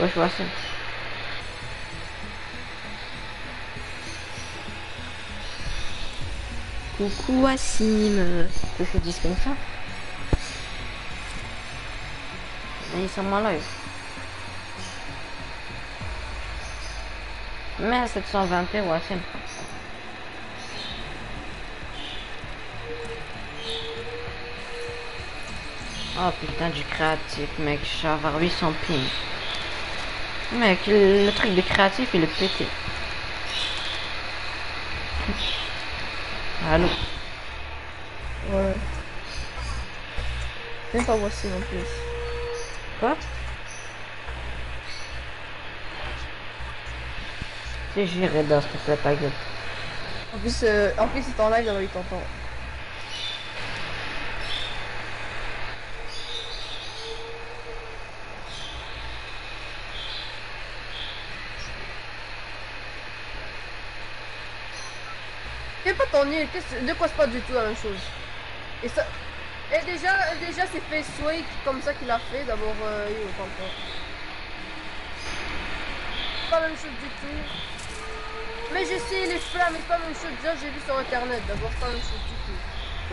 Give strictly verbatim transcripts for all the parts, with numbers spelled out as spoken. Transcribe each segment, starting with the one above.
Ouais, je vois ça. Coucou Wassim. Que je dis comme ça. Mais ils sont mal live. Mais à sept cent vingt et Wassim. Oh putain du créatif mec, je vais avoir huit cents ping. Mec, le, le truc de créatif il est pété. Allô. Ouais. Même pas voici en plus. Quoi? C'est géré dans s'il te plaît ta gueule. En plus, euh, en plus, il est en live, alors il t'entend. Fais pas ton nul, qu'est-ce- de quoi c'est pas du tout la même chose. Et ça. Et déjà, déjà c'est fait Sway comme ça qu'il a fait, d'abord, euh, yo, parle pas. Pas la même chose du tout. Mais je sais, les flammes, mais c'est pas la même chose. Déjà, j'ai vu sur internet, d'abord, c'est pas la même chose du tout.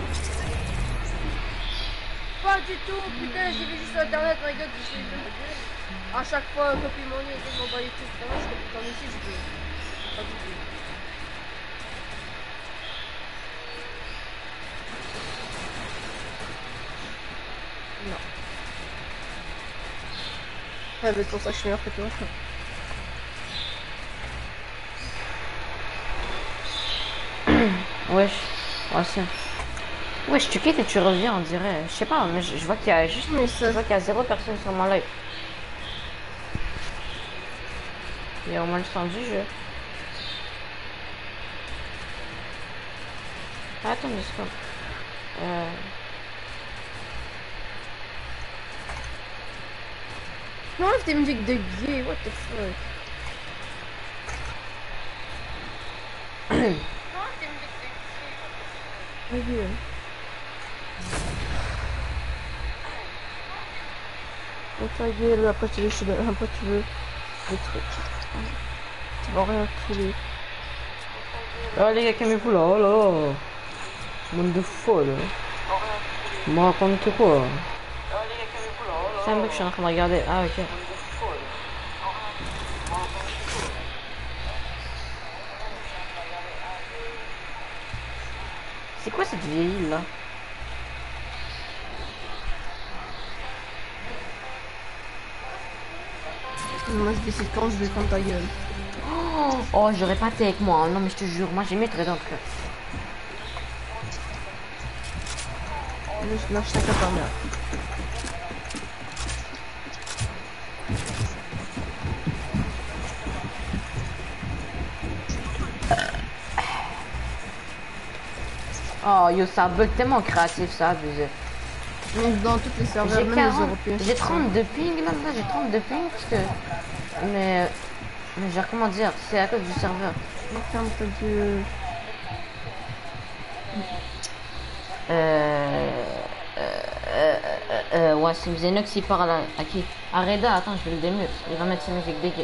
Pas du tout, putain, j'ai vu juste sur internet, my god, je suis de ma gueule. À chaque fois, copie money, essaie de m'envoyer tout, vraiment, je copie comme ici, je peux. Pas du tout. Non. Ouais, mais c'est pour ça que je suis meilleur que toi. Wesh. Wassim. Wesh, tu quittes et tu reviens on dirait. Je sais pas, mais je, je vois qu'il y a juste. Mais Je ça. vois qu'il y a zéro personne sur mon live. Il y a au moins le son du jeu. Attends deux secondes. Euh... Non, enlève tes musiques de gay, what the fuck. Ma gueule. Oh ta gueule, après tu veux, je te donne- après tu veux des trucs. Tu vas rien trouver. Oh les gars, calmez-vous là, oh là. Monde de folle. Moi raconte quoi? C'est un mec que je suis en train de regarder. Ah ok. C'est quoi cette vieille île là? Moi je décide quand je vais prendre ta gueule. Oh, oh j'aurais pas été avec moi. Hein. Non mais je te jure, moi j'ai mis très d'entre eux. Je lâche ta à ta mère. Oh yo, ça bug tellement créatif, ça abusé. Donc dans toutes les serveurs, J'ai même quarante, les européens. j'ai trente-deux ping là, là j'ai trente-deux ping parce que. Mais. Mais genre comment dire, c'est à cause du serveur. Ferme ta gueule. Euh. Euh. Euh. euh, euh ouais, c'est Xenox il parle à, à qui? À Reda, attends, je vais le démute. Il va mettre ses musiques dégueu.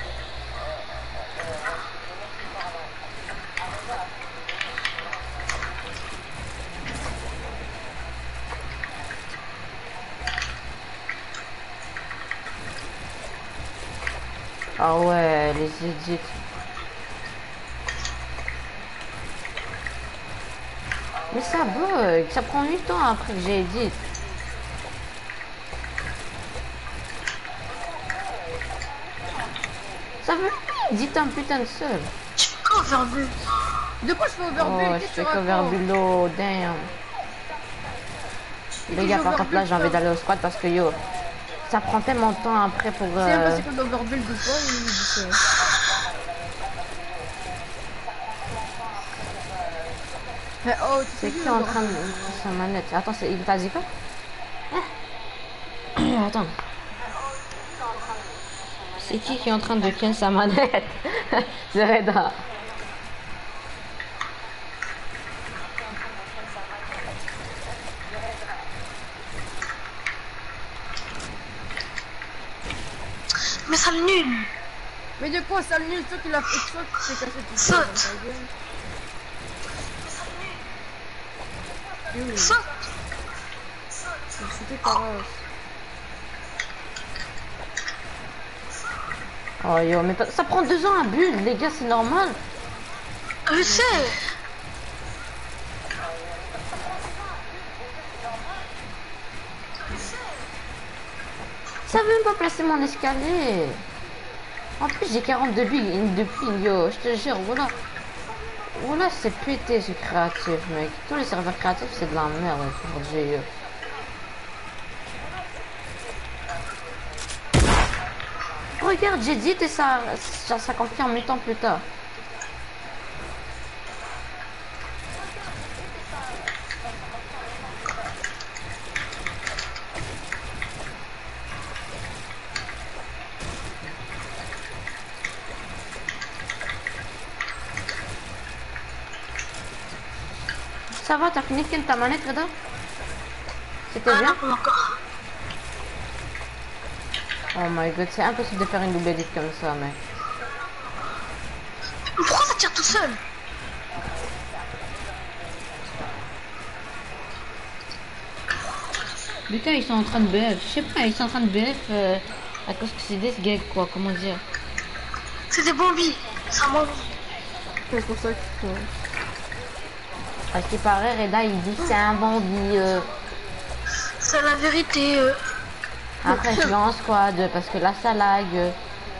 Ah ouais, les idiots. Mais ça bug, ça prend huit ans après que j'ai dit. Ça veut dit un putain de seul. Overbull. De quoi je fais overbull? Oh, je Qu'est-ce que fais tu racontes? qu'overbulo, damn. Les gars, par contre là j'ai envie d'aller au squat parce que yo, ça prend tellement de temps après pour... C'est même pas Euh... c'est quoi l'overbuild ou pas, il dit ça. Mais oh, tu C'est sais qui qui est en train de... l'overbuild? sa manette? Attends, c'est... il t'a dit quoi? Ah. Attends. C'est qui qui est en train de ken sa manette? C'est Reda. Mais ça le nul. Mais de quoi ça le nul? Toi qui l'as fait, toi qui t'es cassé tout Saute. seul dans ta gueule. Saute. C'était par là. Oh yo, mais ça prend deux ans à bulle, les gars, c'est normal. Je sais. Ça veut même pas placer mon escalier. En plus, j'ai quarante-deux billes de ping, yo. Je te jure, voilà. Voilà, c'est pété ce créatif, mec. Tous les serveurs créatifs, c'est de la merde pour G E. Regarde, j'ai dit et ça, ça, ça confirme huit ans plus tard. Ça va, t'as fini ta manette, Reda? C'était Ah bien? non, encore. Oh my god, c'est impossible de faire une double edit comme ça, mec. Mais pourquoi ça tire tout seul? Putain, ils sont en train de B F. Je sais pas, ils sont en train de B F euh, à cause que c'est des gags, quoi, comment dire. C'est des bombies. Ça m'en... C'est pour ça que... À ce qui paraît, Reda, il dit que c'est un bandit. Euh... C'est la vérité. Euh... Après, je vais en squad parce que là, ça lag. euh.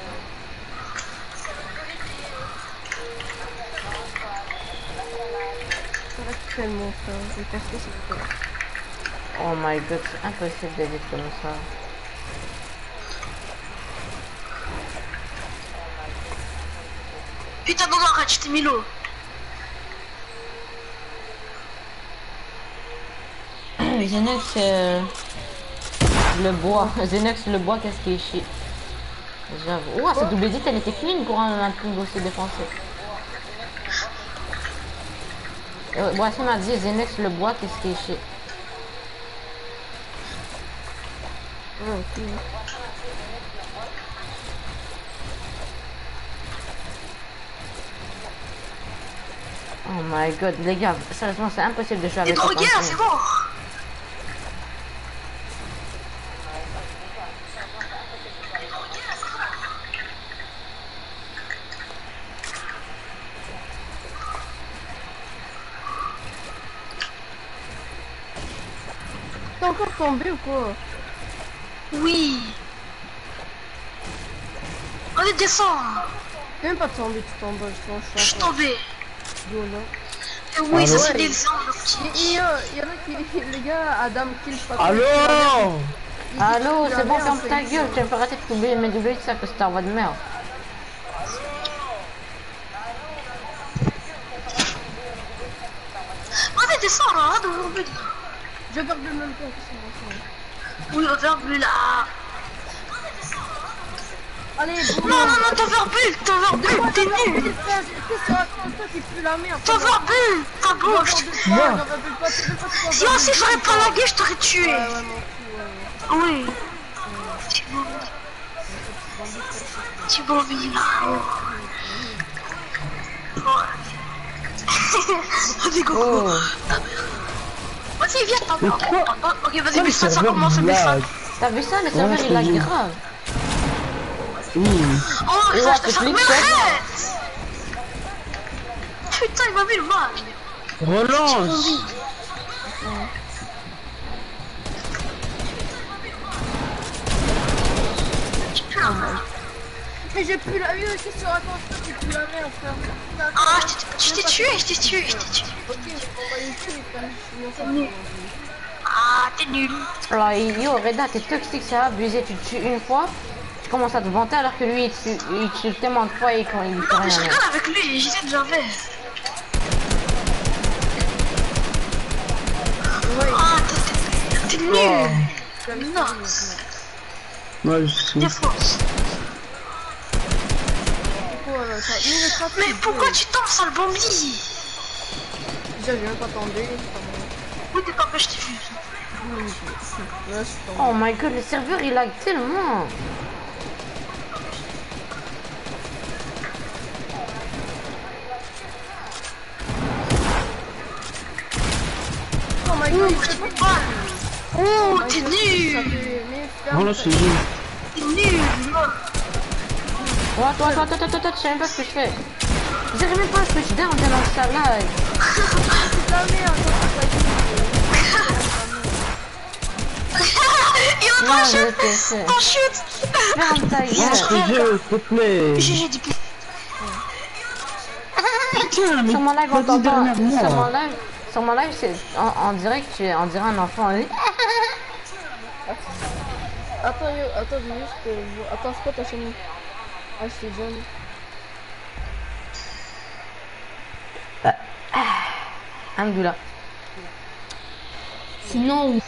Ça va tellement ça. Je vais casser cette fois. Oh my god, c'est impossible d'edit comme ça. Putain, non, non, arrête, je t'ai mis l'eau. Xenox, euh... le bois. Xenox, le bois, qu'est-ce qui est chier. J'avoue. Ouah, cette double edit, elle était clean pour un, un ping aussi défoncé. Euh, Boisson m'a dit Xenox, le bois, qu'est-ce qui est chier. Ah, ok. Oh my god, les gars, sérieusement, c'est impossible de jouer T'es avec drogué, autant là, de c'est ping. mort. T'es encore tombé ou quoi? Oui. Allez, descends. T'es même pas tombé, tu tombes, je t'en Je suis tombé. là. Et oui, ça Allô? c'est des gens, le petit. Il y, a- il y en a qui, les gars, Adam kill pas. Allô? Il dit Allô, que la c'est bon, merde, ferme c'est ta une gueule, chose. tu vas me faire arrêter de doubler mes doublés, ça, parce que c'est ta voix de merde. Allez, descends là, hein, de overbull. Je garde le même temps que ça. Oui, overbull là. Allez, bon. Non, non, non, t'overbull, t'overbull, t'es nul. Qu'est-ce que tu racontes? Toi qui pue la merde. T'overbull, ta bouche. Sinon, si j'aurais pas lagué, je t'aurais tué. Ouais, ouais, mon cul, ouais, ouais. Oui. Tu m'as envie là. Vas-y, Coco. Oh, Vas-y, viens, t'en Mais quoi? Ok, vas-y, Quoi, mais le ça, ça serveur commence, mais ça. lag? t'as vu ça, le Ouais, serveur, je il t'ai lag vu. grave. Oui. Oh, Et ça, là, je te tu fais. cliques Mais sur- arrête. Putain, il m'a mis le mal. Relance. Mais j'ai plus la. Qu'est-ce que tu racontes? Toi qui pue la merde, frère. Ah, je t'ai- je t'ai tué, je t'ai tué, je t'ai tué. Ok, on va les tuer, frère. Je suis Ah, t'es nul. Alors, yo, Reda, t'es toxique, c'est abusé, tu te tues une fois, tu commences à te vanter alors que lui, il tue, il tue tellement de fois et quand il fait Non, mais je rien. rigole avec lui, j'essaie de jamais. Ah, t'es- t'es t'es nul. Non, Moi aussi. défonce. Mais pourquoi tu tombes sur le bombi? Déjà, je viens pas tomber. Oui, t'es tombé, je t'ai vu. Là, je suis tombé. Oh my god, le serveur, il lag tellement. my god, il fait pas mal. Oh, t'es Ça nul. fait- mais ferme Voilà, ta- c'est nul. T'es nul, non. Oh, attends, attends, attends, attends, attends, je sais même pas ce que je fais. J'arrive même pas à switch down tellement que ça lag. C'est la merde, ça Il Non, va je t'en te sais. T'en chute. Ferme ta Non, gueule. ce jeu, s'il te plaît. G G du coup. Putain, mais Sur mon live, on t'as dit t'entend. dernièrement. Sur mon live, sur mon live, c'est en, en direct, tu es, on dirait un enfant. On dit, Attends, yo, attends, j'ai juste. euh, je- Attends, c'est quoi ta chaîne? Ah, c'est jaune. Alhamdoulilah. Sinon,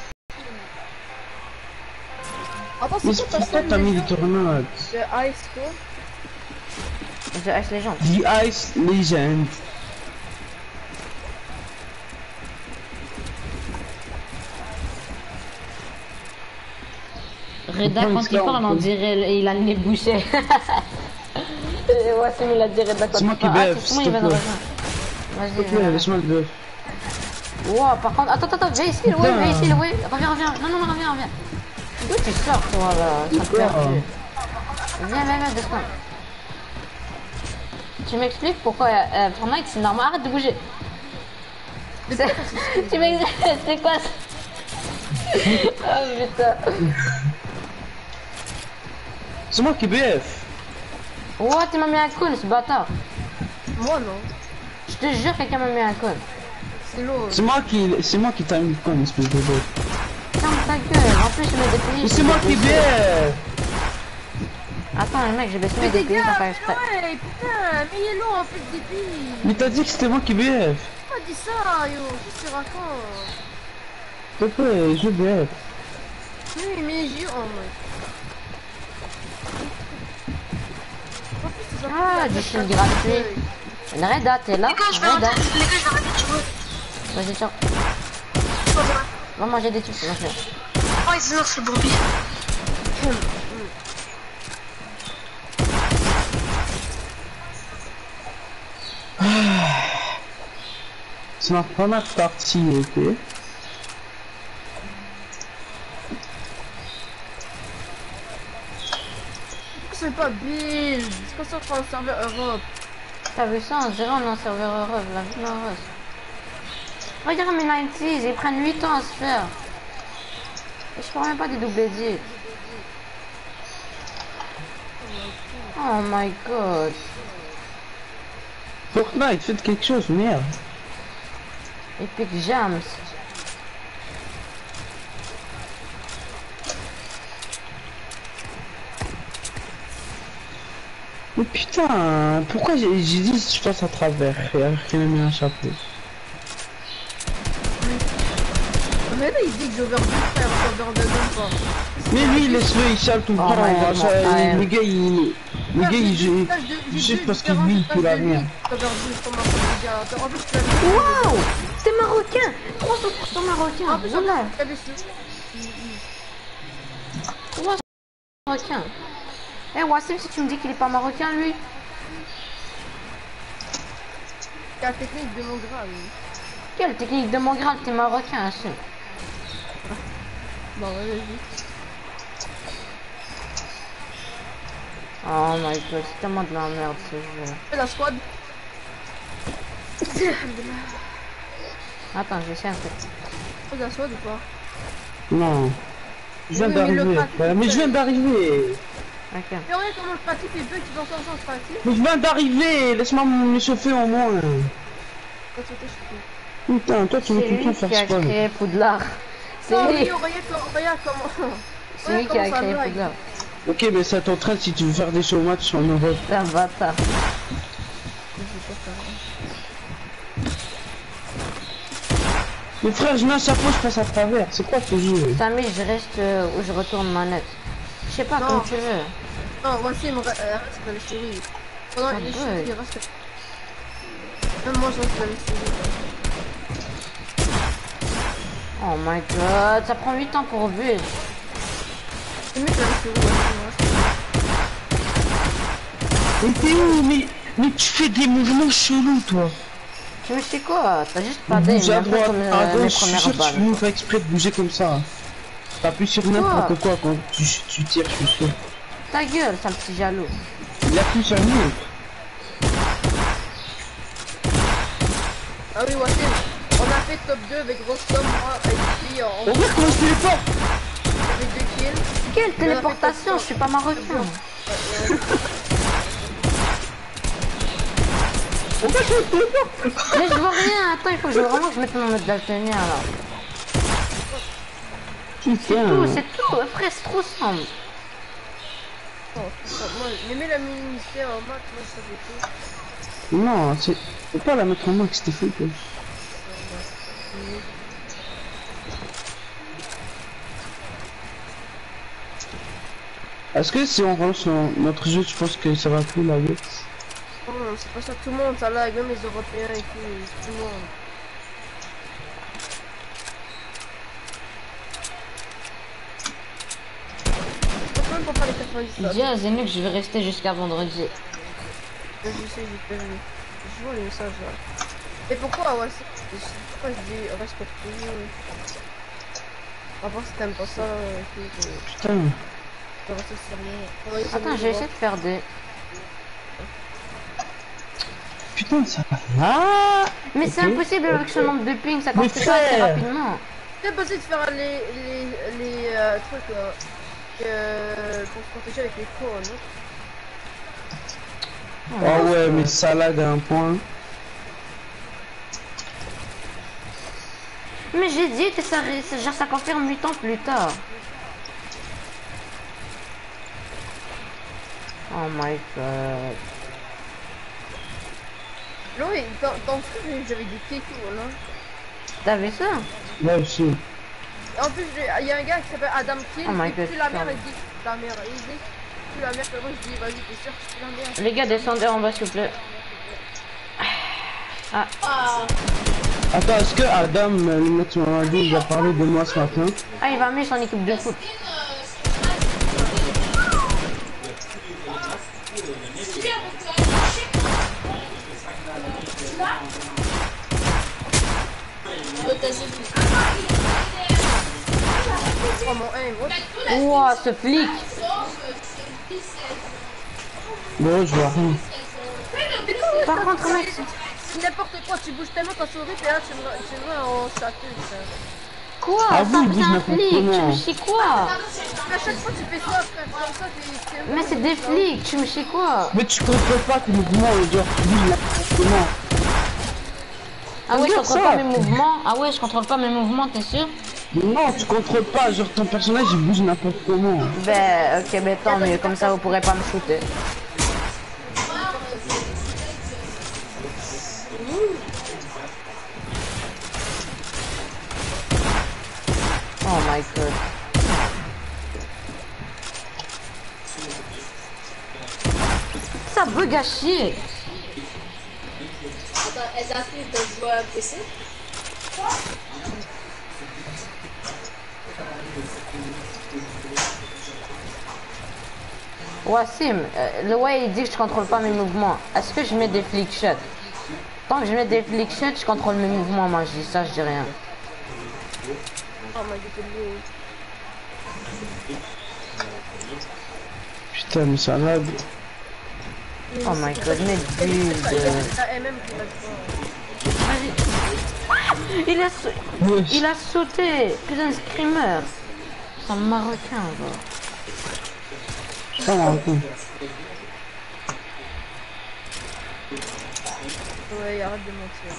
Attends, Mais c'est quoi ta pourquoi chaîne? t'as mis déjà des tornades? De Ice quoi? The Ice Legend. The Ice Legend. Reda, quand il parle, on dirait il a le nez bouché. Ouais, c'est il a dit Reda quand C'est il moi qui parle. Ah, bave, c'est moi, s'il il te va nous plaît. rejoindre. S'il te Vas-y, plaît, viens. laisse-moi le bœuf. Wow, par contre, attends, attends, viens ici, ouais, Putain. viens ici, ouais. Reviens, reviens. Non, non, non, reviens, reviens. D'où tu sors, toi, là? Ça me Quoi? perdu. Viens, viens, viens, descends. Tu m'expliques pourquoi euh, Fortnite, c'est normal. Arrête de bouger. C'est- Tu m'expliques, c'est quoi ça? Oh putain. C'est moi qui B F. Oh, tu m'as mis un con, ce bâtard. Moi non. Je te jure, quelqu'un m'a mis un con. C'est l'eau. C'est moi qui, c'est moi qui t'a mis le con, espèce de bête. Ferme ta gueule. En plus, je mets des pays. Mais c'est moi qui B F. Attends, les mecs, j'ai baissé mes Mais D les P I sans gars, faire mais exprès. ouais, putain, mais il est long en fait, débile. Mais t'as dit que c'était moi qui B F. Pourquoi dis ça, yo? Qu'est-ce que tu racontes? S'il te plaît, je B F. Oui, mais j'ai en mode. En plus, c'est ça. Ah, du shield gratuit. Une Reda, t'es là? les gars, je vais Reda. rentrer. Les gars, je vais arrêter de jouer. Vas-y, tiens. C'est pas vrai. Va manger des chips, maintenant. Oh, ils ont c'est Bobby. C'est ma première partie, ok. C'est pas build. C'est comme ça qu'on le serveur Europe. T'as vu ça? On dirait on est en serveur heureux, la vie heureuse. Regarde mes nineties, ils prennent huit ans à se faire. Et je parle même pas des double edits. Oh my god. Fortnite, faites quelque chose, merde. Epic Jams. Mais putain, pourquoi j'ai j'ai dit si je passe à travers et alors qu'il m'a mis un chapeau. Mais là, il dit que j'overdo frère, j'overdo même pas. Mais lui, laisse-le, il chale tout le Oh, temps. ouais, hein, bon, ça, ouais. Le gars, il... Le gars, il... j'ai- Juste parce qu'il lui, il la merde. Wow! C'est marocain! trois cents pour cent marocain! En plus, Voilà. en plus, trois cents pour cent marocain! Eh Wassim, si tu me dis qu'il est pas marocain, lui? c'est la technique de mon gras, lui. Quelle technique de mon grade, t'es marocain, assume. Bon, ouais, vas-y. Oh my god, c'est tellement de la merde ce jeu. Fais la squad. Attends, je vais essayer un truc. Fais la squad ou pas? Non. Je viens Oui, mais le d'arriver. pratique, Ouais, Mais je viens d'arriver. Ok. Mais regarde comment le pratique est peu, tu penses en sens pratique. Mais je viens d'arriver. Laisse-moi me chauffer au moins. Quand tu t'es chauffé. Putain, toi, tu C'est veux tout le lui temps qui a faire spawn. créé Poudlard. C'est Non, lui. oui, regarde comment, regarde comment. C'est lui qui a créé Poudlard. Ok, mais c'est à ton train si tu veux faire des show matchs en Europe. C'est un bâtard. Mais frère, je mets un chapeau, je passe à travers. C'est quoi ce jeu? Samy, je reste euh, où je retourne manette. Je sais pas, Non. comme tu veux. Non, voici, il me reste dans les séries. Pendant Ah, les ouais. choses, il reste. Même moi, je reste dans les séries. Oh my god, ça prend huit ans pour build. C'est mieux que dans les séries, ouais, Mais t'es où? Mais, mais tu fais des mouvements chelous, toi. Tu me sais quoi? T'as juste pas Bouge d'aim, à un peu droite, comme à euh, mes gauche, je suis sûr premières que tu balles. nous fais exprès de bouger comme ça. T'appuies sur n'importe quoi quand tu, tu tires, je suis sûr. Ta gueule, sale petit jaloux. Il appuie sur nous. Ah oui, Wassim, on a fait top deux avec Rostom, moi, et puis on On voit comment je téléporte. avait deux kills. Quelle téléportation? Je suis pas marocain. Pourquoi je téléporte? Mais je vois rien. Attends, il faut que je, vraiment que je mette mon mode daltonien là. C'est Putain. tout, c'est tout. Frère, c'est trop simple. Oh, putain, moi, j'ai mis la mini-mystère en max, moi je savais tout. Non, c'est... Faut pas la mettre en max, c'était fou quoi. Est-ce que si on relance notre jeu, tu penses que ça va plus la vie? Non, c'est pas ça, tout le monde ça lag, même les Européens et tout, tout le monde. Je pense même pour pas les quatre-vingt-dix là. Dis à Zenu que je vais rester jusqu'à vendredi. Je sais, j'ai pas vu. Je vois les messages là. Et pourquoi, ouais, c'est... Pourquoi je dis respecte toujours. À part si t'aimes pas ça, euh, que... Putain. Je reste sérieux. Attends, j'ai essayé de faire des... Putain, ça va. Ah. Mais c'est Ok. impossible avec ce nombre de ping, ça Mais construit pas assez frère. rapidement. C'est possible de faire les, les, les euh, trucs là. Euh, pour se protéger avec les cônes. Ah ouais, mais ça lag à un point. Mais j'ai dit que ça, ça- genre, ça confirme huit ans plus tard. Oh my god. Là, oui, dans, dans le truc, j'avais des kékos là. T'as vu ça? Là aussi. Et en plus, il y a un gars qui s'appelle Adam Kill. Oh my il God, tue la mère, putain. il dit la mère. Il dit tue la mère, et moi je dis vas-y, t'es sûr que je tue la mère. Les gars, descendez en bas s'il vous plaît. Ah, Attends, est-ce que Adam, euh, le mec qui m'a dit, il a parlé de moi ce matin? ah il va amener son équipe de foot. Oh mon aim, what? Ouah, ce flic. Bon, je vois rien. Par contre, mec, N'importe quoi, tu bouges tellement ta souris, et là tu me, tu me vois en château. quoi? Ah Ça, oui, c'est bouge un n'importe flic, tu comment. me chies quoi? À chaque fois tu fais ça, frère, comme ça t'es... t'es- Mais c'est des flics, tu me chies quoi? Mais tu contrôles pas tes mouvements, genre, tu bouges n'importe comment. Ah ouais, je dire contrôle ça. pas mes mouvements. Ah ouais, je contrôle pas mes mouvements, t'es sûr? Non, tu contrôles pas, genre, ton personnage, il bouge n'importe comment. Ben, ok, ben tant mieux, comme ça vous pourrez pas me shooter. Oh my god. Ça bug à chier. Attends, est-ce que tu peux jouer à P C? Wassim, euh, le way il dit que je contrôle pas mes mouvements. Est-ce que je mets des flick shots? Tant que je mets des flick shots, je contrôle mes mouvements. Moi, je dis ça, je dis rien. Oh my god, Putain, mais ça lag. Oh my god, mais c'est dude. la M M qui va te voir. Vas-y. Il a, sa- Ouais. il a sauté. Putain, un screamer. C'est un marocain, genre. Ça va, ok. Ouais, arrête de mentir.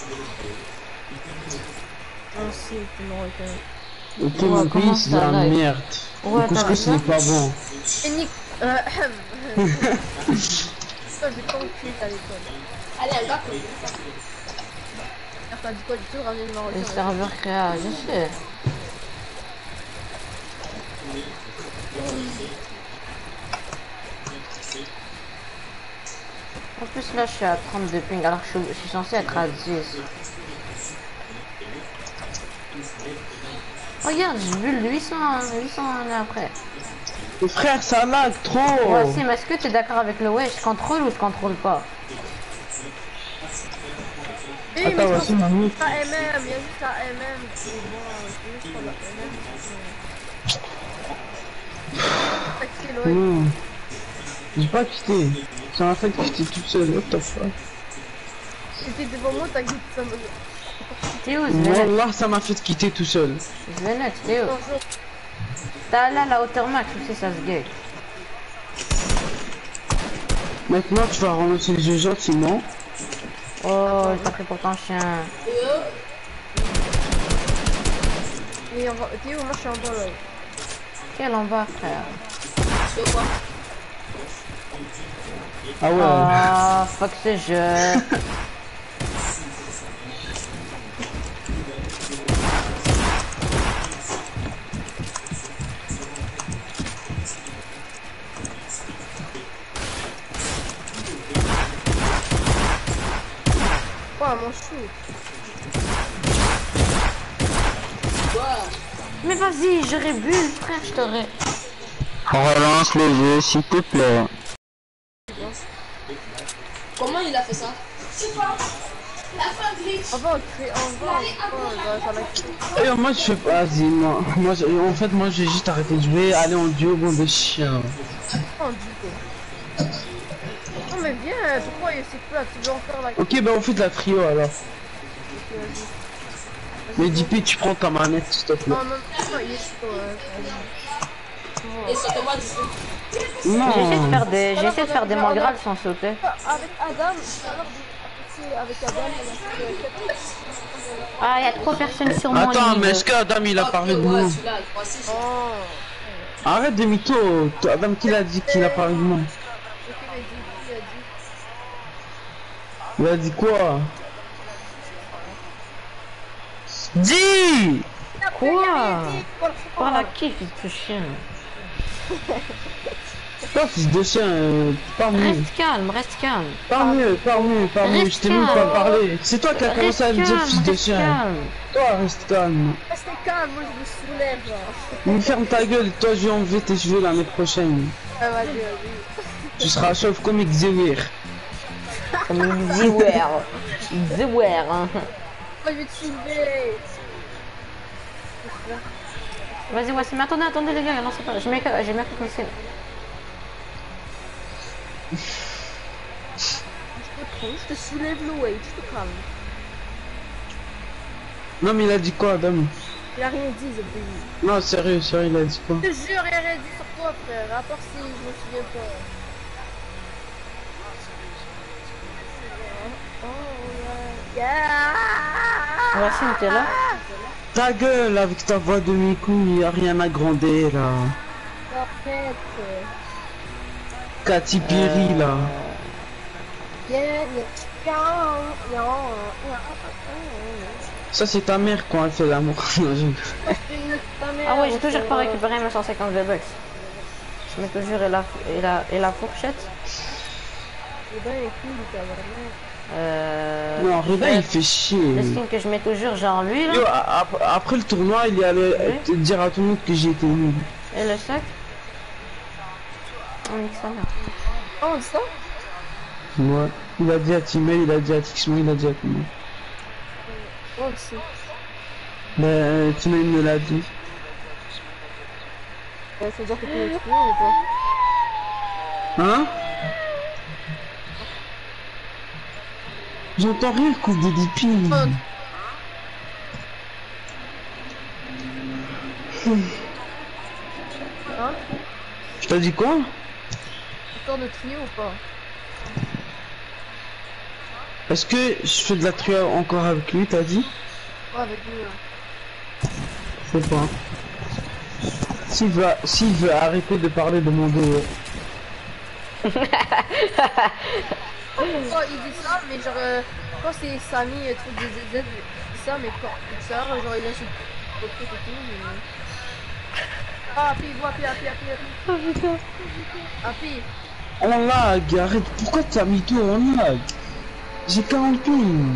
Non, si, tu marocain. Ok, Ouais, mon comment pays, c'est de ça, la là merde. Ouais, Le couscous, t'as ce n'est pas bon. Et Nick... Euh... Ça, j'ai pas enculé à l'école. Allez, un gars, quoi. T'as dit quoi du tout, ramener le Le marocain? serveur créa, je sais. En plus là je suis à trente-deux ping alors que je suis, je suis censé être à dix. Regarde, j'ai vu le huit cents, huit cents années après. Mais frère, ça lag trop. Voici, mais est-ce que tu es d'accord avec le ouais, je contrôle ou je contrôle pas? Oui, Attends, mais voici c'est ma mie. pas M M, il y a juste la M M. C'est bon, je vais juste prendre la M M. T'as quitté Loïc. Non. J'ai pas quitté. Ça m'a fait quitter toute seule. What the fuck. T'étais devant moi, t'as quitté ça. T'es où, Svenet? Wallah, ça m'a fait quitter tout seul. Svenet, t'es où? Bonjour. T'as là la hauteur max, aussi ça se gay. Maintenant, tu vas relancer le jeu gentiment. Oh, t'as pris pour ton chien. Et on va... T'es où? Moi je suis en bas là. Quel en bas, frère? C'est quoi? Ah ouais. Ah, fuck ce jeu. Oh, mon chou. Quoi? Mais vas-y, j'aurais bu, frère, je t'aurais. Relance le jeu, s'il te plaît. Comment il a fait ça? C'est pas. La fin glitch. On va créer... On va... Oh, bah, ça l'a créé. Et moi, je fais pas. Vas-y, moi. moi je- en fait, moi, j'ai juste arrêté de jouer. Aller en duo, bon de chien. Oh, du coup. Non mais viens, pourquoi c'est plat? Tu veux encore la... Ok, ben on fait de la trio alors. Ok, vas-y. Mais D P, tu prends ta manette, s'il te plaît. Non, non, non, il est chaud, ouais. Et ça commence ici. Non. J'essaie de faire des, j'essaie de faire des mangrales sans sauter. Avec Adam, alors, c'est avec Adam, il a fait... Ah, il y a trois personnes sur mon Attends, lit. mais est-ce que Adam il a parlé de Ouais, nous? celui-là, il croit si. Oh. Arrête de mytho. Adam qui l'a dit qu'il a parlé de nous? Ok, mais dis, il a dit... Il a dit quoi? Dis! Quoi? Par la kiff, il te chien. Toi, fils de chien, euh, parle mieux. Reste calme, reste calme. Parle mieux, parle mieux, parle mieux. Je t'ai même pas parlé. C'est toi qui as Reste commencé à me dire calme, fils de reste chien. calme. Toi, reste calme. Restez calme, moi je me soulève, genre. Mais ferme ta gueule, toi je vais enlever tes cheveux l'année prochaine. Ah, vas-y, vas-y. Tu seras chauve comme Xavier. Comme Zewer. Zewer. Moi je vais te soulever. Vas-y, voici. Mais attendez, attendez les gars, lancez pas. J'ai mis j'ai mis à commencer. Je te soulève le weight, je te calme. Non mais il a dit quoi Adam? Il a rien dit, ce pays. Non sérieux, sérieux, il a dit quoi? Je te jure, il a rien dit sur toi, frère. À part si je me souviens pas. Oh, yeah. Yeah. Voici, t'es là. Ta gueule avec ta voix de Miku, y a rien à gronder là. Arrête. Katy Perry là. Yeah, yeah. Yeah, yeah, yeah. Ça c'est ta mère quand elle fait l'amour. Non, je- Ah ouais, j'ai toujours pas récupéré mes cent cinquante V-Bucks. Je mets toujours et la, et la, et la fourchette. Eh ben, écoute, t'as vraiment... Euh... Non, Reda il fait chier. Le skin que je mets toujours, genre lui là. Yo, a- ap- après le tournoi, il est allé Oui. te dire à tout le monde que j'ai été nul. Et le sac. On nique sa mère. Oh, on dit ça? Ouais. Il a dit à Timé, il a dit à Tixmo, il a dit à tout le monde. Oh, on dit ça. Mais euh, Timé il me l'a dit. Ouais, faut dire que tu es trop ou pas? Hein? J'entends rien, coupe des dépines. Hein? Je t'ai dit quoi? Encore de trio ou pas? Est-ce que je fais de la trio encore avec lui, t'as dit? Ouais, avec lui, là. Je sais pas. S'il veut, s'il veut arrêter de parler de mon dos. Oh, il dit ça, mais genre, euh, quand c'est Samy, euh, truc des Z Z, il dit ça, mais quand ça, genre, il insulte le truc et tout, mais... Ah, Pi, vois, Pi, Pi, Pi, Pi. Oh putain. Ah, Pi. On lag, arrête, pourquoi t'as mis tout en lag? J'ai quarante ping.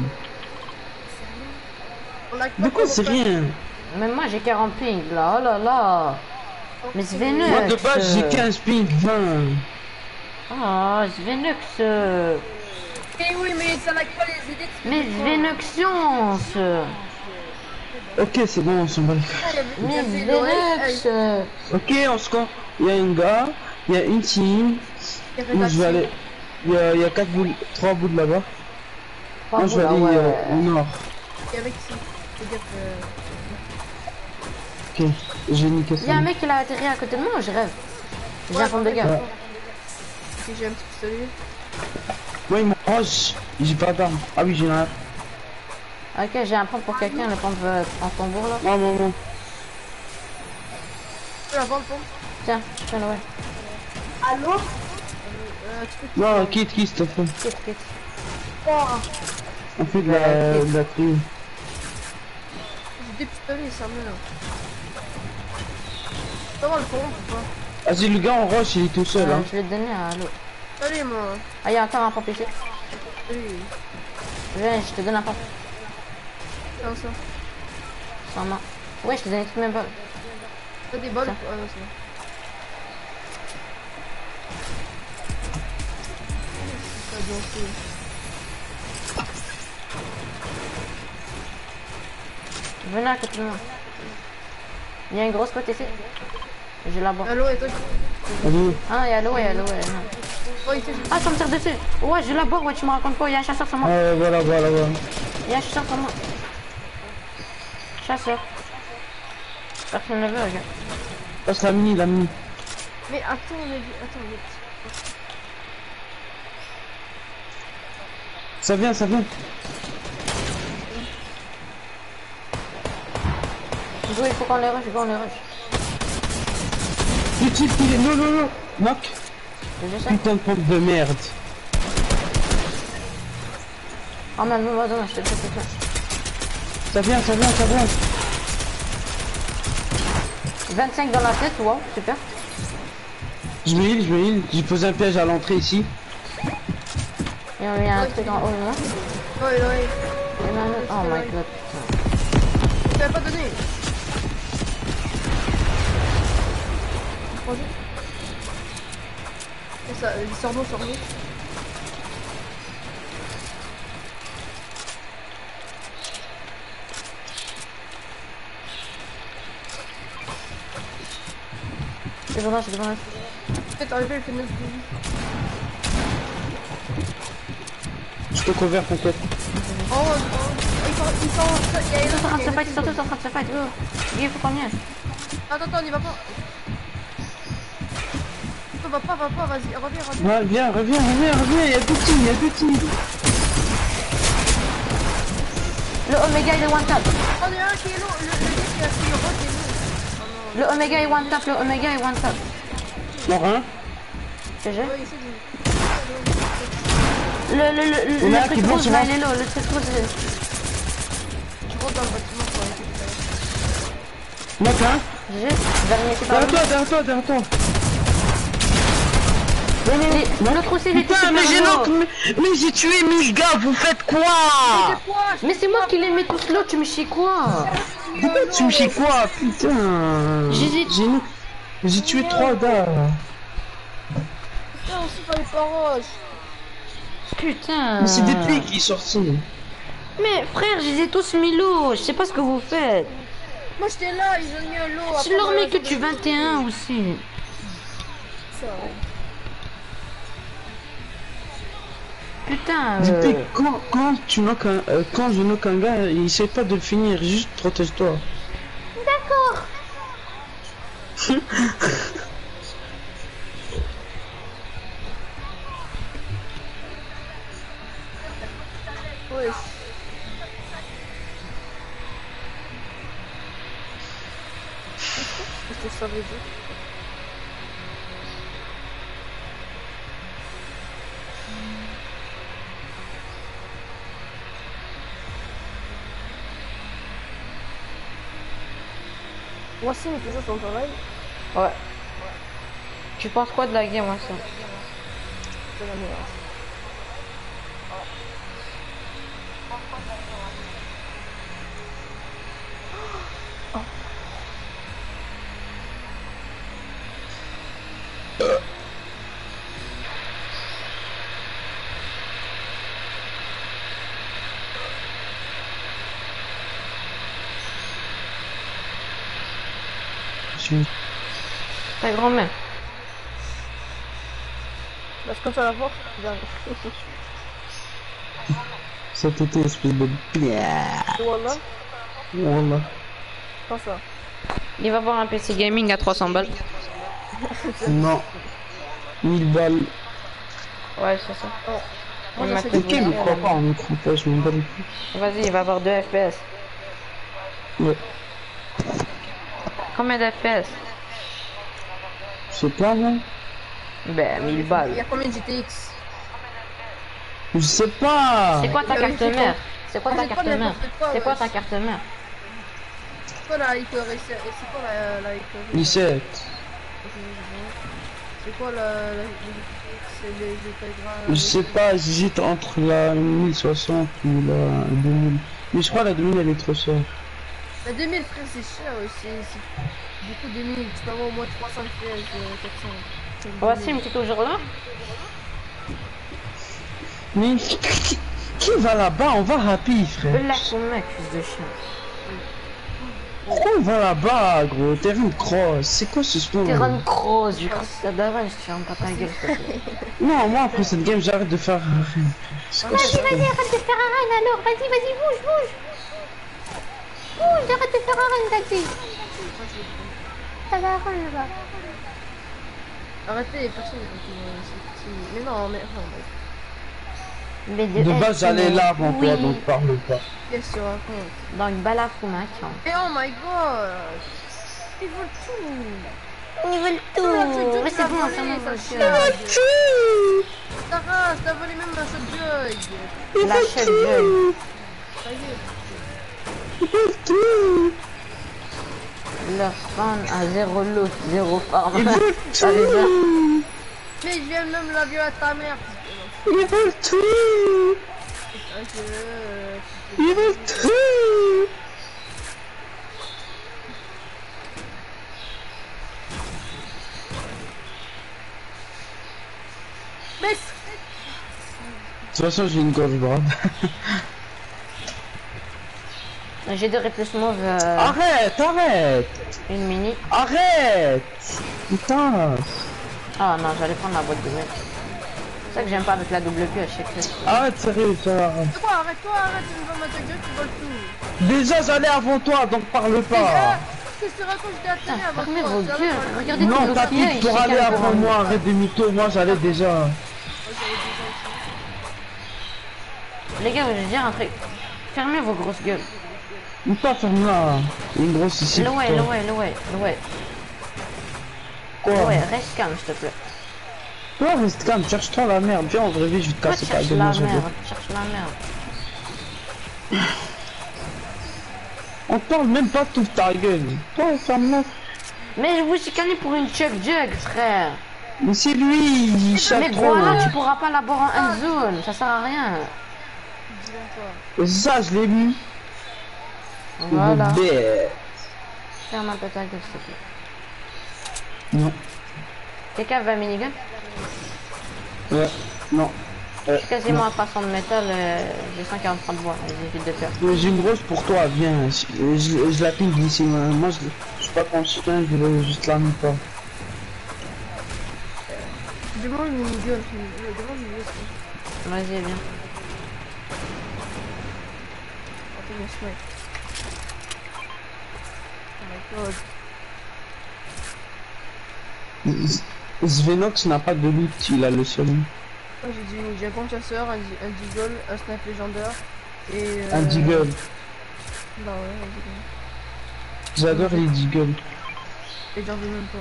On a De quoi c'est rien? Même moi j'ai quarante ping là, oh là là. Mais Svenux. Moi de base j'ai quinze ping, vingt. Ah, Svenux. Eh oui, mais ça like pas les idées. Mais Vénoxion. Ok, c'est bon, on s'en bat les couilles. Mais Vénox. Ok, on se compte. Il y a un gars, il y a une team. Moi, je vais aller. Il y a, il y a quatre boules, trois boules là-bas. Moi, je vais aller euh, au nord. Et avec qui? C'est-à-dire que... Ok, j'ai niqué ça. Il y a un mec qui a atterri à côté de moi, je rêve. J'ai un fond de gars. Ouais. Si j'ai un petit pistolet. Moi, il me roche. J'ai pas d'arme. Ah oui, j'ai un. Ok, j'ai un pompe pour quelqu'un, le pompe euh, en tambour là. Non, non, non. Tu peux la vendre, pompe? Tiens, tiens, ouais. Allô? Euh, tu peux... Non, quitte, quitte, s'il te plaît. Quitte, quitte. Oh. On fait de la, de la crime. J'ai deux pistolets, ça meurt. Tu peux avoir le pompe ou pas? Vas-y, le gars en roche, il est tout seul. Euh, Hein. je vais te donner à l'eau. Allez, moi. Ah, il y a encore un pompe ici. Allez. Viens, je te donne un pompe. Tiens, ça. Sans main. Ouais, je te donne toutes mes balles. T'as des balles? Tiens. Ah, non, c'est bon. Ça a dansé. Venez à côté de moi. Il y a une grosse côte ici. J'ai la barre. Allô, et toi? Vas-y. Ah, il y a l'eau, il y a l'eau, il y a l'eau. Oh, il était juste... Ah, ça me tire dessus. Ouais, j'ai la barre, ouais, tu me racontes pas. Il y a un chasseur sur moi. Ouais, voilà, voilà, voilà. Il y a un chasseur sur moi. Chasseur. Personne ne veut, regarde. Passe la mini, la mini. Mais attends, mais... Attends, mais... Ça vient, ça vient. Go, il faut qu'on les rush, go, on les rush. Le type, il est... Non, non, non. Knock. Je sais. Putain de pompe de merde. Oh, même, non, non, non, je te le fais, Ça vient, ça vient, ça vient. vingt-cinq dans la tête, wow, super. Je me heal, je me heal. J'ai posé un piège à l'entrée ici. Et on met un truc en haut, non? Ouais, ouais. Et maintenant, oh my god, putain. Tu l'as pas donné. Et ça, il sort d'eau, sort d'eau. C'est devant, c'est devant. Peut-être arriver, il fait neuf de vie. Je te couvert complète. Oh, oh, il sort, il sort, il y a Ils sont en train de se il y a- fight, ils sont tous en train de se fight, go. Il faut qu'on y aille. Attends, attends, on y va pas. Attends, va pas, va pas, vas-y, reviens, reviens. Ouais, viens, reviens, reviens, reviens. Il y a deux teams, il y a deux teams. Le Omega il est one tap. Oh, il y a un qui est low, le, le gars qui a pris le rôle qui est low. Le Omega est one tap, le Omega est one tap. Mort un. G G. Ouais, il essaie de... Le, le, le, On le, a le un qui truc blanc, rouge c'est là, bon. il est low, le truc rouge il est... Tu rentres dans le bâtiment pour aller récupérer. Knock un. G G, dernier c'est pas Derrière toi, derrière toi, derrière toi. le l'autre aussi il était Putain, mais super j'ai low. knock, mais, mais j'ai tué mille gars, vous faites quoi? Mais c'est moi qui les mets tous low, tu me chies quoi? Pourquoi tu me chies quoi? Putain. J'ai- J'ai knock- j'ai tué trois gars. Putain, aussi par les paroches. Putain. Mais c'est des pics qui sont sortis. Mais frère, je les ai tous mis low, je sais pas ce que vous faites. Moi j'étais là, ils ont mis un lot. Je leur mets que tu vingt et un aussi. Putain. Des Euh... pics, quand, quand tu knock un, euh, quand je knock un gars, il essaie pas de le finir, juste protège-toi. D'accord. Ouais. Qu'est-ce que ça veut dire? Voici, mais toujours son travail. Ouais. Tu penses quoi de la game, moi ça? C'est la meilleure. tu veux. Ta grand-mère. Parce que quand tu vas la voir, tu vas. Cet été, espèce de... Voilà. Voilà. Pas ça. Il va voir un P C gaming à trois cents balles. Non. mille balles. Ouais, c'est ça. Oh. Il Moi, m'a j'achète fait Ok, des mais bouger, crois là. pas en écran, je m'en bats les couilles. Vas-y, il va avoir deux F P S. Ouais. Combien d'F P S? Je sais pas, moi. Ben, mille Il y balles. a combien de G T X? Je sais pas. C'est quoi ta Il carte avait fait mère? C'est quoi ta Achète pas carte mère? n'importe quoi, C'est quoi ouais. ta carte mère? C'est quoi la Ico Racer? C'est quoi la la Ico Racer? dix-sept. C'est quoi la la c'est les les Je sais pas, j'hésite entre la mille soixante ou la deux mille. Mais je crois que la deux mille elle est trop chère. La deux mille frère c'est cher aussi. Du coup deux mille, tu peux avoir au moins trois cents F P S, quatre cents. Wassim, t'es toujours là? Mais qui, qui va là-bas? On va rapide, frère. Lâche ton mec, fils de chien. Pourquoi on va là-bas, gros? Terrain de cross. C'est quoi ce sport? Terrain de cross, du cross, ça d'avance, je ferme pas ta gueule, s'il te plaît. Non, moi après cette game, j'arrête de faire. C'est quoi ce Vas-y, vas-y, arrête de faire un run alors, vas-y, vas-y, bouge, bouge. Bouge, arrête de faire un run, t'as dit. T'as la run là-bas. Arrêtez, personne. Mais non, mais enfin, bref. Mais De base, j'allais là avant oui. toi, donc parle pas. Qu'est-ce que tu racontes? Donc, Balafouma, tiens. Et oh my god! Ils veulent tout! Ils veulent tout. Mais c'est bon, ça m'a volé. Ta race, t'as volé même un shot jug! La chef gueule. Ça y est. Leur spawn à zéro loot, zéro farm. Ils veulent Ça les a. tout. Mais je viens même la violer à ta mère! Ils veulent tout. Ok, euh, Ils veulent tout. Mais De toute façon, j'ai une gorge brave. J'ai deux répliques mauves, euh, Arrête, arrête. une mini. Arrête. Putain. Ah non, j'allais prendre la boîte de mec. C'est ça que j'aime pas avec la double Q à chaque fois. Arrête, sérieux, ça. c'est quoi? Arrête-toi, arrête, tu me vas mettre ta gueule, tu voles tout! Déjà, j'allais avant toi, donc parle Ah, pas. qu'est-ce que tu racontes? J'étais à Putain, télé avant fermez toi! vos c'est à gueules. toi. Regardez tout Non, le t'as pied, dit il pour chicane aller pour avant un- moi, arrête de mytho, moi j'allais déjà. Les gars, je vais dire un truc. Fermez vos grosses gueules. Ou pas ferme là. Il y a une grosse ici. pour Loué, toi. loué, loué, loué. Quoi? Ouais, reste calme, s'il te plaît. Toi, reste calme, cherche-toi la merde. Viens, en vrai vie, je vais te Toi, casser ta cherche gueule. la moi, j'en veux. merde, cherche la merde. On te parle même pas de toute ta gueule. Toi, ferme-la. Mais je vous chicanez pour une chuck jug, frère. Mais c'est lui, il Mais chatte trop. voilà, tu pourras pas l'avoir en end zone, ça sert à rien. Et ça, je l'ai vu. Voilà. Bête. Ferme un peu ta gueule, s'il te plaît. Non. Quelqu'un veut un minigun? Ouais. Non. Je suis quasiment à trois cents de métal, euh, j'ai cent quarante-trois de bois, vas-y, vite de faire. Mais j'ai une grosse pour toi, viens. Je, je, je la ping d'ici. Moi, moi je, je suis pas ton chien, je vais juste la mettre pas. Demande une gueule, demande une gueule. Vas-y, viens. Attends, laisse moi. Oh my god. Svenox n'a pas de loot, il a le seul. Moi j'ai dit, j'ai un compte chasseur, un, di- un deagle, un snipe légendaire et. Euh... Un deagle. Bah ouais, un deagle. J'adore les deagles. Et j'en veux même pas.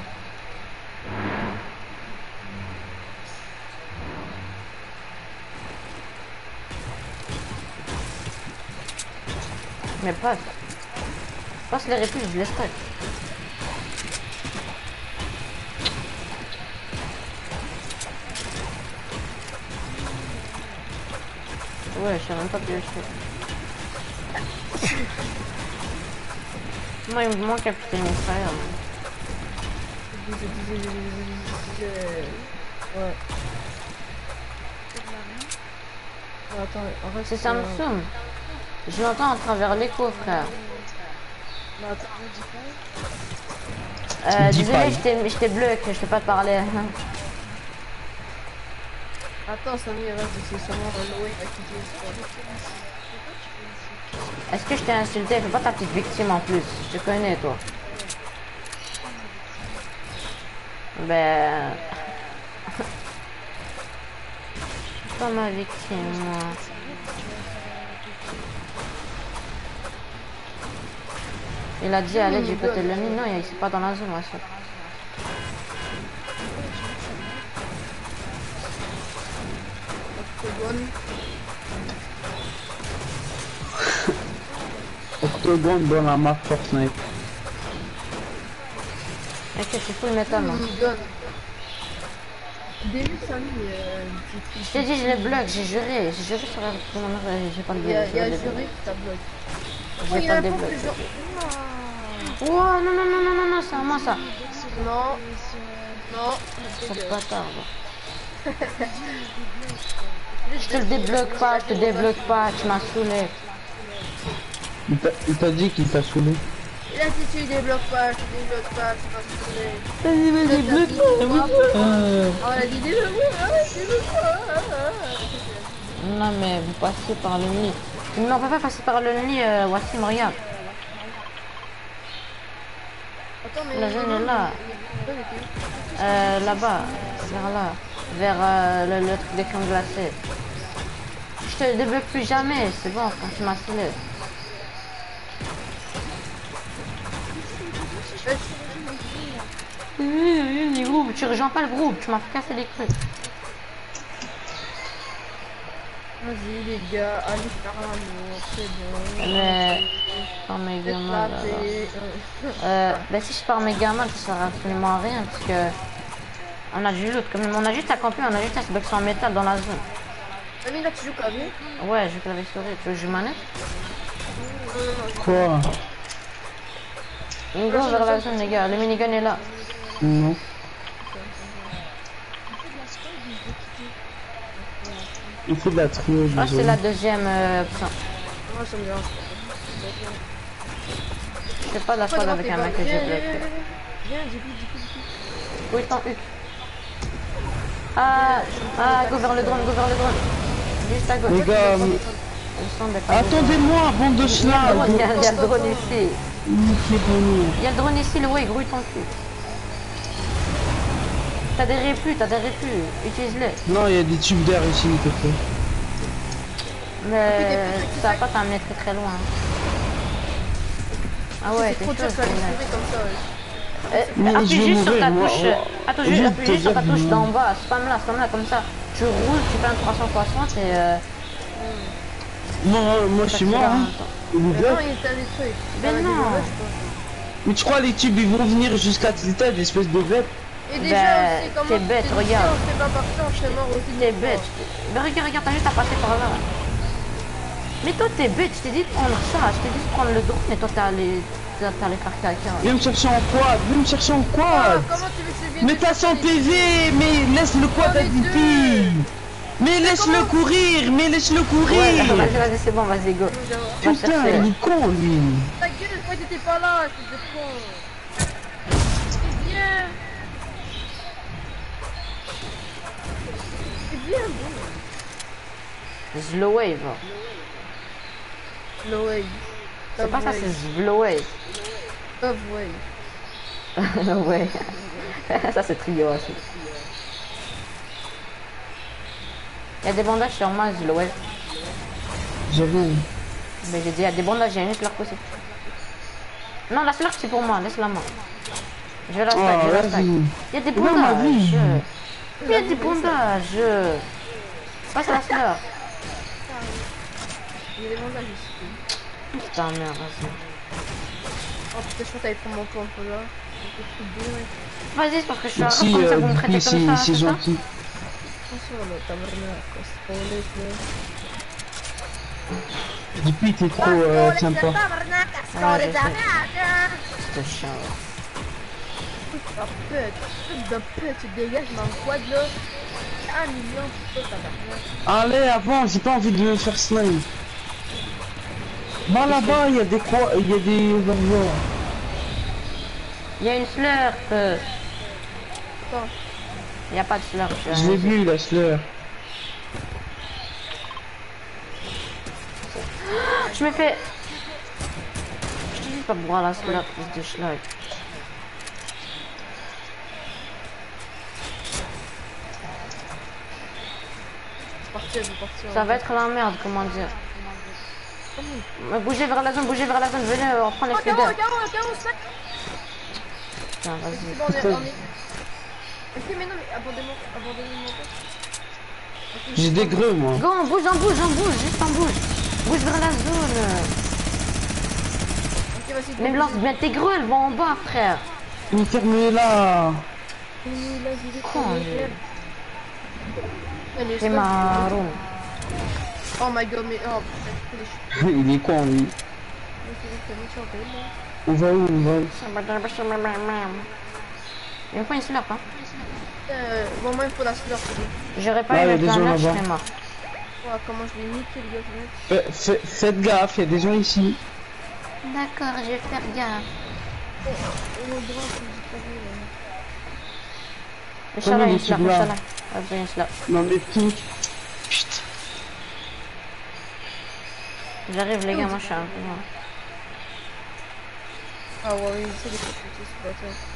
Mais passe. Passe les répliques, je les stack. Ouais, je sais même pas que je fais. Moi, il me manque un putain mon frère. Ouais. Attends, en vrai, C'est Samsung. Je l'entends à travers l'écho, frère. Bah, attends. Euh, Dis désolé, pas. je t'ai je t'ai bloqué, je t'ai pas parlé. Attends, Samy, reste, c'est sûrement Loé qui dit Est-ce que je t'ai insulté? Fais pas ta petite victime en plus. Je te connais, toi. Ben... Pas ma victime, moi. Il a dit aller du côté de l'ennemi. Non, il c'est pas dans la zone, moi, ça. Octogone. Octogone dans la map Fortnite. Ok, je suis full métal, moi. Octogone. Début, Samy, euh, Je t'ai dit, je les bloque, j'ai juré. J'ai juré sur la... J'ai pas le il y a, bloc. il y a juré que t'as bloqué. Oh, J'ai il pas a le pas bloc. fait genre... Oh non, non, non, non, non, non, c'est à moi, ça. Non. Non. Ça te bâtard, là. Je te le débloque pas, je te débloque pas, tu m'as saoulé. Il t'a- il t'a dit qu'il t'a saoulé. Il a dit tu débloques pas, tu débloques pas, tu vas se saouler. Vas-y, vas-y, bloque pas. Euh, Ah, elle a dit débloque pas, débloque pas. Non, mais vous passez par le nid. Non, on peut pas passer par le nid, euh, Wassim, regarde. Attends, mais... La jeune est là. Euh, là-bas, vers là. Vers euh, le, le truc des crèmes glacées. Je te débloque plus jamais, c'est bon, quand tu m'as saoulé. Du groupe, tu rejoins pas le groupe, tu m'as fait casser les trucs. Vas-y les gars, allez faire l'amour, c'est bon. Mais... Par mes gamins, là, là. Euh, bah si je pars mes gamins, ça sert absolument à rien, parce que... On a du loot, comme on a juste à camper, on a juste à se boxer en métal dans la zone. Samy, là tu joues clavier? Ouais, je clavier souris, tu veux que je manette? Quoi? On go vers la zone, les gars, le minigun est là. Non. Il faut de la trio. Ah, c'est la deuxième euh, option. Moi ça me dérange Je fais pas la pas. fois avec un mec que j'ai bloqué. Viens, dis-lui, dis-lui. Où est ton U? Ah, ah, go vers le drone, go vers le drone. Juste à gauche. Les gars, mais- Ils sont d'accord. attendez-moi, bande de Il y a schnarrs. le drone, il y a- il y a le drone ici. Niquez-vous. Il y a le drone ici, le way, grouille ton cul. T'as des répus, t'as des répus, utilise-les. Non, il y a des tubes d'air ici, s'il te plaît. Mais ça va pas t'amener très très loin. Ah ouais, C'est t'es trop chaud. dur de faire les c'est souris comme ça. ouais. Euh, Mais je appuie vais juste sur mourir, ta moi. touche. Attends, Juste juste, appuie juste sur ta te touche dire, d'en bas. Spam là, spam là, comme ça. Tu roules, tu fais un trois cent soixante et. Euh, Moi, moi je suis mort. Hein. Il est Mais bien. non, il t'a des trucs. Mais T'en as des non. mauvaises, quoi. Mais tu crois les tubes ils vont venir jusqu'à tes têtes, espèce de bête? Et déjà Bah, aussi, comment t'es bête, tu regarde. on fait pas partie, on serait mort aussi. T'es bête. Mais regarde, regarde, t'as juste à passer par là. Mais toi, t'es bête. Je t'ai dit de prendre ça. Je t'ai dit de prendre le drone et toi, t'es allé, t'es allé faire caca. Viens me chercher en quad, viens me chercher en Ah, quad. comment tu veux que je vienne Mais te t'as chercher cent les- P V, mais laisse le quad J'en à ai D deux. P. Mais laisse-le courir, mais laisse-le Ouais, courir. vas-y, vas-y, c'est bon, vas-y, go. Va Putain, chercher. il est con lui. Ta gueule, pourquoi t'étais pas là, fils de con? Viens. Viens, bon. Slow wave. No way. C'est pas ça, c'est slow wave. Of way. Ouais. Ça, c'est trio aussi. Il y a des bandages sur moi, slow wave. J'avoue. Mais j'ai dit, il y a des bandages, il y a une slurp aussi. Non, la slurp, c'est pour moi, laisse-la moi. Je vais la stack, Oh, je vais la stack. vas-y. Il y a des Non, ma bandages. vie. Il y a des bandages. Passe la slurp. Il y a des bandages ici. Putain, merde, vas-y. Oh putain, je crois que t'allais prendre mon camp là. Vas-y, c'est parce que je suis à Merci, comme ça, euh, vous me traitez Dupuis, comme ça, c'est c'est c'est ça? gentil. Attention là, tabarnak, c'est pas honnête là. Dupuis, t'es trop euh, sympa. Ouais, je sais. C'est chiant. Ah pute, truc de pute, tu dégages ma quad là. Un million, putain, tabarnak. Allez, avant, j'ai pas envie de me faire snipe. Bah là-bas, il y a des quoi, il y a des warriors. Il y a une slurp. Attends. Il y a pas de slurp. Je l'ai vu la slur. Je me fais... Je te dis pas boire la slurp plus de schlag. Partir, je vais partir. Ça va être la merde, comment dire. Mais bougez vers la zone, bougez vers la zone, venez, on reprend les Oh, fédères. Caro, Caro, Caro, sac. Putain, C'est vas-y. bon, on est... on est- Ok, mais non, mais abandonnez-moi, abandonnez-moi pas. Ok, J'ai des greux moi. Go, on bouge, on bouge, on bouge, juste on bouge. Bouge vers la zone. Ok, vas-y. Mais lance bien tes grues, elles vont en bas, frère. Mais fermez là. Con, C'est c'est marron. Oh my god, mais... Oh, putain, Il est con lui. On va où, on va où? Il me faut une slurp, hein. Euh, bon, moi, il faut la slurp. J'aurais pas Ah, eu il y a le des gens planeur, je là-bas. serais mort. Oh, comment je l'ai niqué, le gars, je vais mettre. Fait- fait- Faites gaffe, il y a des gens ici. D'accord, je vais faire gaffe. Oh, au droit, c'est disparu, là. Inch'Allah, Comment une les slurp, types là? Inch'Allah. Ah, j'ai une slurp. Non mais tout. Putain. J'arrive, les gars, moi je suis un peu loin. Ah ouais, oui, c'est des trucs, c'est pas ça.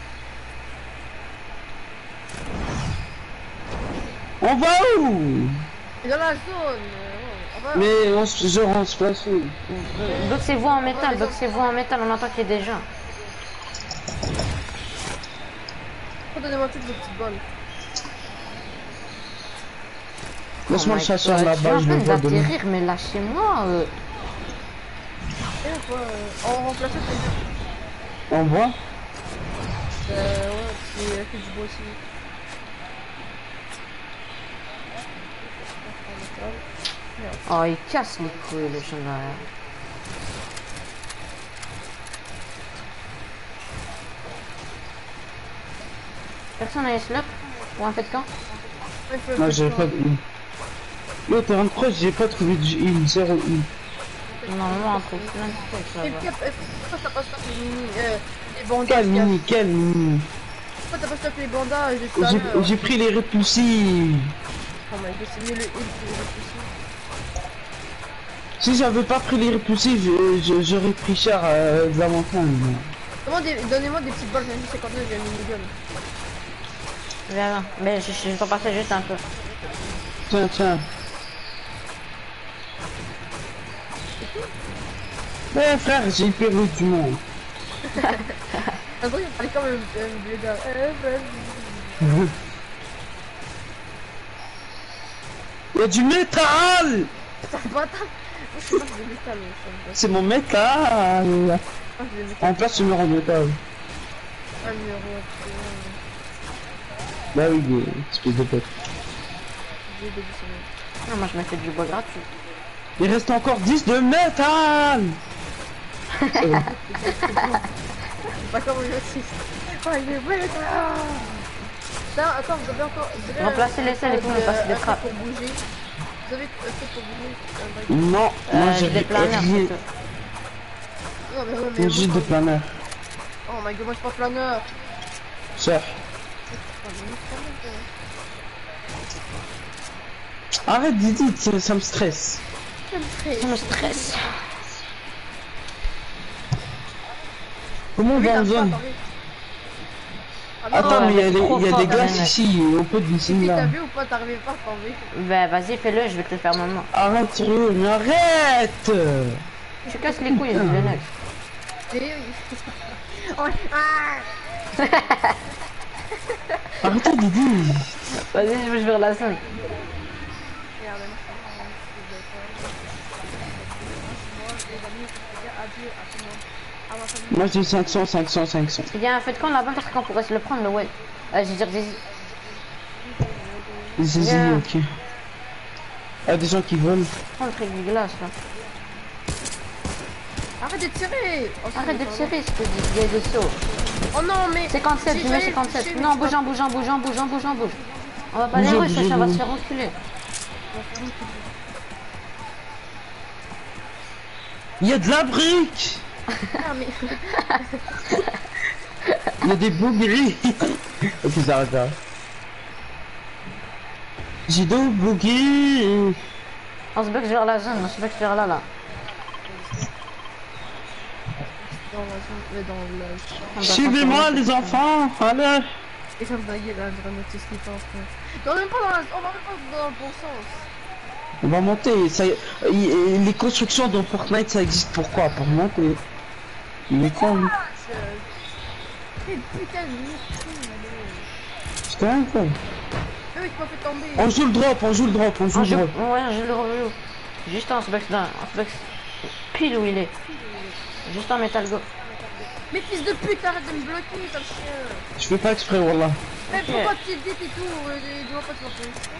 On va où? Et dans la zone, euh, on va... Mais on se, genre on se place où? Boxez-vous en métal, boxez-vous en métal, on entend qu'il y a des gens. Donnez-moi toutes vos petites balles. Laisse-moi le chasseur là-bas, je le vois de loin. d'atterrir, mais lâchez-moi. Euh... Et quoi, euh, on remplace le On voit? Euh, ouais, puis euh, que du bois aussi. Oh, il casse les couilles, le chien derrière. Personne n'a une slurp ou un fait de camp? Non, j'ai pas de heal. Yo, t'es en croche, j'ai pas trouvé de heal, zéro heal. Normalement, on trouve plein de trucs, ça Et va. puis, euh, pourquoi t'as pas stoppé les mini, euh, les bandages? Quel qu'il y a- mini, quel mini. Pourquoi t'as pas stoppé les bandages et tout à J'ai l'heure? j'ai pris les répulsifs. Oh my god, c'est mieux le heal que les répulsifs. Si j'avais pas pris les répulsifs, je- je- j'aurais pris cher euh, de la montagne. Comment des- Donnez-moi des petites balles, j'ai juste cinquante-neuf, j'ai un minigun. Viens, mais je, je, je t'en passais juste un peu. Tiens, tiens. Eh frère, j'ai le perru du monde. Un truc, il parlait comme un un vieux gars. Euh, vas-y. Il y a du métal. Putain, bâtard. Moi, je suis pas de métal, mais ça me passe. C'est mon métal. Moi, je vais mettre En place, tu meurs en métal. un numéro, putain. Bah oui, des espèce de pote. J'ai des dessins. Non, moi je me fais du bois gratuit. Il reste encore dix de métal. C'est bon. Pas comme le six. Oh, il est ouais, Putain, attends, vous avez encore. Vous avez Remplacez un- les selles et vous me un- passez des un trappes. truc pour bouger. Vous avez un truc pour bouger. un bail. Non, moi Euh, j'ai des planeurs, rien. c'est tout. Non, mais non, mais. J'ai juste des planeurs. Oh my god, moi je suis pas planeur. Chef. Oh, mais planeur, Arrête Didi, ça, ça me stresse. ça me ferait- Ça me stresse. Comment on Oui, va en t'as pas, zone? attendez. Ah, non, Attends, ouais, mais il y a c'est des, trop il y a fort, des quand glaces même. ici, on peut glisser Si t'as là. vu ou pas, t'arrivais pas à tomber. Bah vas-y, fais-le, je vais te le faire maintenant. Arrête, sérieux, mais arrête. Tu casses les couilles, le neuf. Et oui. Oh, ah. Arrêtez Didi. Vas-y, je vais vers la zone. Merde, adieu à tout le monde. À ma famille. Moi j'ai cinq cents, cinq cents, cinq cents. Il y a un fait de camp là-bas, parce qu'on pourrait se le prendre, le ouais. Euh, je veux dire, des... Zizi, Yeah. ok. Il y a des gens qui volent. prends le truc du glace là. Arrête de tirer. Oh, Arrête de pardon. tirer, ce que dit, il y a des sauts. Oh non, mais. cinquante-sept, Si je mets j'allais le toucher, cinquante-sept. mais Non, c'est bouge, pas- en bouge, en bouge, en bouge, en bouge, en bouge. On va pas les Bougez, rush, bougez, ça va se bougez. faire reculer. Il y a de la brique. Ah, mais. Il y a des boogies. Ok, ça arrête là. J'ai deux boogies. On se bug vers la zone, on se bug vers là, là. Dans la zone, mais dans le... Suivez-moi les enfants, allez. Et ça me baguer là, je vais noter ce qu'il pense. On va même pas dans la... On va même pas dans le bon sens. On va monter, ça y est, y- les constructions dans Fortnite ça existe pourquoi? Pour monter. Il est con lui. Mais putain, je me C'est quand même con. Ah oui, tu m'as fait tomber. On joue le drop, on joue le drop, on joue On le joue... drop. Ouais, je le rejoue. Juste en se bug dans... On se bug... Pile où il est. Juste en métal go. Mais fils de pute, arrête de me bloquer, sale chien. Je fais pas exprès, wallah. Mais Ok. pourquoi tu dis et tout, euh, dis-moi pas tu m'as fait.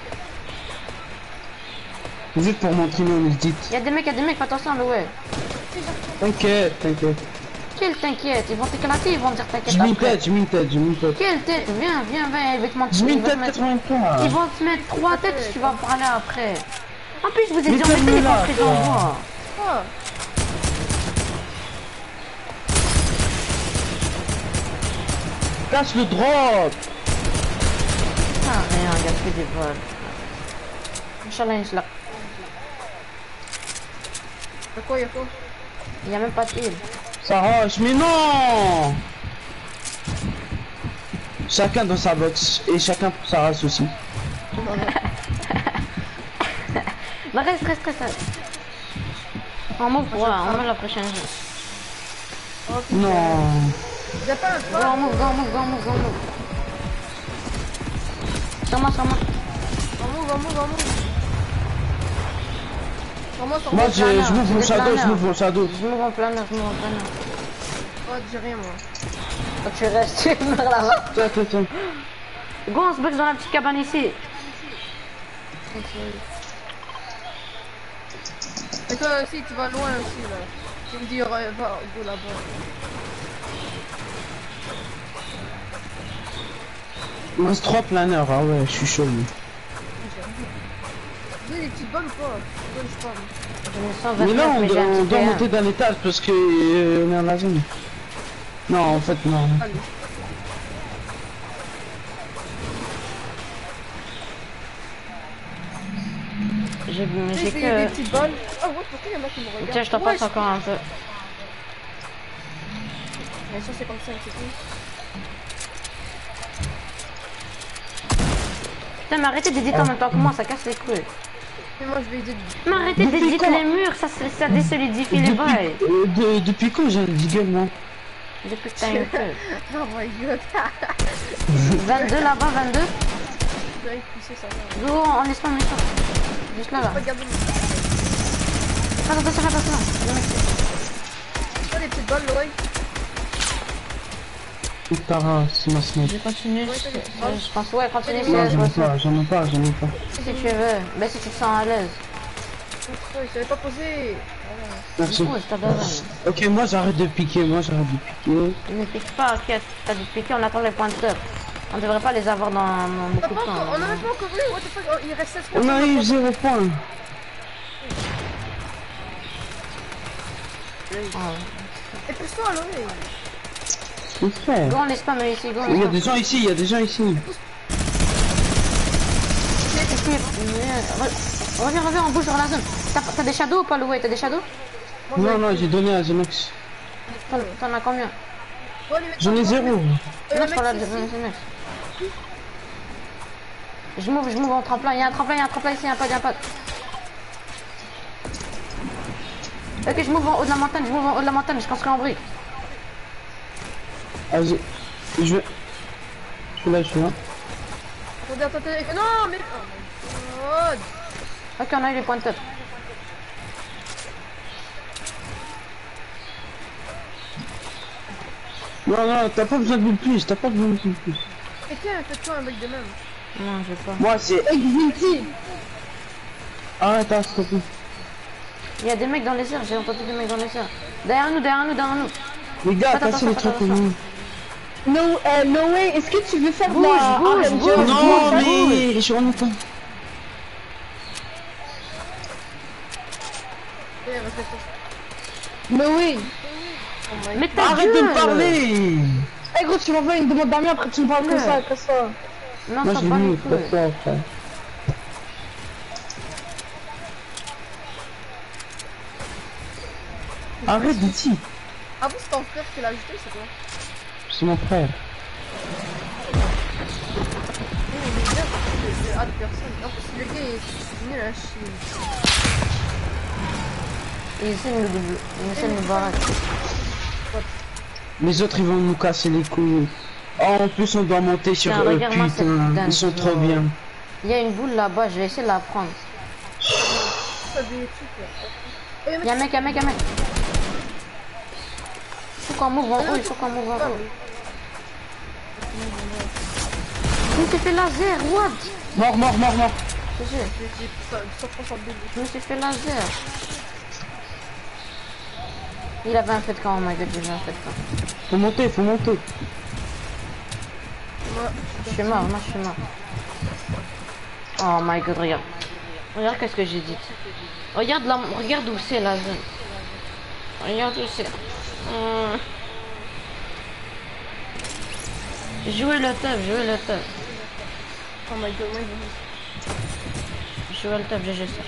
Vous êtes pour m'entraîner, on le dit. Y'a des mecs, y'a des mecs, fais attention, le ouais. T'inquiète, t'inquiète. Quelle t'inquiète, ils vont t'éclater, ils vont te dire t'inquiète J'ai mis une après. tête, j'ai mis une tête, j'ai mis une tête. Quelle tête? Viens, viens, viens, ils vont te J'ai mentir. mis Ils une vont te tête mettre... quatre-vingt-trois. Ils vont te mettre trois têtes, tu vas parler après. En plus, vous êtes Mais déjà ferme-le mettez les là, construits en toi. bois. Quoi? Casse le drop. Ah, rien, il y a que des vols. Inch'Allah, Inch'Allah. Y'a quoi, y'a quoi? Il y a même pas de heal. Ça roche, mais non. Chacun dans sa box et chacun pour sa race aussi. Bah reste, reste, reste. On move, ouais, on met la prochaine jeu. Oh, putain. Non. Y'a pas un Go, pas. on move, go, on move, go, on move, go, on move. Sur moi, sur moi. On move, on move, on move. Sur moi, sur Moi moi. je, je m'ouvre J'ai mon des shadow, je planeurs. m'ouvre mon shadow. Je move en planeur, je move en planeur. Oh, dis rien, moi. Quand tu restes, tu meurs là-bas. Attends, attends, attends. Go, on se bug dans la petite cabane ici. Et toi aussi, tu vas loin aussi, là. Tu me dis, va, go là-bas. Il me reste trois planeurs, ah ouais, je suis chaud. lui. Vous avez des petites bonnes ou pas? Bonnes, je parle. Je me sens Mais là on, vingt-neuf, mais j'ai un on petit doit P un. monter dans l'étage parce que euh, on est en la zone. Non, en fait non. Allez. J'ai Tu sais, j'ai c'est des que... petites bonnes. Ah ouais, pourquoi y'en a qui me regardent? Tiens, je t'en Ouais, passe encore un peu. Mais cent cinquante-cinq, c'est tout. Putain, mais arrêtez d'éditer en même temps que moi, ça casse les couilles. Mais moi, je vais aider. Mais arrêtez Depuis d'éditer quand les murs, ça, ça ça désolidifie les bails. Euh, de- depuis quand j'ai un diggle moi? Depuis que t'as une queue. Oh my god. vingt-deux là-bas, vingt-deux. Je vais pousser ça va. Go, on laisse pas, on laisse pas. Juste là, là. Regardez, Attends, attention, attention. c'est pas des petites balles, ouais. Tara, c'est ma semaine. Je continue, je, Ouais, t'as des petites balles. je pense, ouais, continue, Non, c'est j'en ai ouais, pas, j'en ai pas, j'en ai pas. si tu veux. Mais si tu te sens à l'aise. Oh, il savait pas poser. Merci. Du coup, c'est ta daronne. Ok, moi j'arrête de piquer, moi j'arrête de piquer. Ne pique pas, ok, t'as dû piquer, on attend les points de top. On devrait pas les avoir dans dans On a beaucoup pas de temps. encore, on a même pas encore eu, what the fuck, oh, il reste seize On a eu zéro point. Ah, Et pousse-toi, là, ouais. Mon frère. Go, on laisse pas, mais ici, go. on Il y a laisse des gens ici, il y a des gens ici. pas. Re- Reviens, reviens, on bouge sur la zone. T'as t'as des shadows ou pas, Loué? T'as des shadows? Non, non, j'ai donné à Zenox. T'en t'en as combien? Bon, lui, J'en ai zéro. Euh, Non, le je parle mec, de c'est ici. Zenex. Je m'ouvre, je m'ouvre en tremplin. Il y a un tremplin, il y a un tremplin ici, il y a un pas, il y a un pas. Ok, je m'ouvre en haut de la montagne, je m'ouvre en haut de la montagne, je construis en brique. Ah, je... Je vais... Je suis là, je suis là. Attendez, attendez, attendez. Non, mais. Oh my god. Ok, on a eu les points de top. Non, non, t'as pas besoin de plus, t'as pas besoin de plus. Et tiens, fais-toi un mec de même. Non, je vais pas. Moi c'est Exility. Arrête, hein, s'il te plaît. Il y a des mecs dans les airs, j'ai entendu des mecs dans les airs. Derrière nous, derrière nous, derrière nous. Les gars, Attends, cassez les attends, trucs. attends, au milieu. No, euh, Noé, est-ce que tu veux faire de Bouge, la bouge, Avenger bouge. Non, bouge, mais je suis en pas. Eh, respecte-toi. Noé, Mais ta Arrête de gueule. me parler. hey gros, tu m'envoies une demande d'amis, après tu me parles comme ça, comme ça. Non, Moi ça j'ai pas mis, les pas couilles. ça, frère. Arrête d'ici. Ah bon, c'est ton frère qui l'a ajouté, c'est quoi? C'est mon frère. Eh, il est bien parce que c'est à de personnes. En plus, le gars est nul à chier. Il essaie de nous double- il essaie de nous barrer. Les autres ils vont nous casser les couilles. Oh, en plus on doit monter sur Tiens, eux, regarde-moi cette putain, dingue, ils sont trop genre. bien. Il y a une boule là-bas, je vais essayer de la prendre. Ça des trucs là. Eh, Il y a un mec, un mec, un mec. Il faut qu'on m'ouvre en haut, il faut qu'on m'ouvre en haut. Je me suis fait laser, what? Mort, mort, mort, mort. Je sais, j'ai cent pour cent de je me suis fait laser. Il avait un fait de camp, oh my god, il avait un fait de camp. Faut monter, faut monter. Moi, Je suis mort, moi je suis mort. Oh my god, regarde. Regarde qu'est-ce que j'ai dit. Regarde là, regarde où c'est la zone. Regarde où c'est. Hum. Jouez le teuf, jouez le teuf. oh my god, moi, il Jouez le teuf, G G ça.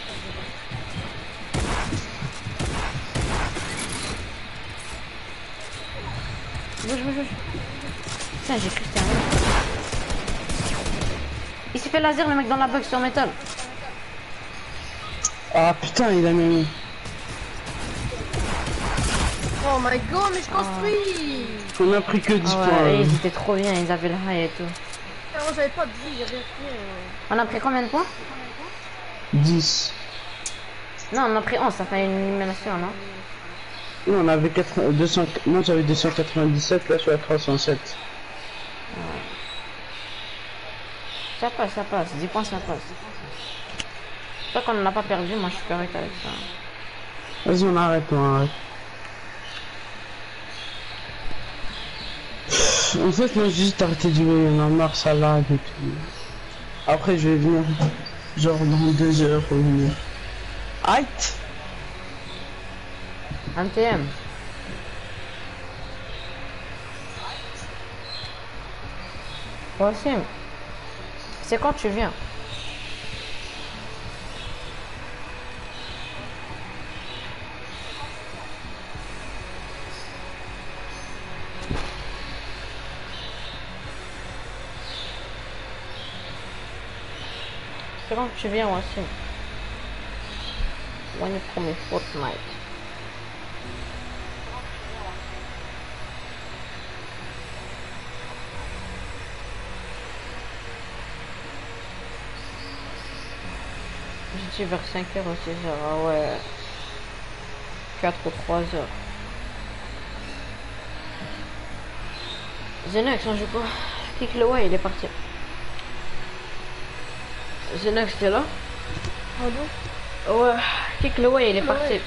Bouge, bouge, bouge. Putain, j'ai cru que c'était un mec. Il s'est fait laser le mec dans la box sur métal. Ah putain, il a mis. Oh my god, mais je construis! On a pris que dix Ah points. ouais, euh. ils étaient trop bien, ils avaient le high et tout. Frérot, j'avais pas de vie, j'ai rien fait. euh. On a pris combien de points? dix. Non, on a pris onze, ça fait une élimination, non? Non, on avait quatre- deux cents. Moi j'avais deux cent quatre-vingt-dix-sept, là je suis à trois cent sept. Ça passe, ça passe, dix points ça passe. Tant qu'on n'a pas perdu, moi je suis correct avec ça. Vas-y, on arrête, on arrête. En fait, moi j'ai juste arrêté de jouer, on a marre, ça lag et tout. Après, je vais venir, genre dans deux heures ou une heure. Aïe! Un T M. Wassim, c'est quand tu viens? C'est quand tu viens, Wassim? When you call me Fortnite. J'ai dit vers cinq heures ou six heures, ah ouais. quatre ou trois heures. Zenox, on joue quoi? Kick le way, il est parti. Zenox, t'es là? Pardon? Ouais, kick le way, il est Ouais. parti.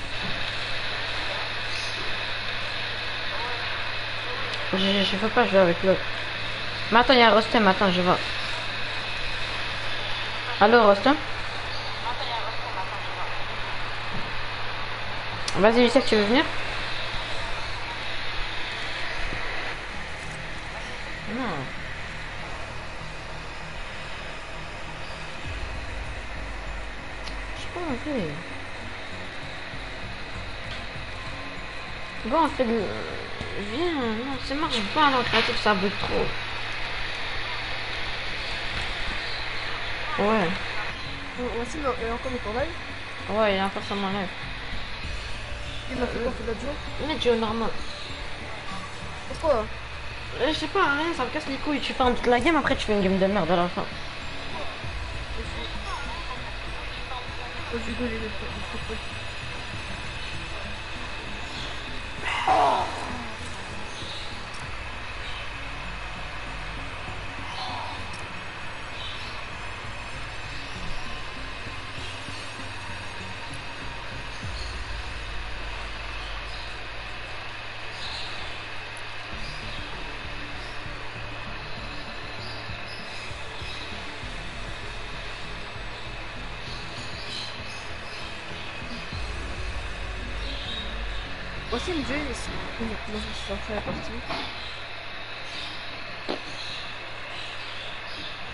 Je, je peux pas jouer avec l'autre. Mais attends, il y a Rostem, attends, je vais. Allô, Rostem? Vas-y, je sais que tu veux venir? Non. Je sais pas envie. Bon, on fait de... Viens, non, c'est marche pas, alors créatif, ça bug trop. Ouais. Voici, il y a encore mon travail. Ouais, il a encore sur mon live. Il m'a fait quoi, fait l'autre jour? Mais tu es normal. Pourquoi? Euh, je sais pas, rien, ça me casse les couilles. Tu fais un toute la game, après tu fais une game de merde à la fin. Oh, du coup, j'ai fait. Aussi, le jeu, comment ça se fait la partie?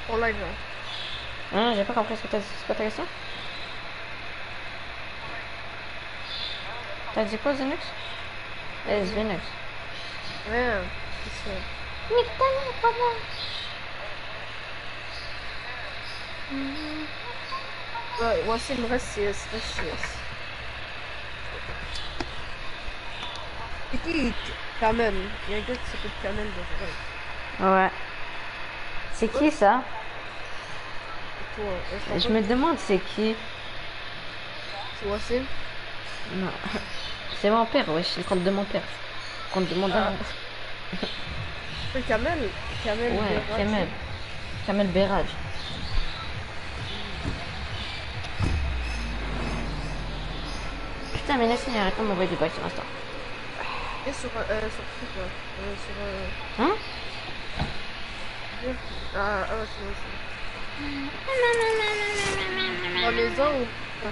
En live. Hein. Hein, j'ai pas compris ce que t'as dit. C'est quoi ta question? T'as dit quoi, Zenux? Eh, Zenux. Ouais, c'est ça. Nique ta mère, papa. Ouais, moi aussi, il me reste C S. Reste C S. C'est qui Kamel? Il y a un gars qui s'appelle Kamel de vrai. Ouais. C'est qui ça? Et toi, euh, Je me demande c'est qui. C'est Wassim? Non. C'est mon père, wesh. C'est le compte de mon père. Le compte de mon daron. C'est Kamel? Kamel Ouais, Berraj. Kamel. Kamel Berraj. Putain, mais Nassim, arrête pas de m'envoyer des bails sur Insta. Et sur, euh, sur truc là. Euh, sur, euh... Hein? Ah, ah, c'est bon, c'est bon. Dans les ans ou...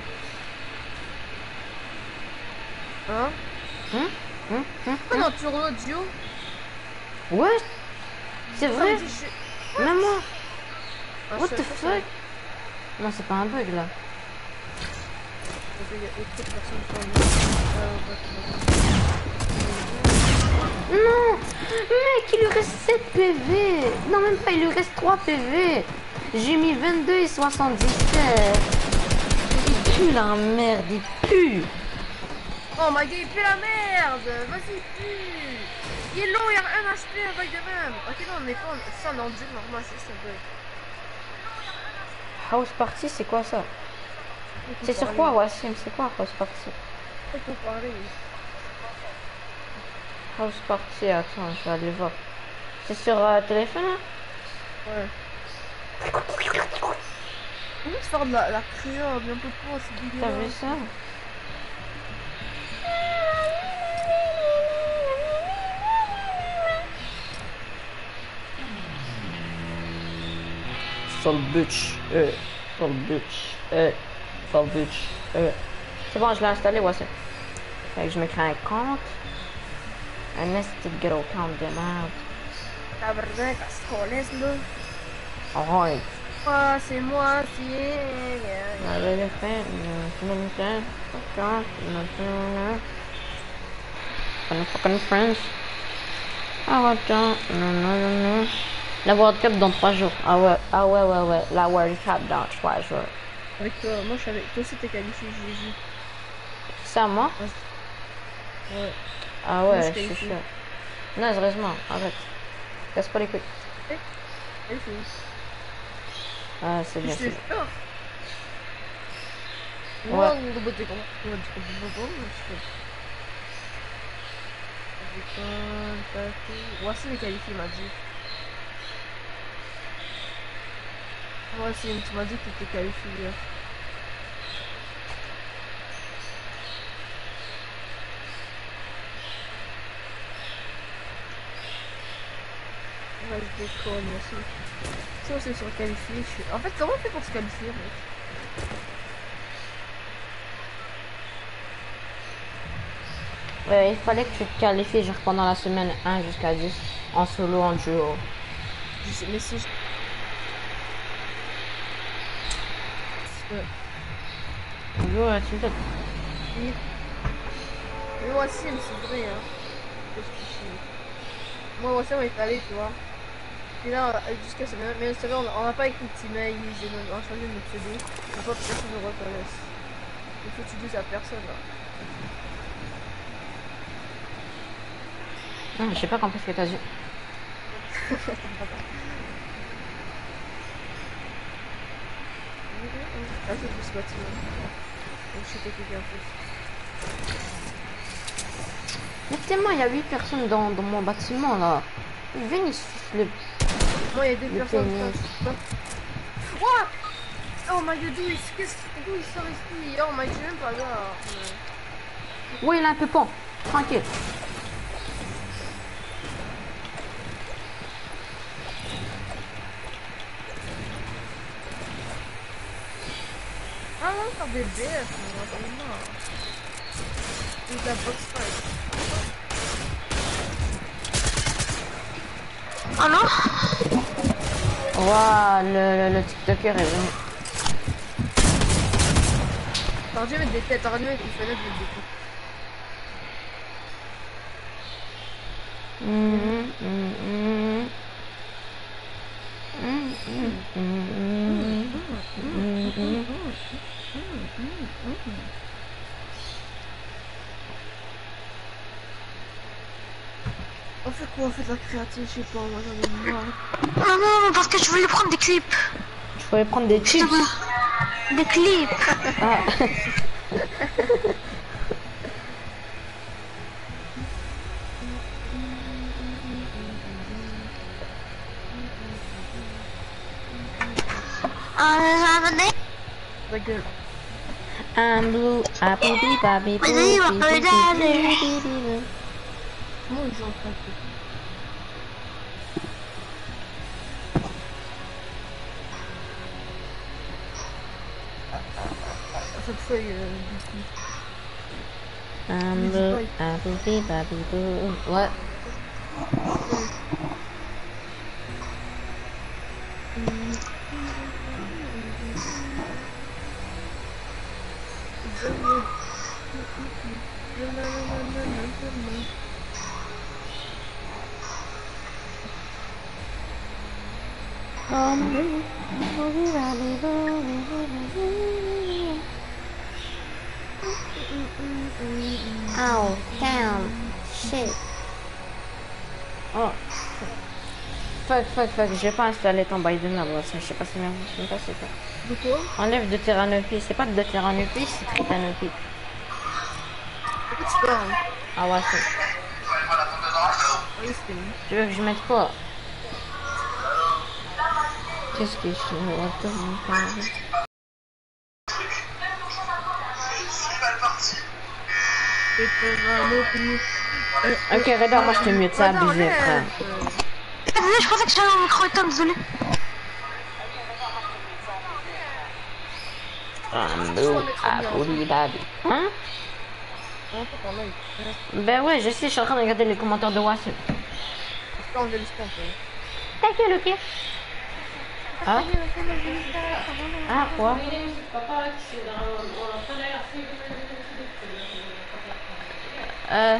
Hein? Hein? Hein? Hein? Ah non, tu roules duo? Ouais? C'est vrai? Ah, je- Même moi? Ah, What je the sais pas, fuck? Non, c'est pas un bug là. Il y a trop de personnes qui sont là. Non! Mec, il lui reste sept P V! Non, même pas, il lui reste trois P V! J'ai mis vingt-deux et soixante-dix-sept! Il pue la merde, il pue! Oh my god, il pue la merde! Vas-y, pue! Il est long, il y a un H P, un bug de même! Ok, non, on est pas en... ça, on est en dur normal, c'est juste un bug. House Party, c'est quoi ça? C'est sur quoi, Wassim? C'est quoi House Party? Faut qu'on parle. House Party, attends, je vais aller voir. C'est sur euh, téléphone là? Ouais. On va se faire de la, la créa, bien peu pas, c'est T'as vu dégueulasse. ça? Full butch, euh, full butch, euh, full butch, euh. C'est bon, je l'ai installé, ouais, c'est. Fait que je me crée un compte. Un esti de gros compte de merde. Tabarnak, à ce qu'on laisse là. Arrête. Ah, c'est moi, c'est... J'avais le fait, je me disais, fuck, fucking fucking friends. Ah ouais, tiens, non, non, non, non. La World Cup dans trois jours. Ah ouais, ah ouais, ouais, ouais. La World Cup dans trois jours. Avec toi, moi je suis avec toi aussi, t'es qualifié, G G. Ça, moi? Ouais. Ah Moi, ouais, je je suis qualifie. sûr. Non, sérieusement, arrête. Casse pas les couilles. Et c'est... Ah, c'est bien, Je te c'est bien. jure. Ouais. Moi, on doit botter comment? On va dire qu'on peut pas, mais je fais. Avec un paquet. Voici les qualifiés, il m'a dit. Voici, tu m'as dit que t'étais qualifié hier. Ouais, je déconne, moi aussi. Ça, c'est sur qualifié. Je suis... En fait, comment on fait pour se qualifier, mec? Euh, il fallait que tu te qualifies genre pendant la semaine un jusqu'à dix en solo, en duo. Je sais, mais si je... Ouais. Ouais, tu peux. Oui. Mais Wassim, c'est vrai, hein. Qu'est-ce que c'est? Moi, Wassim, il fallait, tu vois. Puis là, euh, jusqu'à ce moment, mais vous savez, on n'a pas écrit Teamail, on a changé notre pseudo. Il faut pas que personne ne reconnaisse. Il faut que tu dises à personne, là. Hum, j'ai pas compris ce que t'as dit. Ah, c'est tout ce bâtiment. Donc, je sais pas qui vient en plus. Mais tellement, il y a huit personnes dans, dans mon bâtiment là. Ils viennent, ils sucent le. Moi, il y a deux Le personnes. pénis. What? Oh my god, d'où il, qu'est-ce d'où il sort ici? Oh my god, je sais même pas là. Oui, il a un peu pont. Tranquille. Ah non, faire des B F, on va pas ou de la box fight. Oh non? Waouh, le, le, le TikToker est venu. T'aurais dû mettre des têtes, t'aurais dû mettre une fenêtre avec des têtes. Mhm, mhm, mhm. Mhm, mhm, mhm, mhm. On fait quoi? On fait de la créative, je sais pas, moi j'en ai marre. Non, non, parce que je voulais prendre des clips. Je pourrais prendre des chips. Des clips. Ah. Euh, Ta gueule. I'm blue, apple bee, baby, boo, Vas-y, on bee, va bee, regarder. bee, bee, bee, bee. Comment ils ont fait? Cette feuille, euh, I'm blue, apple bee, baby, boo. What? Oh, damn, shit. Oh. Fuck, fuck, fuck, j'ai pas installé ton bail de merde, je sais pas si bien, je sais pas si c'est de quoi? Enlève de Terranopie, c'est pas de Terranopie, c'est Tritanopie. Pourquoi tu parles? Ah ouais, c'est... Oui, c'est bon. Tu veux que je mette quoi? Qu'est-ce que je suis... What the fuck? Ok, Reda, moi je te mute, c'est abusé, frère. Désolé, je pensais que j'avais un micro éteint, désolé. Hein? Ben ouais, je sais, je suis en train de regarder les commentaires de Wassim. Je peux enlever le spawn, Ta gueule, ok? Ah? Ah, quoi? Euh...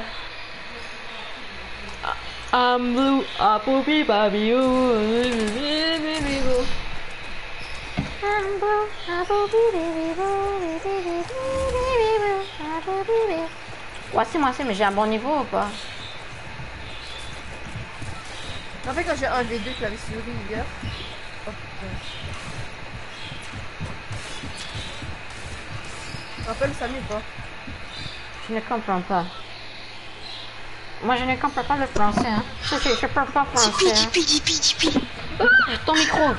I'm blue, apple bee, baby, oh, baby, oh. I'm blue, apple bee, baby, oh, baby, baby, apple bee, baby. Wassim, Wassim, mais j'ai un bon niveau ou pas? En fait, quand j'ai un des deux claviers souris hier. Oh putain. Tu te rappelles Samy ou pas? Je ne comprends pas. Moi, je ne comprends pas le français, hein. Je, je, je parle pas français. Tipeee, Hein. Tipeee, Tipeee, Tipeee. Ton micro.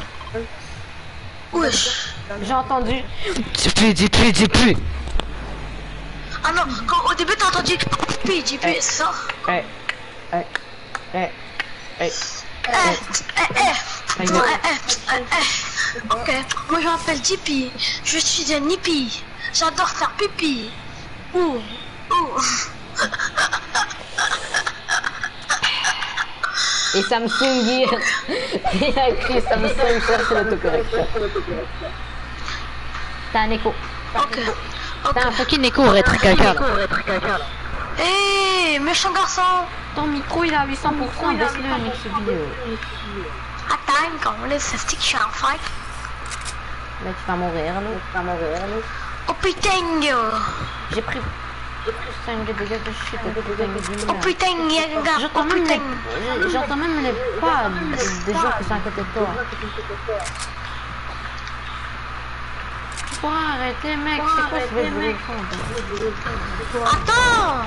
Wesh. J'ai entendu. Tipeee, Tipeee, Tipeee. Ah non, quand, au début t'as entendu Tipeee, Tipeee, Hey. c'est ça? Hey, hey, hey, hey. Eh, eh, eh. Non, eh, eh, eh, eh. Ok, moi je m'appelle Tipeee. Je suis un hippie. J'adore faire pipi. Ouh, ouh. Et Samsung Gear. Il a écrit Samsung, cherche l'autocorrection. T'as un écho. Ok. T'as un fucking écho, rétro caca. Eh, méchant garçon. Ton micro il est à huit cents pour cent, baisse-le, mix vidéo. Attends, quand on laisse ce stick, je suis en fight. Mais tu vas mourir, là. Tu vas mourir, là. Oh putain, yo. J'ai pris... J'ai pris cinq de dégâts de shit, de putain de Oh merde. putain, y'a un gars. Oh J'entends même, putain. les... J'entends même les pas des gens qui sont à côté de toi. Tu pourras arrêter, mec, c'est quoi ce bruit de fond? Attends.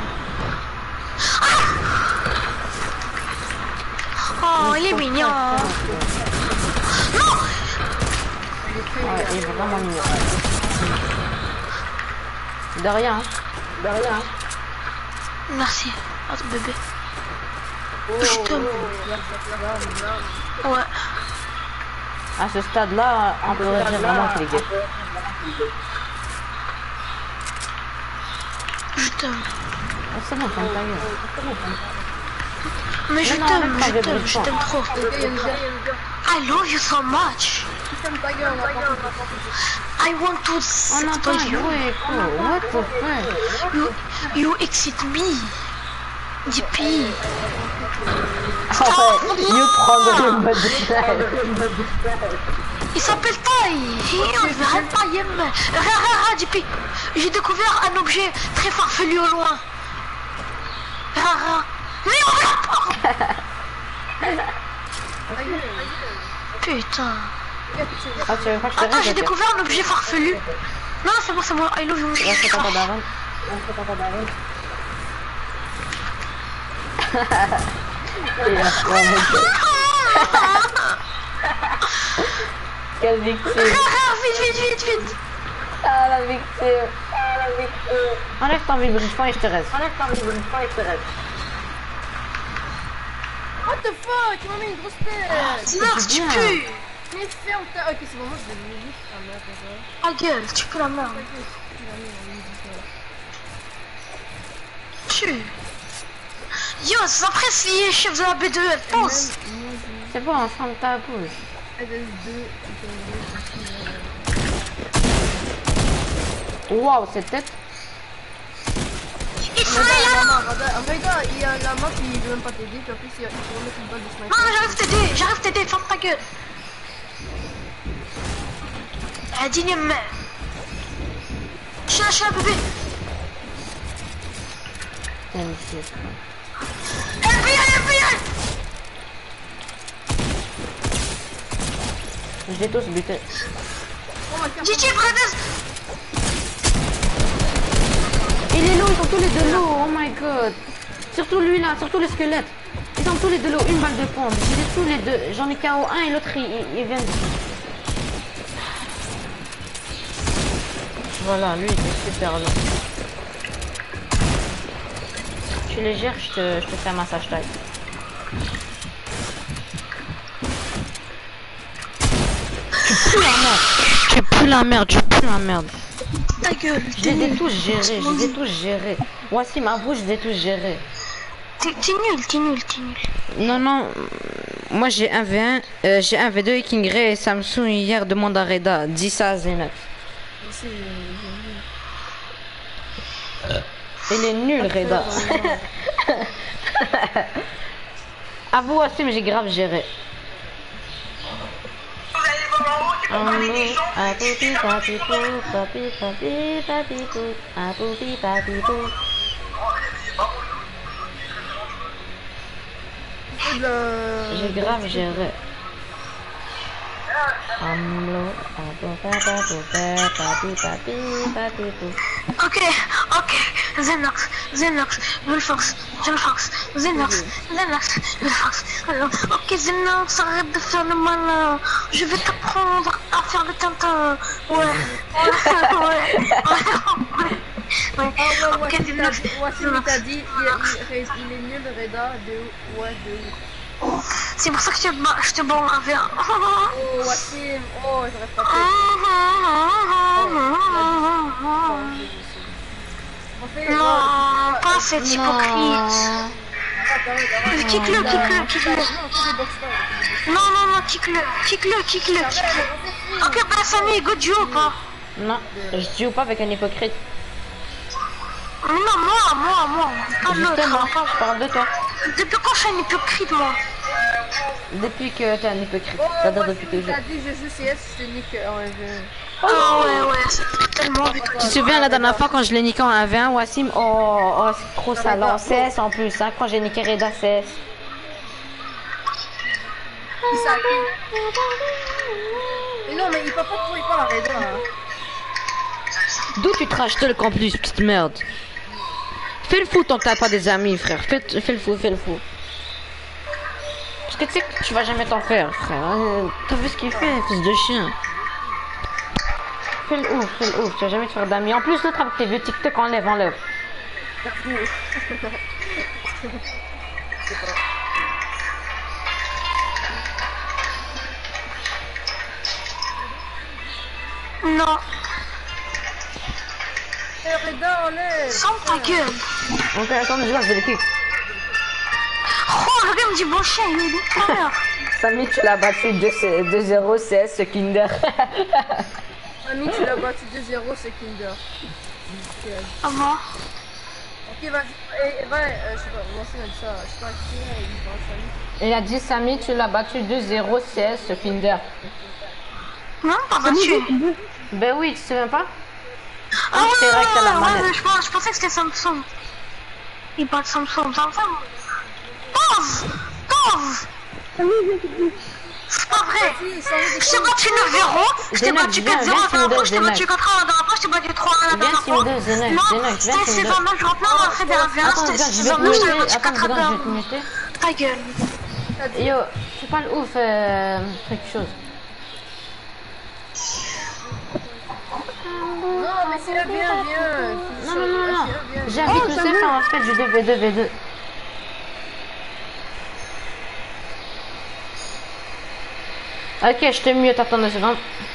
Oh, il est mignon. Non. Ouais, il est vraiment mignon. De rien, hein. De rien, hein. Merci. Attends, bébé. Je t'aime. Ouais. À ce stade-là, on peut dire vraiment qu'il est gay. Je t'aime. Oh, c'est bon, ferme ta gueule. Mais je Non, non, t'aime, même pas je de t'aime, bruit de je fond. t'aime trop. Il y a une gars, il y a une gars. I love you so much. Ferme ta gueule, on a pas I want to On entend un gros écho. What the fuck? You, you excite me. D P. Ah ouais, you prendre le mode de Il s'appelle Tai. On verra pas Yem. Rara, D P. J'ai découvert un objet très farfelu au loin. Rara. Mais on l'a pas. Putain. Ah, tu veux pas que je te Attends, reste, j'ai ok. découvert un objet farfelu. Non, c'est bon, c'est bon. I love you. Là, c'est pas ta daronne. Et là, oh mon Dieu. Quelle victime. Vite, vite, vite, vite. Ah, la victime. Ah, la victime. Enlève ton vibrifant et je te reste. Enlève ton vibrifant et je te reste. What the fuck? Il m'a mis une grosse tête. Merde, tu pues. Mais ferme ta... Ok, c'est bon, moi je vais le midi. Ah merde, d'accord. Ta gueule, tu peux la merde. Tu. Yo, après si les chefs de la B deux, elle pense. C'est bon, ferme ta bouche. Waouh, cette tête. Il En faut vrai, là. en vrai, il y a la map qui veut même pas t'aider, puis en plus il faut remettre une balle de sniper. Non, j'arrive t'aider, j'arrive t'aider, ferme ta gueule. Ah, digne-moi. Je suis là, je suis là, bébé. Magnifique. F B I, F B I. Je l'ai tous buté. G G, brothers. Il est low, ils sont tous les deux low, oh my god. Surtout lui là, surtout le squelette. Ils sont tous les deux low, une balle de pompe. J'ai les tous les deux, j'en ai K O un et l'autre il, il, il vient de... Voilà, lui il est super low. Tu les gères, je te, je te fais un massage taille. Tu pues la merde, tu pues la merde, tu pues la merde. Ta gueule. Je les ai tous gérés, je les ai tous gérés. Voici ma bouche, je les ai tous gérés. T'es nul, t'es nul, t'es nul. Non, non, moi j'ai un V un, euh, j'ai un V deux et King Ray et Samsung hier demande à Reda, dis ça à Zenith. Il est nul, Reda. À vous aussi, mais j'ai grave géré. Un poupi papi pou, papi papi papi pou, un poupi papi pou. J'ai grave géré. Ok, ok, Xenox, Xenox, Vulfox, Vulfox, Xenox, Xenox, Vulfox. Alors, ok Xenox, arrête de faire le malin. Je vais t'apprendre à faire le tintin. Ouais, ouais, ouais, ouais. Ouais, ok Xenox, Wassim t'a dit, il est nul, Reda, de ouais, de c'est pour ça que je te bats, je te bats en un v un. Oh Wassim, oh j'aurais pas fait. Non, pas cet hypocrite. Kick-le, kick-le, kick-le. Non, non, non, kick-le, kick-le, kick-le, kick-le. Ok, bah Samy, go duo ou pas? Non, je joue pas avec un hypocrite. Non, moi, moi, moi. Pas Justement, l'autre. je parle de toi. Depuis quand je suis un hypocrite, moi? Depuis que t'es un hypocrite, c'est-à-dire depuis toujours. T'as dit je joue C S, je te nique en un v un. Oh ouais, ouais, c'est tellement vite. Tu te souviens la dernière fois quand je l'ai niqué en un v un, Wassim? Oh, oh c'est trop salant. C S en plus, hein, quand j'ai niqué Reda C S. Il s'arrête. Mais non, mais il peut pas trop, il parle à Reda. Hein. D'où tu te rachetes le campus, petite merde? Fais le fou tant que t'as pas des amis, frère. Fais, fais le fou, fais le fou. Parce que tu sais que tu vas jamais t'en faire, frère. T'as vu ce qu'il fait, fils de chien? Fais le ouf, fais le ouf. Tu vas jamais te faire d'amis. En plus, l'autre avec tes vieux TikTok, enlève, enlève. Non. Reda, enlève. Sans ta gueule. Ok, attends, je vais le kick. Oh, le gars me dit bon chien, il est une fleur. Samy, tu l'as battu deux zéro C S Kinder. Samy, tu l'as battu deux zéro, c'est Kinder. Ah bon? Ok, vas-y. Eh, va, euh, je sais pas, moi aussi on a dit ça. Je sais pas qui il parle Samy. Il a dit Samy, tu l'as battu deux zéro C S Kinder. Non, pas battu. Ben oui, tu te souviens pas? Ah c'est vrai que t'as la ouais, manette. ouais, je, pense- je pensais que c'était Samsung. Il parle de Samsung, Samsung. Pause! Pause! C'est pas vrai! Vas-y, Samy, Je t'ai battu neuf zéro, je t'ai Zenox, battu viens, quatre zéro la viens, dernière fois, je t'ai Zenox. battu quatre un la dernière fois, je t'ai battu trois un la Viens, dernière fois. Team deux, Zenox, Non, Zenox, viens, c'était Team six deux. un neuf, je rentre là, on a fait des un v un, Attends, c'était regarde, je six vais un te neuf, je t'avais muter. battu Attends, quatre à regarde, je vais te deux. muter. Ta gueule. Yo, c'est pas le ouf, euh, truc chose. Non, mais c'est le bien, viens. Non, non, non, non. J'ai J'invite Youssef et on va faire du deux v deux v deux. Ok, je te mute, attends deux secondes.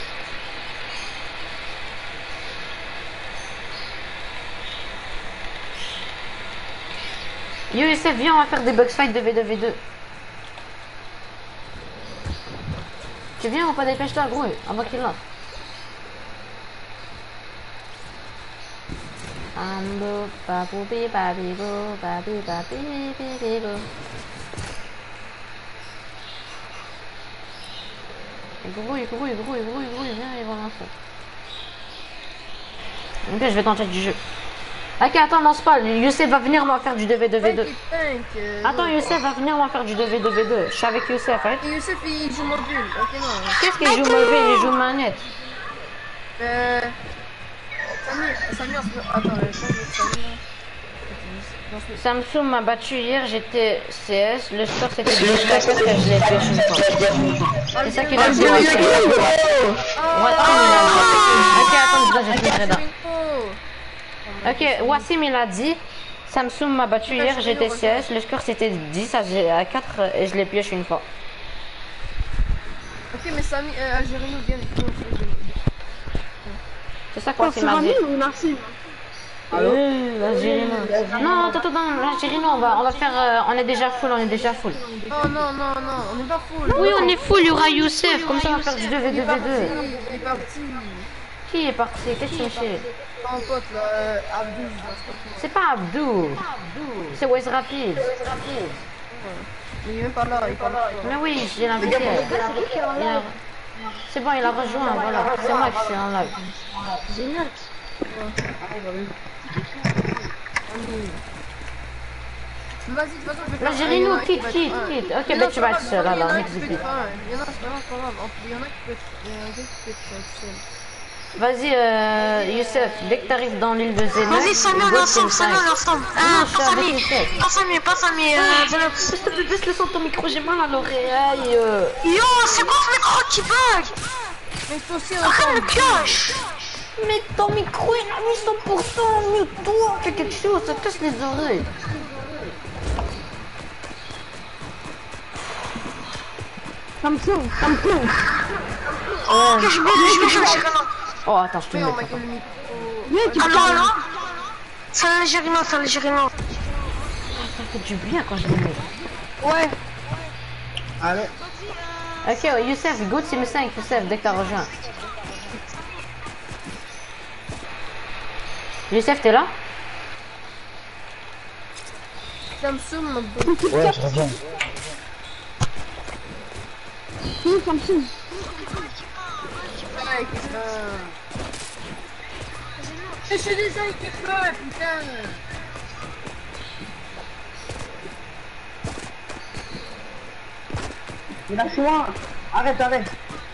Yo, Youssef, viens, on va faire des box fight deux v deux v deux. Tu viens ou pas, dépêche-toi, gros, avant qu'il lance. Ambo, babou, bi, babi, bo, babi, babi, bi, bi, bo. Grouille, grouille, grouille, grouille, grouille, viens, il va lancer. Ok, je vais dans le chat du jeu. Ok, attends, lance pas. Youssef va venir, on va faire du deux v deux v deux. Attends, Youssef va venir, on va faire du deux v deux v deux. Je suis avec Youssef, hein. Et Youssef, il joue mobile. Ok, non. Qu'est-ce qu'il joue mobile? Il joue manette. Euh... Samy, Samy, on se... Attends, euh, Samy, Samy... Samsung m'a battu hier, j'étais C S, le score c'était dix à quatre et je l'ai fait une fois. C'est ça qu'il a dit. Ouais, attends, il a dit. Ok, attends, je vais finir là. Ok, Wassim il a dit, Samsung m'a battu hier, j'étais C S, le score c'était dix à quatre et je l'ai pioché une fois. Ok, mais Samy, euh, Algérino, viens. C'est ça quoi, c'est m'a dit. Euh, l'Algérino. Non, attends, attends, l'Algérino, on va, on va faire, euh, on est déjà full, on est déjà full. Non, non, non, non, on n'est pas full. Oui, on est full, il y aura Youssef, comme ça on va faire du deux v deux v deux. Il est parti. Qui est parti? Qu'est-ce que tu me fais? Mon pote là, euh, Abdou. C'est pas Abdou. C'est Wes Rapid. Mais il est même pas là, il est pas là. Mais oui, j'ai l'invité. C'est bon, il a rejoint, voilà. C'est moi qui suis en live. Génial. Vas-y, de toute façon, je vais faire. L'Algérino, quitte, quitte, quitte. Ok, bah tu vas être seul alors, n'existe Il y en a, c'est pas grave, c'est pas grave. Il y en a qui peut être. Il y en a qui peut être seul. Vas-y, euh, Youssef, dès que t'arrives dans l'île de Zéna. Vas-y, Samy, on est ensemble, Samy, on est ensemble. Ah, pas Samy, pas Samy, pas Samy, euh, Zenox. S'il te plaît, baisse le son de ton micro, j'ai mal à l'oreille. Yo, c'est quoi ce micro qui bug? Mais toi aussi, Arrête le pioche. Mais ton micro il a mis cent pour cent, mute-toi, fais quelque chose, ça casse les oreilles. Samsung, Samsung. Oh, je vais, je vais changer. Oh, attends, je te Mais mets. on m'a gueulé le micro. Allô, allô? C'est l'Algérino, c'est l'Algérino. Ça fait du bien quand je le mets. Ouais. Allez. Ok, oh, Youssef, go team cinq, Youssef, dès que t'as rejoint. Youssef, t'es là? Samsung, mon bon. Ouais, je reviens. Ouais, qu'est-ce que. Mais je suis déjà équipé, putain. Lâche-moi. Arrête, arrête.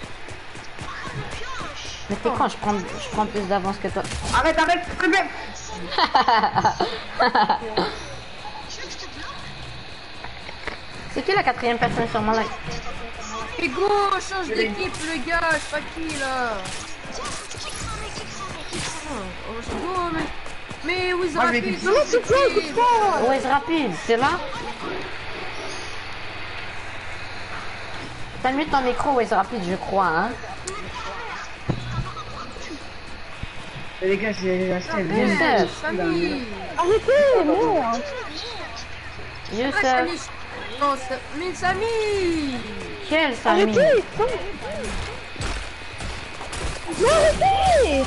Mais t'es quand je prends, je prends plus d'avance que toi. Arrête, arrête, s'il te plaît. C'est qui la quatrième personne sur mon live? Et go, change d'équipe, le gars, je sais pas qui là. Oh, je go, mais. Mais Wiz Ah, Rapid, mais change d'équipe. Wes Rapid, c'est là? T'as mis ton micro, Wes Rapid, je crois, hein? Et les gars, j'ai acheté un bien. Youssef, Samy. Arrêtez, non. Ah, Youssef, Samy. Non, Sa- mais Samy. Quel Samy? Arrêtez! Non, arrêtez!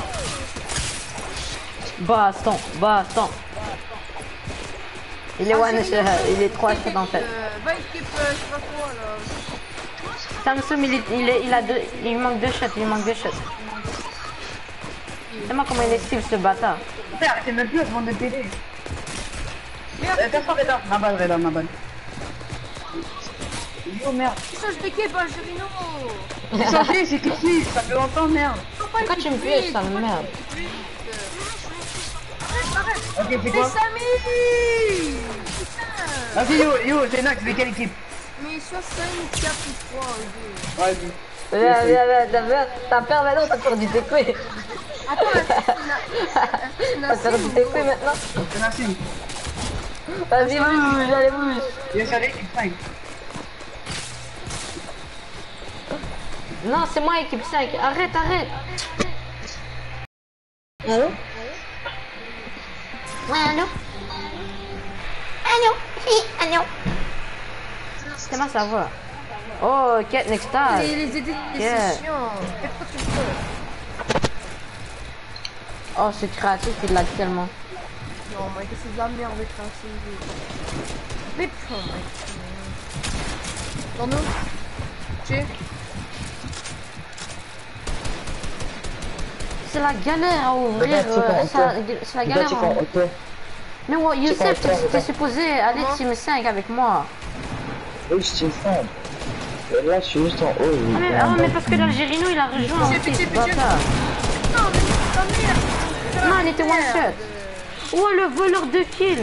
Baston, baston. Il est one shot, il est trois shots en fait. Euh, va équipe, euh, je sais pas quoi là. Samsung, il, est, il, est, il a deux, il manque deux shots, il manque deux shots. C'est moi comment il est cible ce bâtard. Putain, arrêtez même plus à se vendre de télé. Merde, casse-toi, Reda. Ma balle, Reda, ma balle. Oh merde. Il change d'équipe, Algerino. J'ai changé, c'est cliqué, ça fait longtemps, merde. Pourquoi tu me pièges, ça me merde? Ok, c'est C'est quoi? Samy. Vas-y, yo, yo, c'est Nax, de quelle équipe? Mais soit cinq, quatre ou trois. Vas-y. Viens, viens, viens, t'as peur, t'as peur maintenant, t'as peur du T Q. Attends, T'as peur du T Q maintenant? C'est Nassim. Vas-y, bouge, allez, bouge. Il est sur l'équipe cinq. Non, c'est moi équipe cinq, arrête, arrête. Allô? Ouais, allô? Allô? Oui, allô? Comment ça va? Oh, Cat Next Time. Les, les édits, Yeah. c'est chiant. Mais pourquoi tu le fais? Oh, c'est créatif, il l'a tellement. Non, mec, c'est de la merde d'être ainsi. Mais putain, mec. Dans nous? Tu? C'est la galère à ouvrir, euh, ça- c'est la galère à ouvrir. Mais ouais, Youssef, t'es t'es supposé aller team cinq avec moi. Oui, je team cinq. Et là, je suis juste en haut. Ah mais, ah, mais parce que l'Algérino, il a rejoint Pitié, aussi, pitié, ce pitié. bâtard. Non, mais c'est ta merde. Non, il était one shot. Oh, le voleur de kill.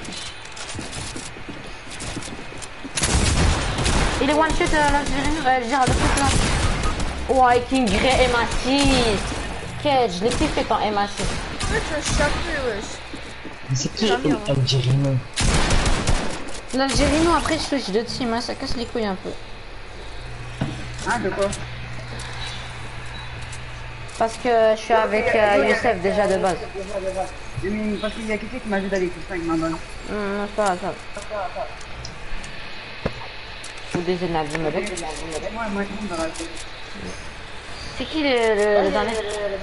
Il est one shot, euh, l'Algérino, euh, je veux dire, le truc là. Oh, avec une grey M A six. Quel, je l'ai kiffé ton M A six. Ouais, tu as chapé, wesh. C'est qui Algérino? L'Algérino, après, je switch de team, hein, ça casse les couilles un peu. Hein, de quoi? Parce que je suis avec euh, Youssef déjà de base. Mais parce qu'il y a quelqu'un qui m'a dit d'aller l'équipe cinq, ma balle. Hum, non, c'est pas grave. Ou des énards, je me Moi, moi, tout le monde dans la tête. C'est qui le, le, le dernier?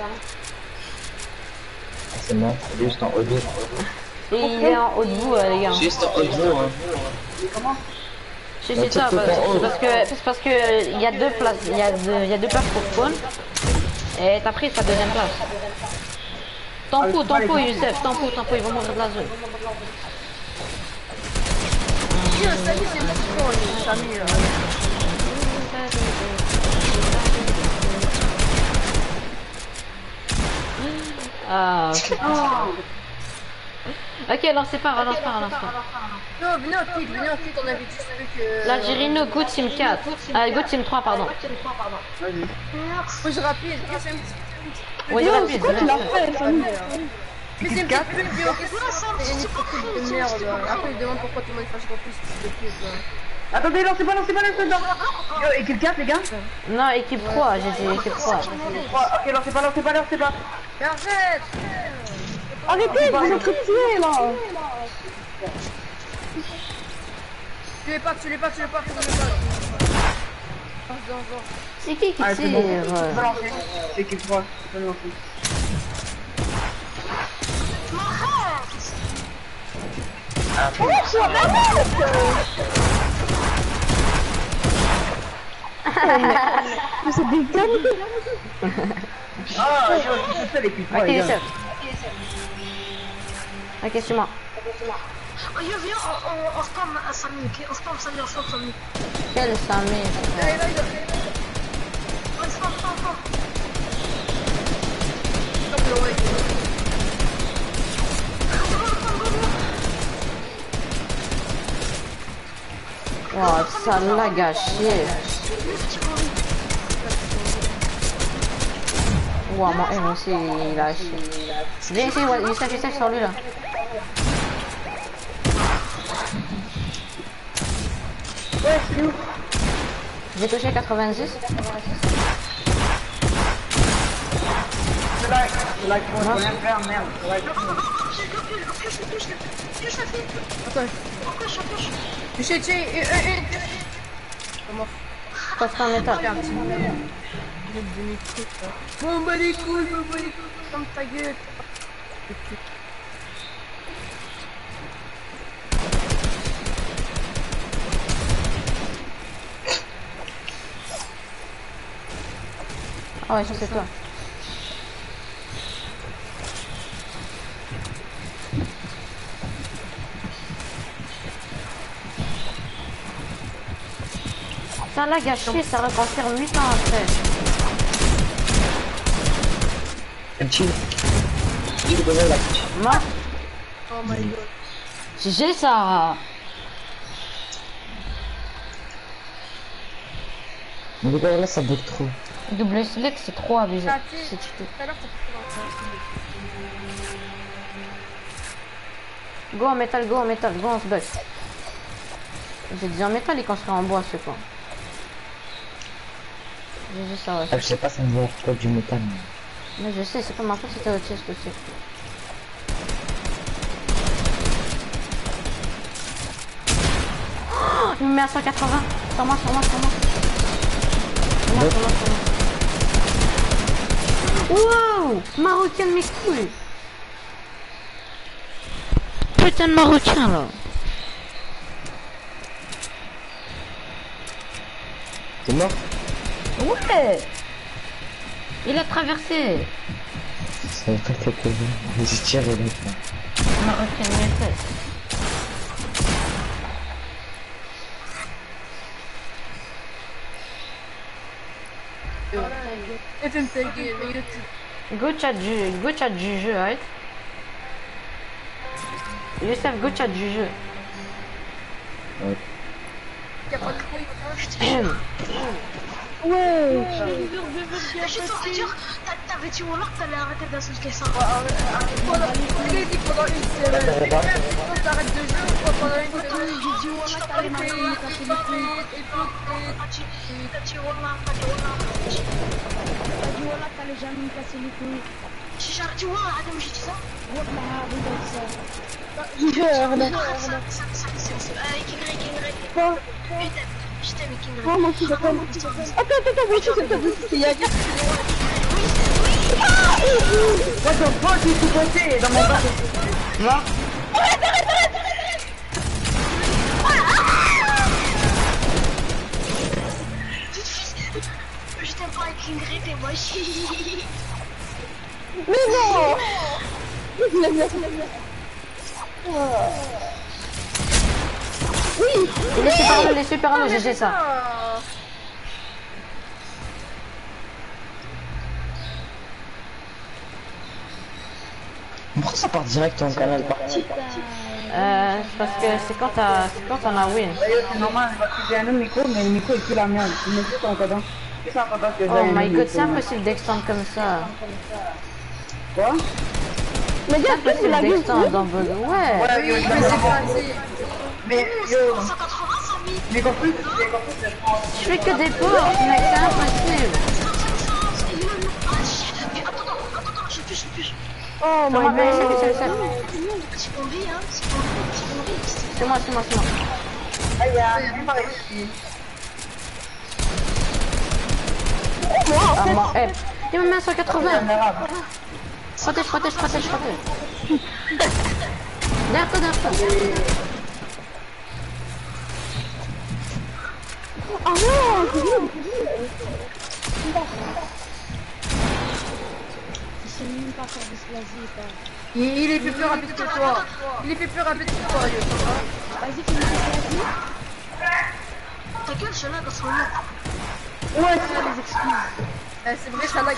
C'est moi, juste en haut de vous. Et il est en haut de vous, euh, les gars. Juste en haut de vous, hein. Comment? Je sais ça, parce, c'est parce que c'est parce que euh, il y a deux places, il y a deux, il y a deux places pour spawn. Et t'as pris sa deuxième place. Tempo, tempo, Youssef, tempo, tempo, ils vont mourir de la zone. Tiens, Samy, c'est bon, c'est bon, lui, Samy, là. Ah. Ok, lance pas, relance pas, relance pas. Non, venez en kit, venez en kit, on avait juste vu que... L'Algérino, go team quatre. Ah, go team trois, pardon. Vas-y. Faut que je rapide, qu'est-ce que c'est un petit... Oui, rapide. Pourquoi tu l'as fait, Samy? Mais c'est une petite pub, Bio, qu'est-ce que c'est? C'est une petite pub de merde, là. Après, il demande pourquoi tout le monde fâche contre plus de pub, là. Attendez, lancez pas, lancez pas, lancez pas. Yo, équipe quatre, les gars? Non, équipe trois, j'ai dit équipe trois. trois. Ok, lancez pas, lancez pas, lancez pas. Mais arrête! Arrêtez, vous êtes tués là! Tu les pas, tu les pas, tu les pas, tu les pas. C'est qui qui Ah, c'est bon. tire? Tu peux lancer. C'est équipe trois, tu peux lancer. Mais c'est des gars! Ah, yo, c'est ça l'équipe trois, Ok, les gars. Youssef. Ok, c'est moi. Oh, yo, viens, on, on, on spawn à Samy, ok? On spawn Samy, on spawn Samy. Quel Samy? Là, là, il a... On spawn, spawn, spawn. Stop le ouais. Oh, ça l'a gâché. Wow, mon aim aussi, il a chié. Viens ici, ouais, Youssef, Youssef, sur lui là. Ouais, c'est où? J'ai touché quatre-vingt-dix. C'est là, c'est là qu'il faut rien faire, merde. C'est là qu'il faut- Attends. Tu sais, tu sais, euh, euh, euh. Comment? passerai en métal. Fais un petit peu. J'ai des trucs là. Bon bah les couilles, bon bah les couilles, ferme ta gueule. Ah ouais, ça c'est toi. Ça l'a gâché, ça reconfirme huit ans après. Un petit. Il est là. Moi, Oh my god. j'ai ça. Mais les gars, là, ça bug trop. Double select, c'est trop abusé. Ah, tu sais, C'est cheaté. tout à l'heure, t'as fait dans Go en métal, go en métal, go en bug. J'ai dit en métal et qu'on sera en bois ce point. J'ai dit ça, ouais. Ah, je sais pas, ça me voit pas du métal. Mais je sais, c'est pas ma faute, c'était au chest aussi. Oh, il me met à cent quatre-vingts. Sur moi, sur moi, sur moi. Sur moi, sur moi, sur moi. Wow, marocain de mes couilles. Putain de marocain là. T'es mort? Ouais. Il a traversé. Ça va pas quelque chose. J'ai tiré là. Marocain de mes fesses. Et tu me ta gueule, mais il est Go chat du, go chat du jeu, right? Youssef, go chat du jeu. Ouais. y a pas de couilles. Ouais. Je suis trop dur. T'avais dit Wallah que t'allais arrêter d'insulter ça. Voilà, il a dit pendant une semaine. T'arrêtes de jouer pendant une semaine. J'ai dit Wallah que t'allais m'arrêter de casser les couilles. T'as dit Wallah, t'as dit Wallah. T'as dit Wallah que t'allais jamais me casser les couilles. J'ai jamais dit Wallah, Adam, j'ai dit ça. Wallah, regarde ça. Je regarde ça. Ça, ça, c'est... Allez, Kingray, Kingray. Quoi? Putain. Je t'aime, Kingray. Oh, moi, je t'aime. Attends, attends, attends, moi, je t'aime. Il y a What the fuck, il est tout côté dans mon bas. Va. Arrête, arrête, arrête, arrête. Je t'aime pas avec Kingray, t'es moche. Mais non. Oui. Il est super lourd, il est super lourd, j'ai ça. Pourquoi ça part direct en canal parti? Euh, parce que c'est quand t'as, c'est quand on a win. C'est normal, parce que j'ai un autre micro, mais le micro est plus la mienne. Il me fait en codant. C'est ça en codant que j'ai Oh un my autre god, c'est micro. impossible d'extendre comme ça. Quoi? Mais C'est impossible d'extendre dans Bug. Ouais. Ouais, yo, Mais je c'est vais pas Mais yo, j'ai compris, j'ai compris, c'est France. Je fais que des ports, mec, c'est impossible. Oh my god. C'est pour lui, hein. C'est pour lui, c'est pour lui. C'est moi, c'est moi, c'est moi. Ah, il y a rien par ici. Ah, moi, eh. Il me met à cent quatre-vingts. Protège, protège, protège, protège. Derrière toi, derrière toi. Oh non, c'est lui. Il, il est fait plus rapide que toi. Il est fait plus rapide que toi, yo. Vas-y, fais une petite. Ta gueule, je lag en ce moment. Ouais, c'est les excuses. Euh, c'est vrai, ça lag.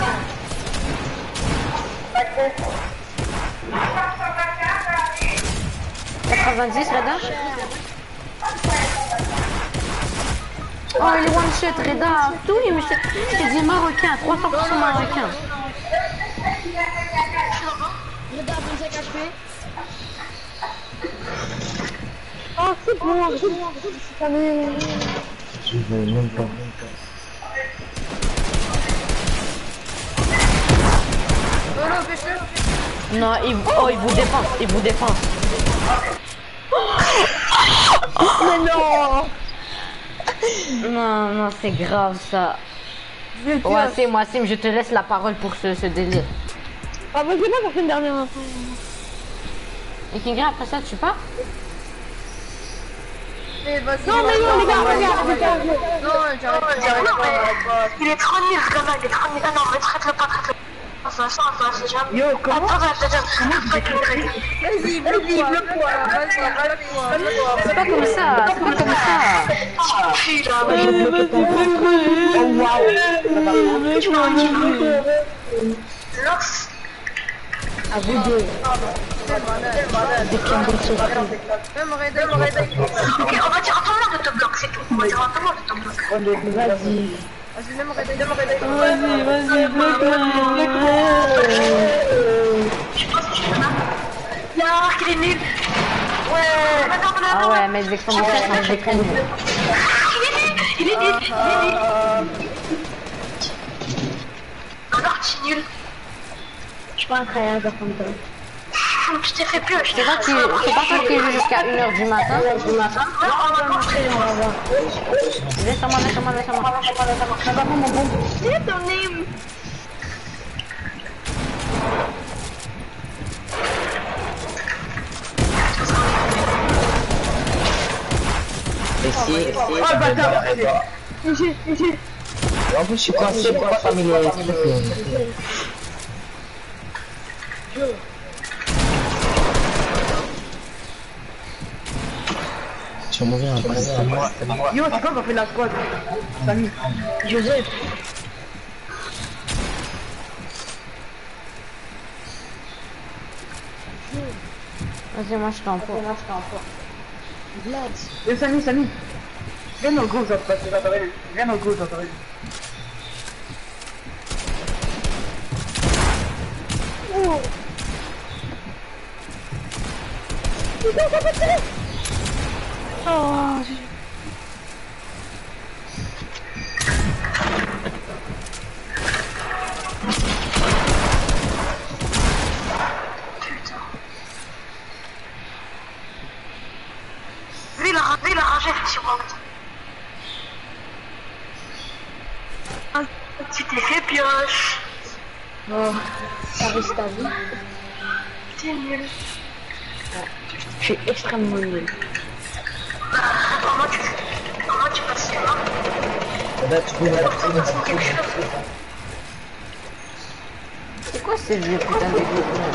quatre-vingt-dix, Reda. Oh, il est one shot, Reda. Tout, il me shot. C'est des Marocains, trois cents pour cent Marocains. Reda, vingt-cinq H P. Oh, c'est bon, c'est bon. Je vais même pas. Oh non, pêche-le. Non, il, oh, il vous défense, il vous défense. Mais non. Non, non, c'est grave ça. Je Ouais, c'est moi, Sim, je te laisse la parole pour ce, ce délire. Ah, vas-y, moi, j'ai fait une dernière info. Et Kingra, après ça, tu pars? Mais vas-y. Non, mais non, les gars, regarde, regarde. Non, j'arrête pas, j'arrête pas, j'arrête pas. Il est trop nul, ce gars-là, il est trop nul. Ah non, mais traite-le pas, traite-le pas. Enfin, ça, enfin, c'est jamais. Yo, comment Attends, attends, attends. Vas-y, bloque-moi, bloque-moi. Vas-y, bloque-moi. C'est pas comme ça, c'est pas comme ça. Puis là, Je vais bloquer ton compte. Oh waouh. tu m'as dit. Lox. À vous deux. Même Red, même Red. Ok, on va dire à tout le monde de te bloquer, c'est tout. On va dire à tout le monde de te bloquer. Vas-y. Vas-y, même Red, même Red. Vas-y, vas-y, bloque-moi, bloque-moi. Je sais pas si tu fais là. Là, qu'il est nul. Ouais. Ah ouais, mais les extensions, c'est très très nul. Il est nul, il est nul, il est nul. Alors, tu es nul. Je suis pas incroyable comme toi. Tu t'es fait pioche. C'est pas, tu... c'est pas toi qui joues jusqu'à une heure du matin? Non, on va montrer, on va voir. Viens sur moi, viens sur moi, viens sur moi. Ça va pas mon bon. C'est ton name. Ici, ici. Oh bâtard. En plus, je suis coincé, pourquoi ça m'est Tu vas mourir après, c'est moi, c'est moi. Yo, c'est quoi qu'on fait la squad? Samy. Joseph. Vas-y, moi je t'envoie. Vlad. Yo, Samy, Samy. Viens dans le groupe, ça se passe, ça va rien. Viens dans le groupe, ça va rien. Oh, lui, il a rangé, il a rangé, effectivement. Ah, tu t'es fait pioche. Oh, ça risque ta vie. T'es nul. Je suis extrêmement nul. Comment tu fais? Comment tu passes là? Là, tu peux la quelque chose. C'est quoi ces vieux putain d'équipements?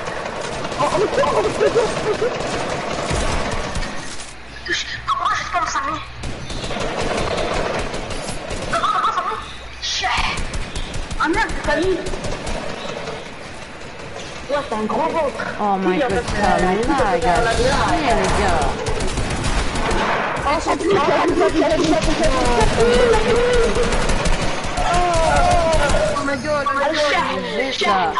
Touche. Comment je fais comme ça, mais? Comment, comment ça va? Chais. Ah merde, c'est Samy. Toi, t'as un gros ventre. Oh my god, ça lag, yeah, les gars. Oh, c'est plus. Oh my god, oh my god. C'est ça.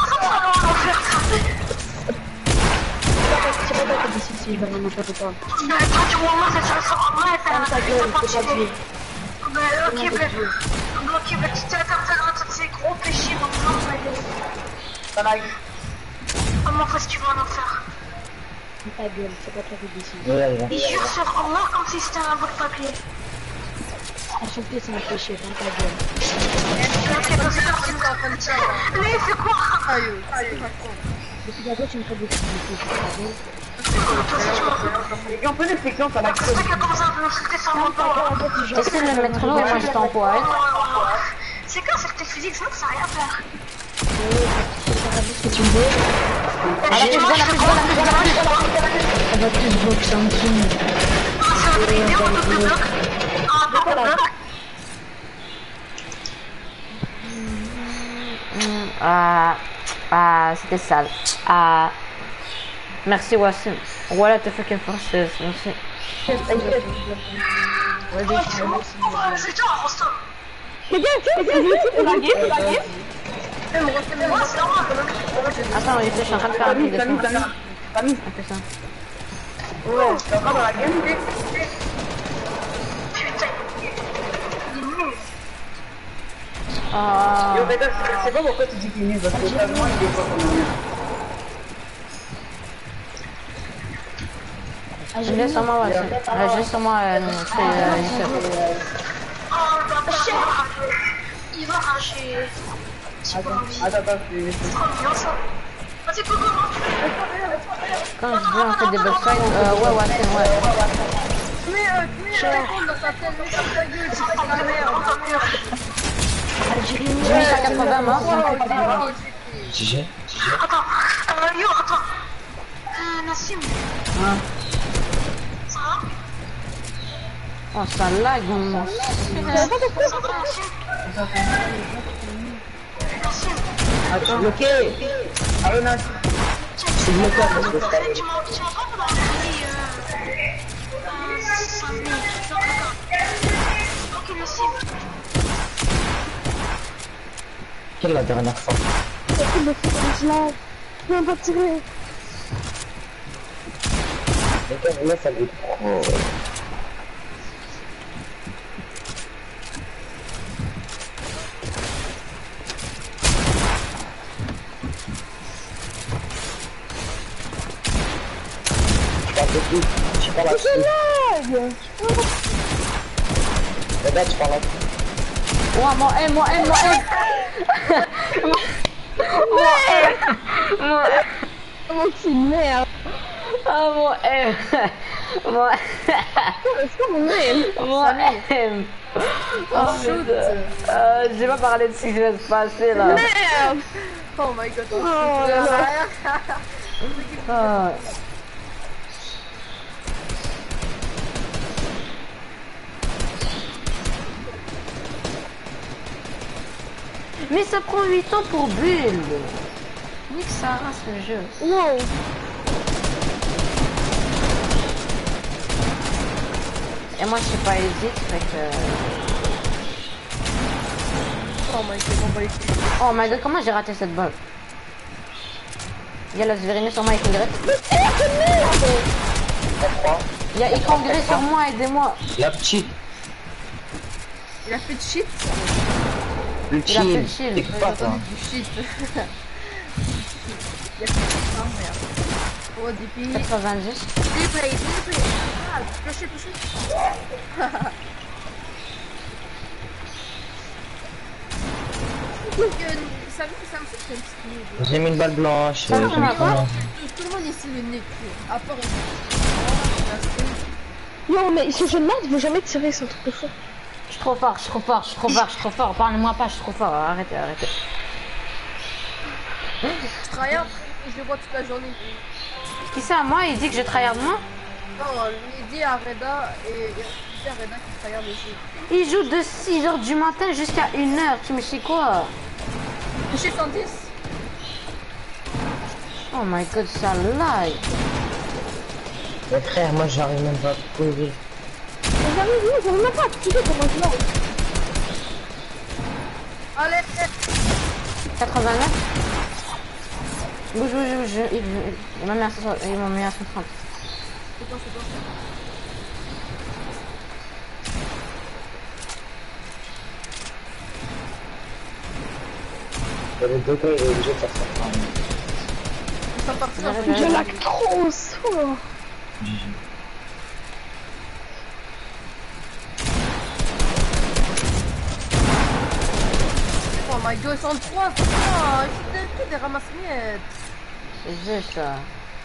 C'est pas toi qui décide si je vais vraiment faire ou pas. Mais toi, tu vois, moi, ça se ressort en vrai, Ferme ta gueule, c'est pas tué. Bah, ok, bah, ok, bah, tu t'es interdit de ces gros péchés, mon sang, ma gueule. Ça lag. Comment fais-ce que tu vas en enfer? Ta gueule, c'est pas toi qui décide. Ouais, Il jure sur Allah comme si c'était un bout de papier. Insulter, c'est un péché, ferme ta gueule. Ok, bah, c'est parti. Mais c'est quoi? Aïe, aïe. Depuis d'abord, tu me fais des trucs de fou. Et on peut les fléxions, ça lag. C'est toi qui as commencé à m'insulter sans mon dos. Essaie de le mettre là et moi je t'envoie. Hein. C'est quoi cette physique? Ça ne sert à rien faire. Ce que tu veux. À la plus, à la plus, à la plus, à la plus. On va tous boxer en dessous. C'est une vidéo, on double bloc. Un double bloc. Ah, ah, c'était sale. Ah, merci Wassim. Voilà, t'es fucking forceuse, merci. C'est toi, Rostom. Attends, je suis en train de faire un petit dessin. Samy, On fait ça. ouais, t'es encore dans la game, Putain, il est nul. Ah, Yo, Beta, c'est pas pourquoi tu dis qu'il est nul, parce que vraiment, il est pas comme lui. Je l'ai sur moi, ouais. Ouais, je l'ai sur moi, euh, c'est euh, Youssef. Oh, bah, chien. Il va rager. Attends, attends, attends, c'est... C'est trop mignon ça. Vas-y, Coco. Quand je dis on fait des boss fights, euh, ouais, ouais, c'est ouais. Mais euh, mais euh, raconte dans sa tête, mais ça ta gueule, c'est pas de la merde. J'ai mis cent quatre-vingts morts. G G. Attends, euh, yo, attends. Euh, Nassim. Hein? Ça va? Oh, ça lag, mon... Ça va, Nassim? Nassim. Attends, bloqué. Allô, Nas. C'est bloqué parce que En fait, tu m'as tu m'as pas pendant dit euh, euh, cinq minutes, genre d'accord. Ok, Nassim. quelle est la dernière fois? Je viens pas tirer. Mais là, ça veut trop. Je parle là-dessus. Regarde, tu parles là-dessus. Moi, moi, M, moi, M, moi, M. Moi, M. Moi, Comment tu merde? ah, mon M. Moi, Est-ce que mon aime? moi, M. Oh, shoot. Euh, j'ai pas parlé de ce qui vient de se passer, là. Merde! Oh my god, oh, Oh là là. Ah. Mais ça prend huit ans pour build. Nique sa race le jeu. Wow! Et moi je sais pas hésite, fait que... Oh my god, on va les tuer. Oh my god, comment j'ai raté cette balle? Il y a la Zvérine sur moi avec Y. Il y a Ikangré sur moi, aidez-moi. La petite. Il a fait de shit? Le Il a fait le chill. chill. T'écoutes pas, toi. Du shit. Il a fait oh merde. Oh, D P. quatre-vingt-dix. Replay, replay. Ah, touché, touché. Donc, euh, ça veut que ça me fait un petit peu. J'ai mis une balle blanche. Ça euh, va, j'ai on mis a comment? Tout, tout le monde ici le nez cul. À part Non mais ce jeu de merde, il veut jamais tirer, c'est un truc de fou. Je suis trop fort, je suis trop fort, je suis trop fort, je suis trop fort. Parlez-moi pas, je suis trop fort. Arrêtez, arrêtez. je tryhard et je le vois toute la journée. Qui c'est à moi? Il dit que je tryhard moi? Non, il dit à Reda et il dit à Reda qu'il tryhard aussi. Il joue de six heures du matin jusqu'à une heure. Tu me sais quoi? Touché cent dix. Oh my god, ça lag. Mais frère, moi j'arrive même pas à courir. Mais j'arrive, non, j'arrive même pas à tirer comment je lance. Allez, quatre-vingt-neuf. Bouge, bouge, bouge. Il, il m'a mis à cent trente. Il m'a mis à cent trente. c'est toi, c'est toi. Il y avait deux cas, il est obligé de faire ça. Ils sont partis dans le J'arrive, Je lag trop, ça. Oh my god, soixante-trois, putain, c'est que des ramasse-miettes. J'ai ça.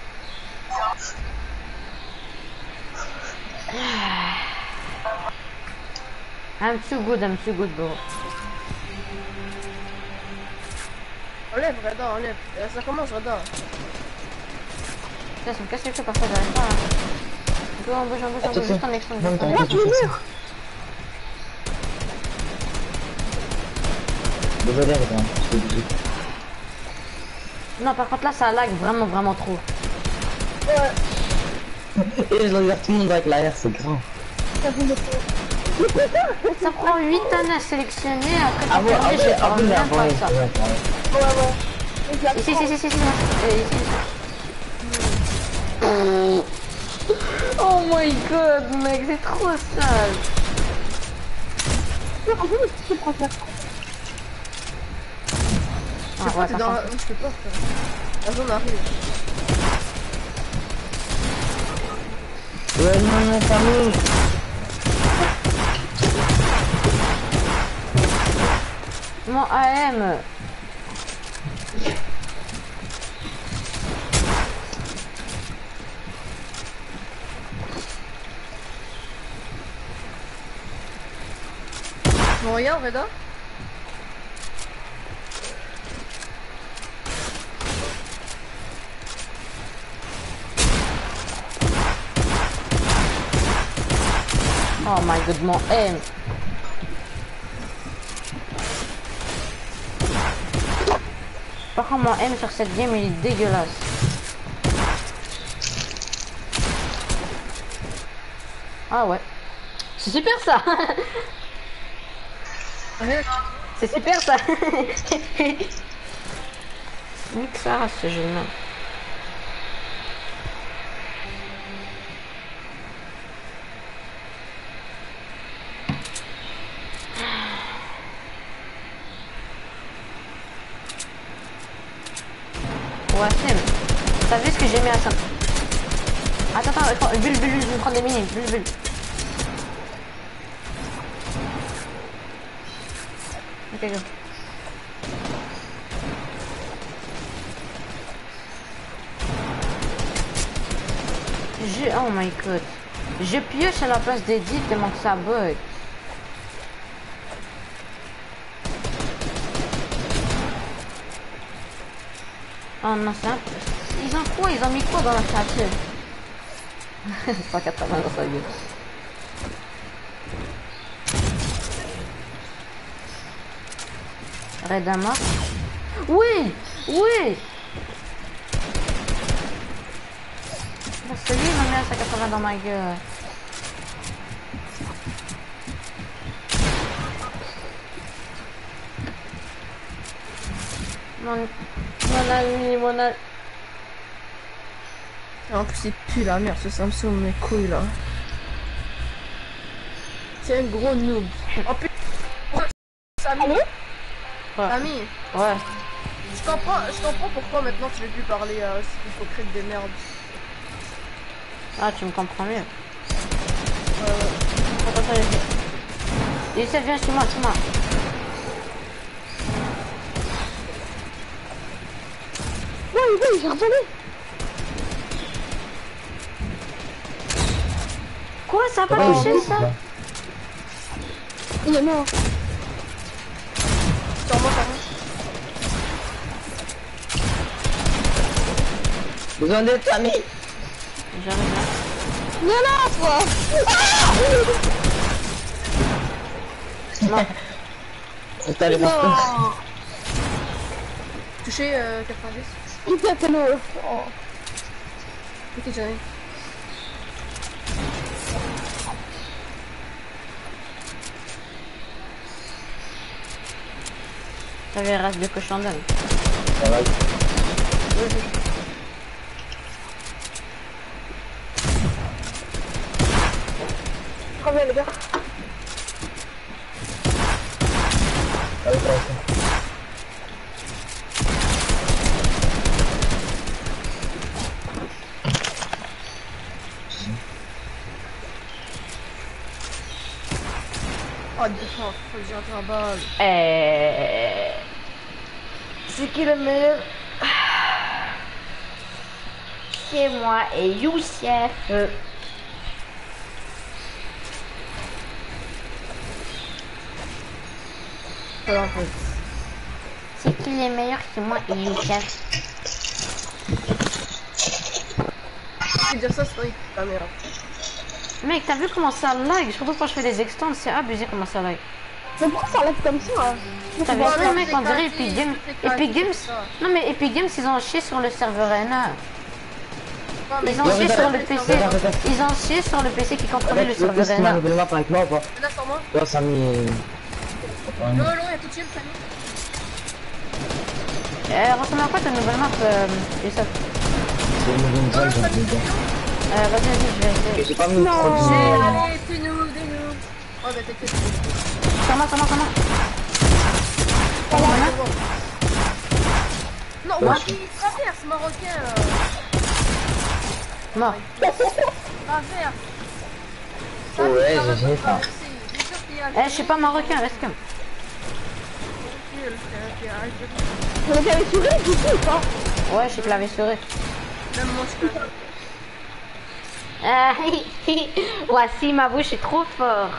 I'm too good, I'm too good, bro. Enlève, Reda, enlève. Euh, ça commence, Reda. Putain, ça me casse les couilles parfois, j'arrive pas. Hein. Go, on bouge, on bouge, on bouge, juste en extend, juste en extend. Désolé, regarde, je t'ai dit. Non, par contre là, ça lag vraiment, vraiment trop. Et je regarde tout le monde avec l'arrière, c'est grand. Ça prend huit tonnes à sélectionner, après Ah tu ouais, peux ah j'ai ouais, pas ah ouais, rien ah pour ouais, ça. ouais, ouais. Ici, ici, ici, ici, ici, euh, ici. Oh my god, mec, c'est trop sale. Ah ouais, T'es ça dans la... sent. Je sais pas, frère. La zone arrive. Ouais, non, non, famille. Mon A M. Bon, regarde, Reda. Oh my god, mon M. Par contre, mon M sur cette game, il est dégueulasse. Ah ouais. C'est super ça. C'est super ça. Nique ça, ce jeu-là. Wassim, t'as vu ce que j'ai mis à ça? Attends, attends, attends, bulle, bulle, bulle, je vais me prendre des mini, bulle, bulle. Ok, go. Je... Oh my god. Je pioche à la place d'Edith tellement que ça bug. Oh non, c'est un... Ils ont quoi? Ils ont mis quoi dans la créature? cent quatre-vingts dans sa gueule. Redama. Oui! Oui! C'est lui, il m'a mis à cent quatre-vingts dans ma gueule. Mon, mon ami, mon ami. En plus, c'est plus la merde, ce Samsung, mes couilles là. C'est un gros noob. En plus, Samy. Ouais. Samy. Ouais. Je comprends, je comprends pourquoi maintenant tu veux plus parler à ces hypocrites des merdes. Ah, tu me comprends mieux. Ouais, ouais. Attends, attends, il essaie, viens, suis moi, suis moi. Oui, oui, j'ai revolé. Quoi, ça a pas Oh, touché ça? Il est mort. Sur moi, sur moi. Besoin d'aide, famille. J'arrive là. Viens là, toi. Non. T'as les bastons. Touché euh, quatre-vingt-dix. Il était tellement... Oh. Ok, j'en ai. J'avais race de cochon d'âne. Ça va. Reviens, les gars. Allez, ça va. Oh, défense, faut que j'ai un balle. Euh... C'est qui le meilleur? C'est moi et Youssef. Euh... Voilà, en fait. C'est qui le meilleur? C'est moi et Youssef. Je vais dire ça, c'est vrai que c'est la merde. Mec, t'as vu comment ça lag? Surtout quand je fais des extends, c'est abusé comment ça lag. Mais pourquoi ça lève comme ça hein? T'as vu Ouais, ça, mais mec? c'est On dirait classique, Epic Games. c'est Epic classique, Games. ça. Non, mais Epic Games, ils ont chié sur le serveur N A. Non, mais Ils ont Ouais, chié mais sur t'as- le P C. t'as- t'as- t'as- Ils ont chié sur le P C qui contrôlait le Tu veux serveur tester N ma A. nouvelle map avec moi ou pas? Là, sur moi. Toi, Samy. Non, non, y'a tout de suite, Samy. Euh, ressemble à quoi ta nouvelle map, euh, Youssef? C'est une nouvelle zone, j'en ai déjà. Euh, vas-y, vas-y, je vais essayer. J'ai pas mis trop J'ai, de... allez, t'es nous, t'es nous. Oh, bah t'inquiète. Comment, comment, comment? Voilà, Voilà. c'est bon. Non, Ouais. moi qui traverse, marocain là. Mort. Traverse. Ouais, j'ai ça. Eh, je suis pas marocain, reste comme. Vous avez clavier souris du coup ou pas? Ouais, je suis clavier souris. Même moi, je peux. Ah, voici ma bouche, je suis trop fort.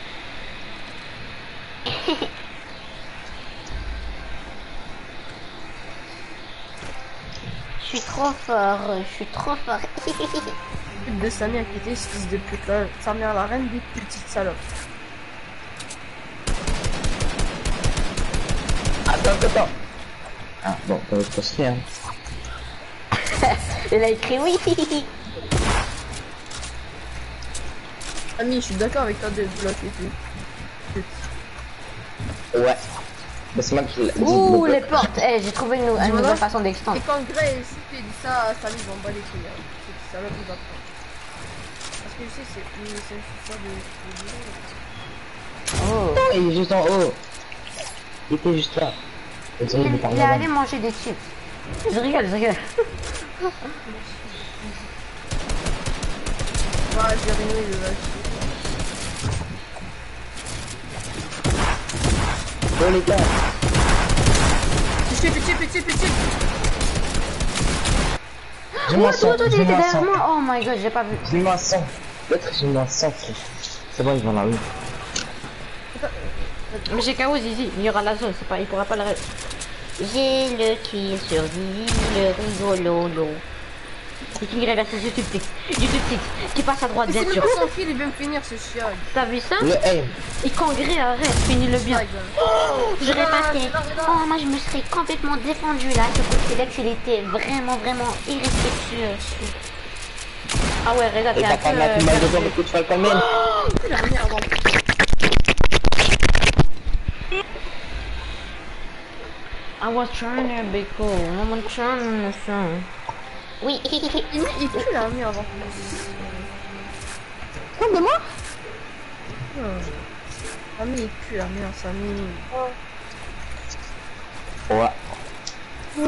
Je suis trop fort, je suis trop fort. De Samir qui était ce fils de pute là. Samir la reine des petites salopes. Attends, attends. Ah, bon, ça va se passer, hein. Il a écrit oui. Ami, je suis d'accord avec toi de bloquer tout. Ouais. Bah, c'est moi qui l'a dit. Ouh, de les bloquer. portes. Eh, j'ai trouvé une, nou- une Voilà. nouvelle façon d'extendre. Et quand Grey, si tu dis ça, Samir va en bas les couilles. Hein. C'est salope, il va prendre. Parce que je sais, c'est c'est une histoire de. Oh. Il est juste en haut. Il était juste là. Il, il est allé manger des chips. Je rigole, je rigole. Ouais, j'ai rien eu, là. Oh les gars. Pitié, pitié, pitié, pitié. J'ai Oh, moins tout, cent. tout, il J'ai était moins derrière cent. moi. Oh my god, j'ai pas vu. J'ai moins cent. L'autre, j'ai moins cent, frère. C'est bon, ils vont là, oui. Mais j'ai K O Zizi, il y aura la zone, c'est pas, il pourra pas le reste. J'ai le kill sur Zizi, le rigolo. C'est qui reverse YouTube Tix, YouTube Tix, qui passe à droite, Mais bien c'est sûr. même pas son kill, il veut me finir ce chien. T'as vu ça? Le aim. Et quand Gré arrête, finis-le bien. Ouais, gars. J'aurais passé. Oh, moi je me serais complètement défendu là. Ce coup de Lex, il était vraiment, vraiment irrespectueux. Ah ouais, Reza, Et t'es t'as un pas peu. mal de mal de euh, temps, beaucoup de fois quand même. La merde, I was trying to be cool. I was trying to. Oui. il, il pue la merde avant. Comme de moi? Samy, il pue la merde, Samy. Ouais.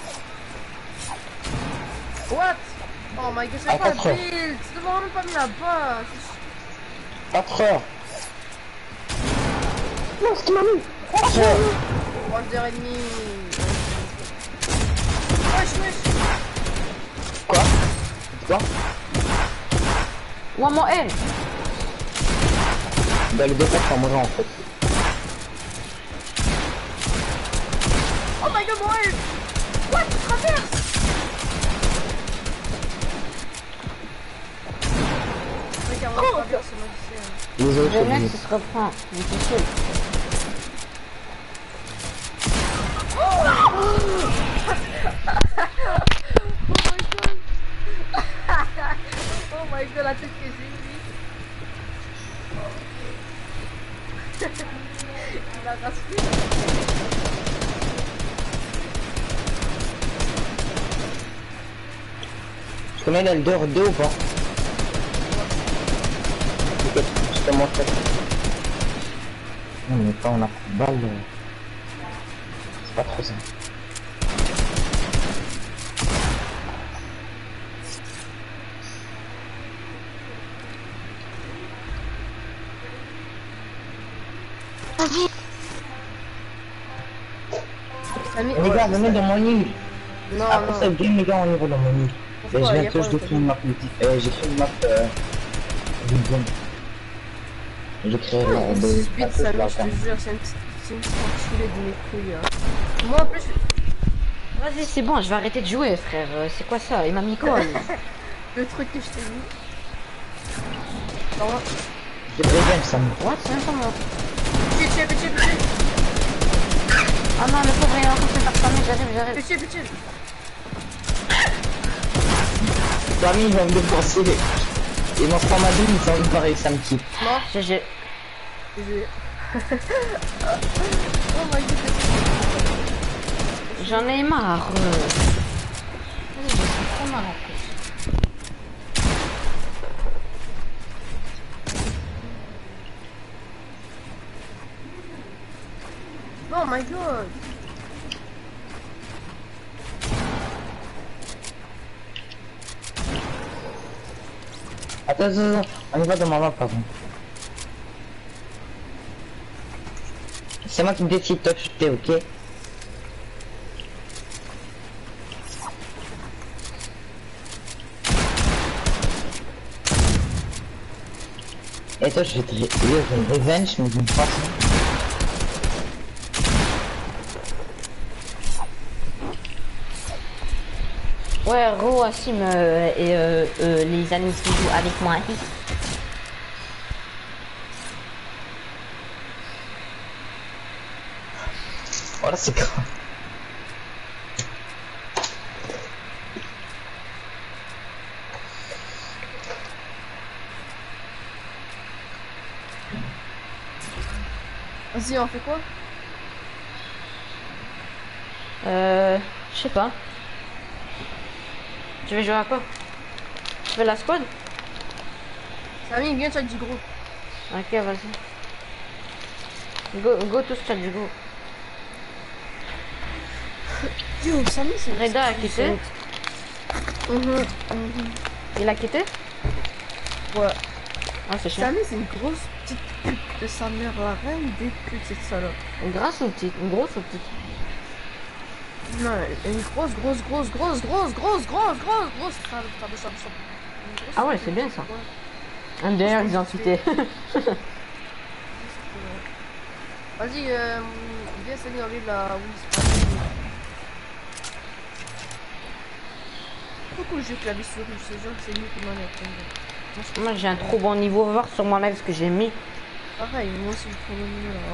What? Oh my god, c'est À pas quatre heures. build. Tu devrais même pas mis là-bas. quatre heures. Non, ce qui m'a mis. quatre heures. trois heures trente. Wesh, wesh. Quoi? Quoi? One more L. Bah, le départ, ça mourra en fait. Oh my god, moi. What? Tu traverses? Regarde, on traverse ce magicien. Les autres, Le je next, il se reprend. Difficile. Oh my god, la tête que j'ai eue. Il a raspé. Tu connais l'Elder deux ou pas? Ok, je te montre. Non mais quand on a pris de balle, euh, c'est pas trop ça. Samy, Les gars, venez dans mon île. Non, Après non. cette game, les gars, on y va dans mon île. Pourquoi? Et je Y a viens quoi tous dans de ta faire une map multi. Euh, j'ai fait une map euh, Vision. J'ai créé la Oh, de ce speed, la Samy, là, je quand te jure, c'est une petite c'est une petite enculée de mes couilles. Hein. Moi, en plus, je- Vas-y, c'est bon, je vais arrêter de jouer, frère. Euh, C'est quoi ça? Il m'a mis quoi? le truc que je t'ai mis. Non, j'ai pris game, ça me. What? C'est même pas moi. pitié, pitié, pitié, Ah non, le pauvre, il est en train de se faire spammer. J'arrive, j'arrive. pitié, pitié. Samy, il va me défoncer. Il m'en prend ma douille, ils ont une pareille, ça me kiffe. Non, G G. j'ai... Oh my god. J'en ai marre. euh. Vas-y, je suis trop mal en plus. Oh my god. Attends, attends, attends, on y va dans ma map, pardon. C'est moi qui décide de chuter, ok? Et toi, je vais te ré je vais revenge, mais d'une façon. Ouais, Ro, Assim euh, et euh, euh, les amis qui jouent avec moi. Voilà, c'est grave. Vas-y, on fait quoi? Euh... Je sais pas. Tu veux jouer à quoi? Tu veux la squad? Samy, viens, chat du groupe. Ok, vas-y. Go, go tous chat du groupe. Yo, Samy, c'est... Reda a quitté. Mhm. Il a quitté? Ouais. Ah, c'est chiant. Samy, c'est une grosse petite pute de sa mère, la reine des putes, cette salope. Une grasse ou petite? Une grosse ou petite? Non, une grosse, grosse, grosse, grosse, grosse, grosse, grosse, grosse, grosse salope, salope, salope, salope. Une grosse Ah ouais, c'est bien ça. Une dernière identité. Vas-y, euh, viens salir dans l'île là, oui, c'est pas cool le jeu clavier souris, je sais genre que c'est mieux que manette. Moi j'ai un trop bon niveau, va voir sur mon live ce que j'ai mis. Pareil, moi aussi je trouve le mieux là.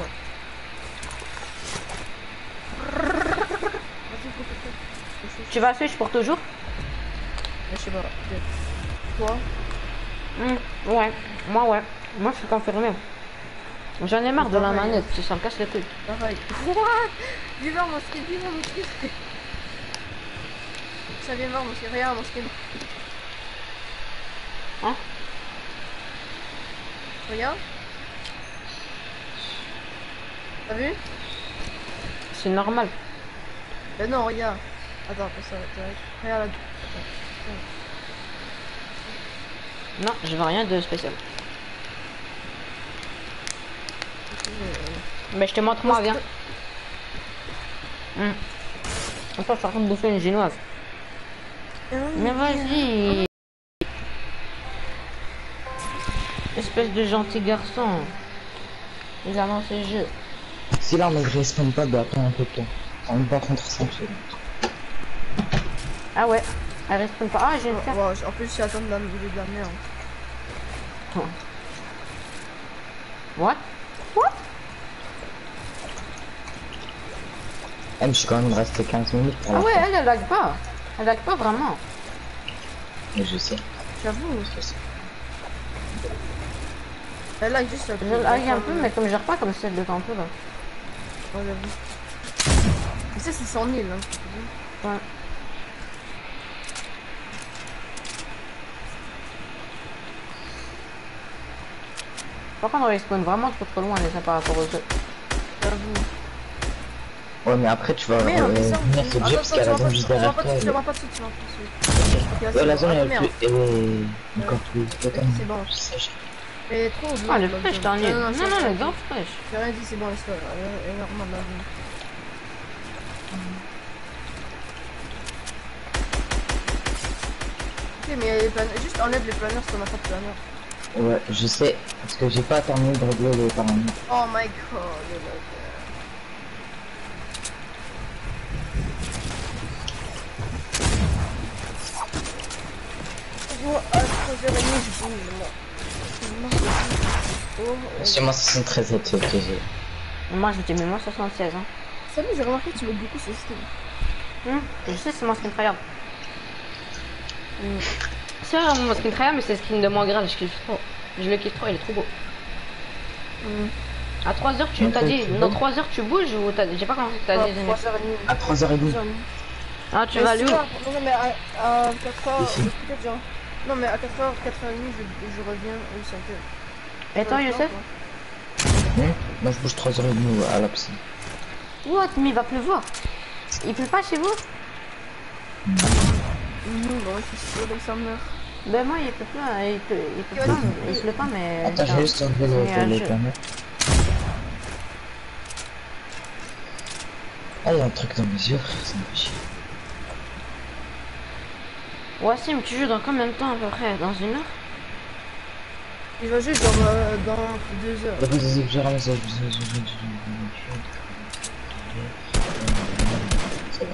Tu vas switch pour toujours? Je sais pas, toi? Mmh, ouais, moi ouais, moi je suis confirmé. J'en ai marre de la manette, ça me casse les couilles. Pareil. What? Viens voir mon skin, viens voir mon skin. Ça vient voir mon skin, regarde mon skin. Hein? Regarde. T'as vu? C'est normal. Ben non, regarde. Attends, ça, regarde là. Non, je vois rien de spécial. Mais je te montre moi, viens. Hum. Attends, je suis en train de bouffer une génoise. Mais vas-y. Espèce de gentil garçon. Il a lancé le jeu. Si là, on ne respawn pas, bah attends un peu de temps. On va contre cinq secondes. Ah ouais, elle respawn pas. Ah, j'ai une carte. Ouais, en plus, je attends de la, de la merde. What? What? Eh, mais je suis quand même resté quinze minutes pour Ah la ouais, fin. elle, elle lag pas. Elle lag pas vraiment. Mais je sais. J'avoue. Je sais. Elle lag juste un peu. Je lag un peu, mais comme je gère pas comme celle de tantôt là. Ouais, j'avoue. Mais ça, c'est cent mille, hein. Ouais. Par contre, on respawn vraiment trop trop loin les uns par rapport aux autres. J'avoue. Ouais, mais après, tu vas Mais on euh, fait ça. venir ce Attends, jeu parce qu'il y a attends, la zone tu juste vas derrière pas toi. tout de suite, tu vas pas tout de suite, tu vas pas tout de suite. Ouais, la zone Ah, elle est merde. plus. Elle est encore plus. C'est bon. Je sais, je- Elle est trop bien. Ah, le la fraîche, zone. t'en es. Non, Non, non, non, c'est le vrai. grand fraîche. J'ai rien dit, c'est bon, laisse-toi. Elle est normale la zone. Ok, mais les planeurs, juste enlève les planeurs si on n'a pas de planeurs. Ouais, je sais. Parce que j'ai pas terminé de régler les paramètres. Oh my god, le mec. Oh, à trois heures trente, je bouge, moi. Oh, C'est moi soixante-treize et tout, ok, j'ai. Moi, je t'ai mis moi soixante-seize. Hein. Salut, j'ai remarqué que tu mets beaucoup ce skin. Hum, je sais, c'est mon skin tryhard. Hum. C'est vraiment mon skin tryhard, mais c'est le skin de moins grave, je kiffe trop. Je le kiffe trop, il est trop beau. Hum. À trois heures, tu t'as dit, dans trois heures, tu bouges ou t'as j'ai pas compris que t'as dit. trois heures trente. À trois heures trente. Ah, tu vas aller où? Non, non, mais à, à quatre heures, Ici. peut-être genre. Non, mais à quatre heures, quatre heures trente, je, je reviens ou cinq heures. Et toi, Youssef? Hum Moi je bouge trois heures trente à la piscine. What? Mais il va pleuvoir. Il pleut pas chez vous? Non, bon, je suis sûr que ça meurt. Ben moi, il pleut pas, il pleut, il pleut Ouais, pas, c'est- il pleut pas, mais... Attends, je vais juste enlever c'est le un les jeu. planètes. Ah, il y a un truc dans mes yeux, frère, ça me fait chier. Wassim, tu joues dans combien de temps à peu près? Dans une heure? Il va juste dans, euh, dans deux heures. Vas-y, vas-y, j'ai ramassé, ça va.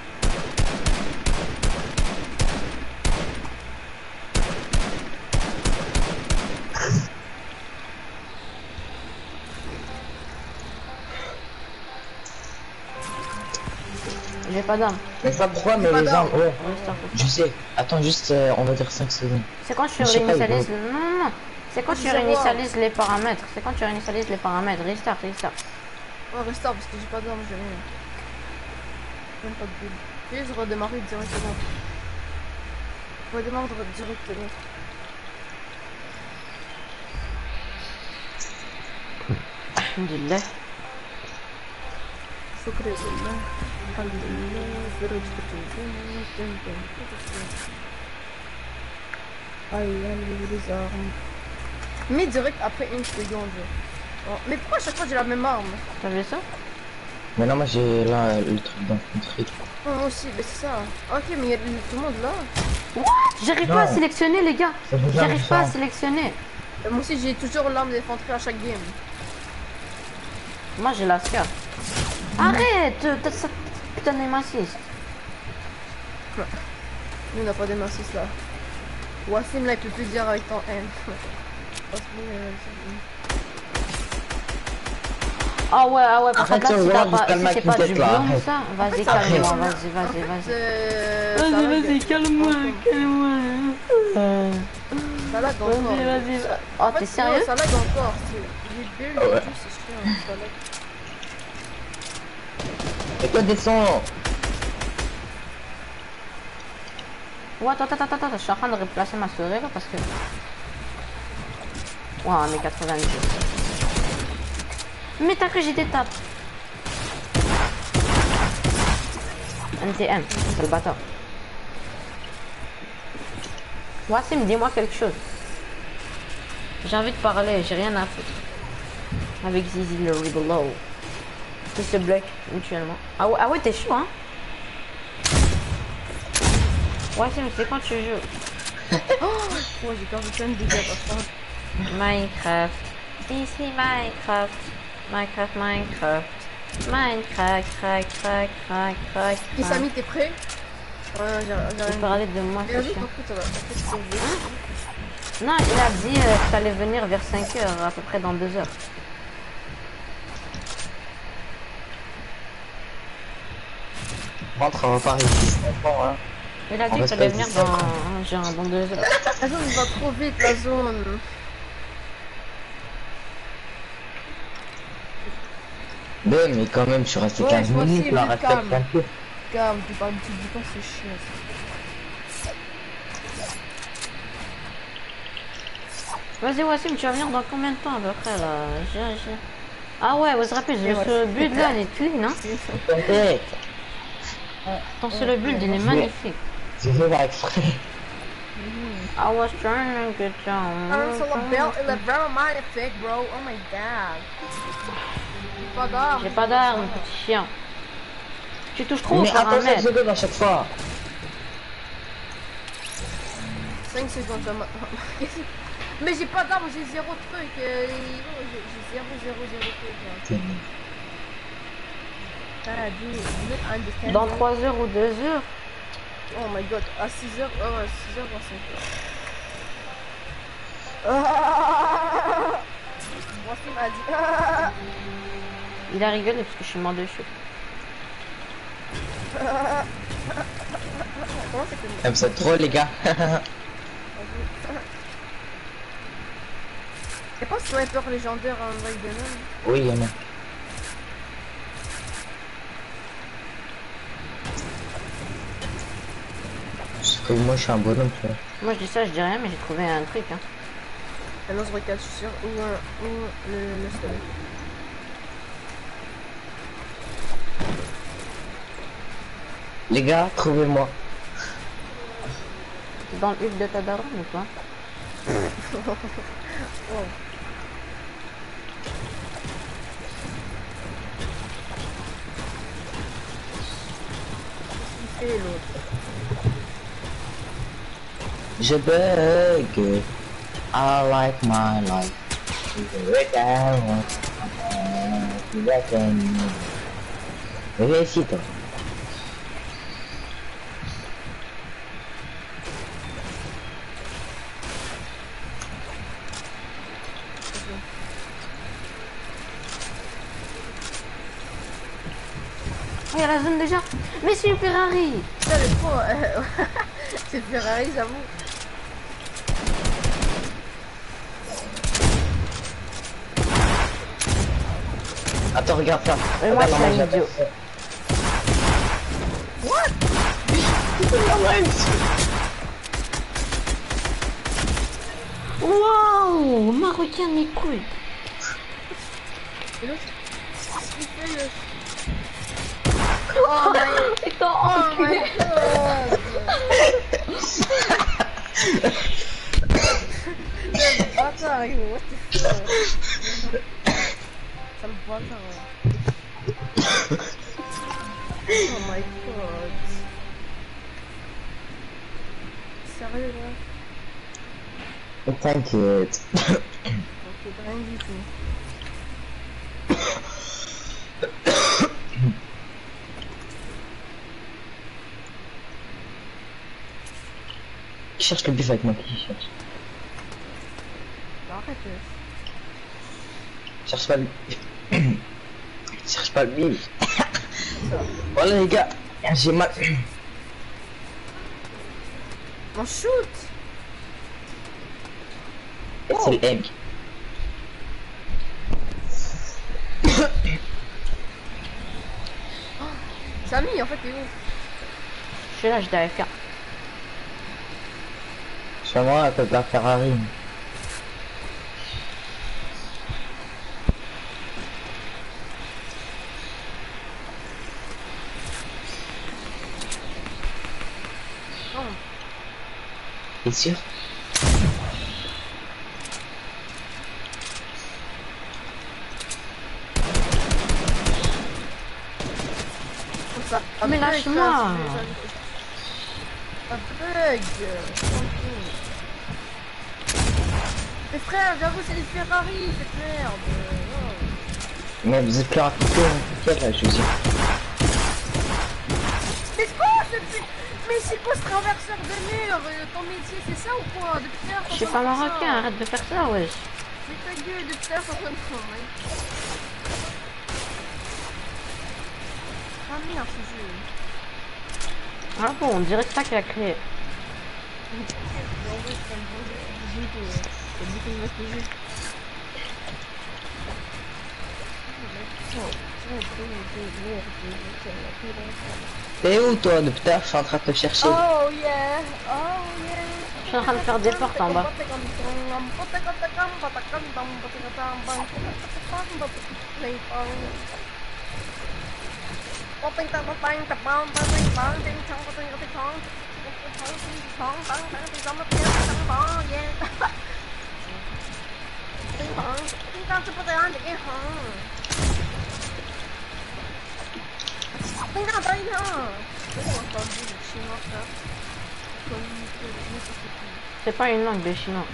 J'ai pas d'armes. Je sais pas pourquoi, mais les armes, ouais. Ouais, c'est un peu. Je sais. Attends, juste, euh, on va dire cinq secondes. C'est quand tu Je sais pas, réinitialises. il Non, non, non. C'est quand Je tu sais réinitialises les paramètres. C'est quand tu réinitialises les paramètres. Restart, restart. On va restart parce que j'ai pas d'armes, j'ai rien. Même pas de bulle. Je vais juste redémarrer directement. Redémarre directement. Alhamdulillah. شكرا لله الحمد لله درجة mais direct après une seconde. Oh, mais pourquoi à chaque fois j'ai la même arme? T'as vu ça? Mais non, moi j'ai là le truc d'infanterie. Oh, moi aussi, mais c'est ça. Ok, mais il y a tout le monde là. J'arrive pas à sélectionner, les gars. Ça veut dire J'arrive pas à différent. sélectionner. Et moi aussi, j'ai toujours l'arme d'infanterie à chaque game. Moi, j'ai la scar. Arrête! T'as ça. Putain de massiste. Nous, on n'a pas des massistes là. Wassim là, il peut plus dire avec ton N. Ah ouais, ah ouais, parce que Arrête, là, si ouais, t'as je pas, calme si c'est avec pas une du tête, là, blond, arrête. ça, vas-y, ça, calme-moi, ça, vas-y, vas-y, vas-y. Euh, Vas-y, ça lag- vas-y, calme-moi, calme-moi. Ça lag encore. Vas-y, vas-y. Ça- Oh, en fait, t'es sérieux? non, ça lag encore. c'est- Les builds, Ah ouais. et tout, c'est chiant. Ça lag. Et toi, descends. Ouais, attends, attends, attends, attends, je suis en train de replacer ma souris là parce que. Ouais, on est quatre-vingt-dix. Mais t'as que j'ai des tapes. N T M, c'est le bâtard. Wassim, dis-moi quelque chose. J'ai envie de parler, j'ai rien à foutre. Avec Zizi le rigolo. Qui se bloque mutuellement. Ah ouais, ah ouais t'es chaud, hein? Wassim, c'est quand tu joues? Oh, j'ai perdu plein de dégâts par contre. Minecraft. Ici Minecraft. Minecraft, Minecraft. Minecraft, crac, crac, crac, crac. Et Samy, t'es prêt? Ouais, j'ai j'ai Tu rien. parlais de moi, Mais c'est vas-y, chiant. t'en fous, ça va. En fait, c'est bon. Non, il a dit euh, que t'allais venir vers cinq heures, à peu près dans deux heures. Rentre, on va pas résister longtemps, hein. Il a On dit que reste t'allais pas venir dix dans, genre, dans deux heures. La zone va trop vite, la zone. Ben, mais quand même, je suis resté Ouais, quinze je vois minutes aussi, là, vite, reste calme. tranquille. Calme, tu parles du du temps, c'est chiant. ça. Vas-y, Wassim, tu vas venir dans combien de temps à peu près là? J'ai- j'ai- Ah ouais, vous vous rappelez, Et ouais. ce build là, il est clean, hein? T'inquiète, Ton seul build, il est magnifique. j'ai fait par exprès. I was trying to get down. Ah, c'est la belle, il est vraiment magnifique, bro. Oh my god. Pas d'armes. J'ai pas d'armes, petit chien. Tu touches trop Mais au attends cinq paramètre. secondes à chaque fois. cinq secondes, ça m'a. Mais j'ai pas d'armes, j'ai zéro truc. euh, oh, J'ai j'ai zéro, zéro, zéro truc. là. Ah, dude, you don't understand Dans me? trois heures ou deux heures. Oh my god, à six heures, oh ouais, six heures, cinq heures. Ah Wassim m'a dit. Ah Il a rigolé parce que je suis mort de chute. Comment c'est que. Comme ça trop, les gars. Y'a pas sniper légendaire en vrai de même? Oui, il y en a. Parce que moi, je suis un bonhomme, tu vois. Moi je dis ça, je dis rien, mais j'ai trouvé un truc. Hein. Un lance-roquette, je suis sûr. Ou un. Ou le, le stylet. Les gars, trouvez-moi. C'est dans le hub de ta daronne ou quoi? Oh. et l'autre. Je bug. I like my life. Réussis toi. Oh, il y a la zone déjà. Mais c'est une Ferrari. Putain, mais trop. Euh... c'est Ferrari, j'avoue. Attends, regarde ça. Et moi, je suis un Regarde, idiot. What? Waouh, marocain mes couilles. Et l'autre, il fait le... Oh my... Putain, Oh my god. Le bâtard, gros, what the fuck. Ça me bâtard, ouais. Oh my god. Sérieux, là? t'inquiète. Ok, rien du tout. Qui cherche le bif avec moi? Qui cherche? Arrête. Cherche pas le cherche pas le bif. Voilà les gars, j'ai mal. On shoot. C'est le M. Samy, en fait, t'es où? Je suis là, je t'avais fait. Chez moi, à côté de la Ferrari. T'es sûr? Ça, Ah, mais lâche-moi. Un bug. Mais frère, j'avoue, c'est des Ferrari, cette merde. Oh. Mais vous êtes plus rapide que là, je vous dis. Mais quoi ce truc? Mais c'est quoi ce traverseur de mur? Ton métier, c'est ça ou quoi? Depuis tout à l'heure, Je suis pas marocain, arrête de faire ça, wesh. Mais ta gueule, depuis tout à l'heure, t'es en train de prendre, hein. Ah merde, ce jeu. Ah bon, on dirait que c'est ça qui a créé. T'es où toi depuis tout à l'heure? Je suis en train de te chercher. Oh yeah, oh yeah. Je suis en train de faire des portes en bas. C'est pas une langue de chinois.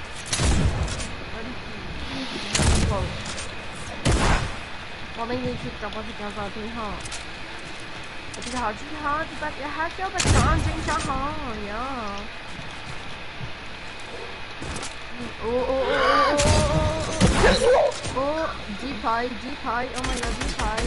Oh, oh, oh, oh, oh, oh, deep high, deep high, oh my god, deep high.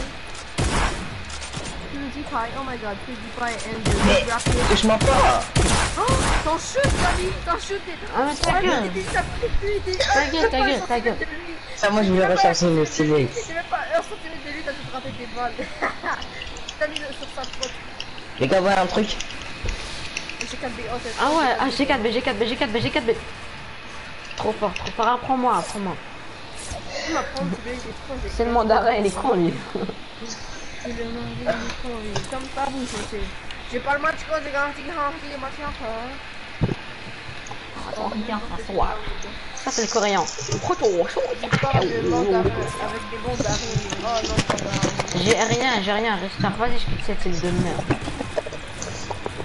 Two deep high, oh my god, two deep high and the rapid. Touche-moi pas. Oh, t'en chutes, Sally, t'en chutes. Ah mais ta gueule. Ta gueule, ta gueule, ta gueule. Ça, moi je voulais rechercher le stylé. T'es même pas un centimètre de lui, t'as juste raté tes balles. T'as mis sur sa faute. Les gars, voilà un truc. G quatre B, oh, c'est... Ah ouais, ah, G quatre B, G quatre B, G quatre B, G quatre B. Trop fort, trop fort. Apprends-moi, apprends-moi. Tu m'apprends, tu veux, c'est trop... C'est le mandarin, il est con lui. C'est le mandarin, il est con lui. Comme ça, vous, c'est... J'ai pas le match, quoi, j'ai garanti que j'ai le match encore. Oh, regarde, ça soit. Ça c'est le coréen. Proto. J'ai pas de mandarin avec des mandarines. Oh non, mandarin. J'ai rien, j'ai rien, restart. Vas-y, je quitte cette île de merde.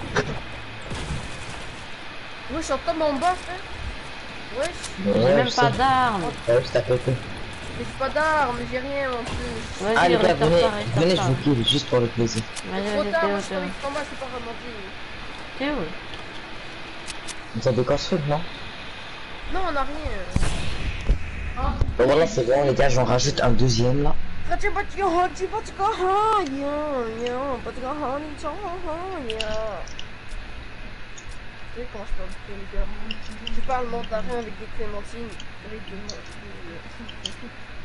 je suis en tombé en bas, frère. Wesh. J'ai Ouais, même je pas sais. d'armes. Ouais, je t'appelle peu. J'ai pas d'armes, j'ai rien en plus. Ah Vas-y, les gars, reste venez, pas, reste venez, je pas. vous kill, juste pour le plaisir. Vas-y, Trop vas-y, tard, t'es moi où, je suis t'es où? avec en bas, je peux pas remonter. T'es où? Vous avez construit, non? Non, on a rien. Bon voilà, c'est bon les gars, j'en rajoute un deuxième là. Raja Batio Haji Batka Haya, ya, Batka Hani Chahaya. Vous savez comment je parle plus, les gars? Je parle mandarin avec des clémentines. Avec des mots.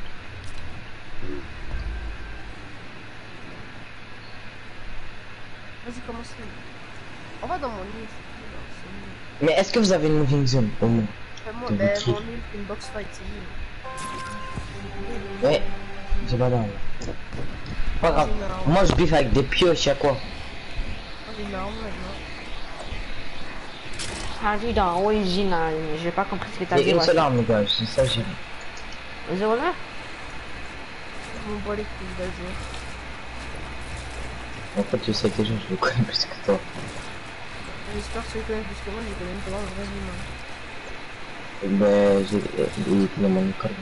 Vas-y, commence. On va dans mon lit. Mais est-ce que vous avez une moving zone au moins? Moi, De ben, votre mon île. lit, c'est une box fight, c'est nul. Ouais, j'ai pas d'arme. Pas grave, moi je biffe avec des pioches, y'a quoi? Moi, j'ai une arme maintenant. Ah, dis dans original, mais j'ai pas compris ce que t'as J'ai dit. une ouais. seule arme les gars, c'est ça j'ai. Zéro là? Je m'en bats les couilles, vas-y. En fait je sais déjà, je le connais plus que toi. J'espère que tu le connais plus que moi, je le connais pas, vas-y, man. Ben j'ai il est dans mon école.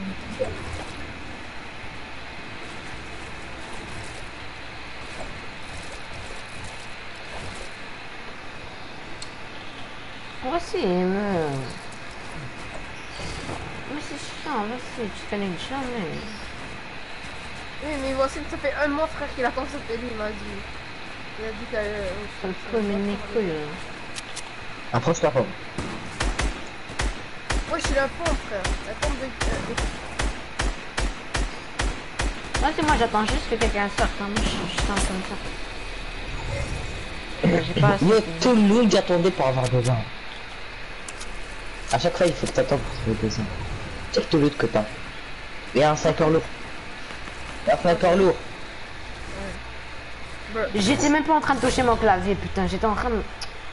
Voici, mais... Mais c'est chiant, vas-y, tu connais jamais. Oui, mais voici, ça fait un mois, frère, qu'il attend cette télé, il m'a dit. Il a dit qu'elle... Euh, Ça me fout mes couilles. là. Approche ta pomme. Ouais, je suis la pompe, frère. La pompe de... euh, de... Vas-y, moi j'attends juste que quelqu'un sorte, hein. Moi je suis juste comme ça. J'ai pas assez. Mais tout le monde attendait pour avoir des armes. A chaque fois il faut que t'attends pour trouver des armes. Check tout le loot que t'as. Il y a un sniper lourd. Il y a un sniper lourd. J'étais même pas en train de toucher mon clavier, putain, j'étais en train de...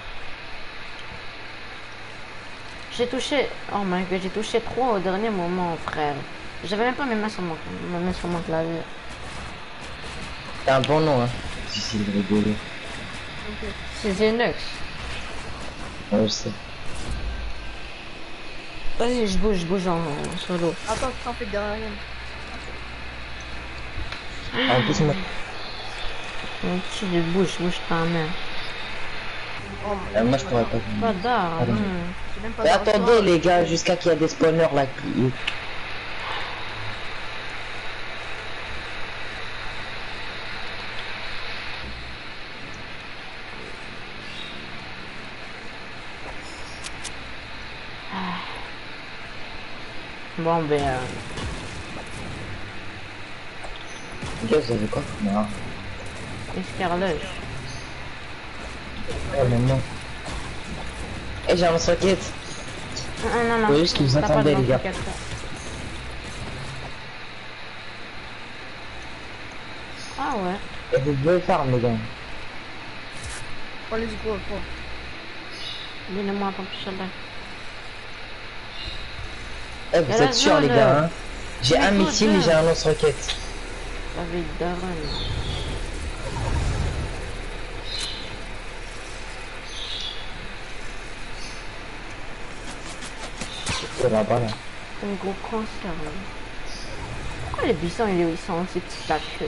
J'ai touché... Oh my god, j'ai touché trois au dernier moment, frère. J'avais même pas mes mains sur mon, mes mains sur mon clavier. T'as un bon nom, hein. Si c'est de rigoler. C'est Zenux. Ouais, je sais. Vas-y, je bouge, je bouge en, en solo. Attends, tu t'en fais derrière. Ah, en plus, moi... Tu bouge, bouge ta main. Oh, Euh, moi je pourrais pas. Pas d'armes. Pardon. j'ai même pas Mais d'arme. attendez les gars, jusqu'à qu'il y a des spawners là qui... Bon ben... Euh... Les gars, vous avez quoi? Non. Escarlage. Oh mais non. Eh, j'ai un lance-roquette. Non, non, non. Vous voyez ce que vous T'as pas de attendez les gars. lance-roquette, ça. Ah ouais. Et vous pouvez faire les gars. Oh, let's go, go. Donnez-moi un peu plus de balle. Eh, vous Elle a êtes sûrs les zone. gars hein. J'ai Mais un écoute, missile et j'ai un lance-roquette. Avec Darren. C'est là-bas là. Un gros cancer là. Pourquoi les buissons ils ils sont aussi petits à queue?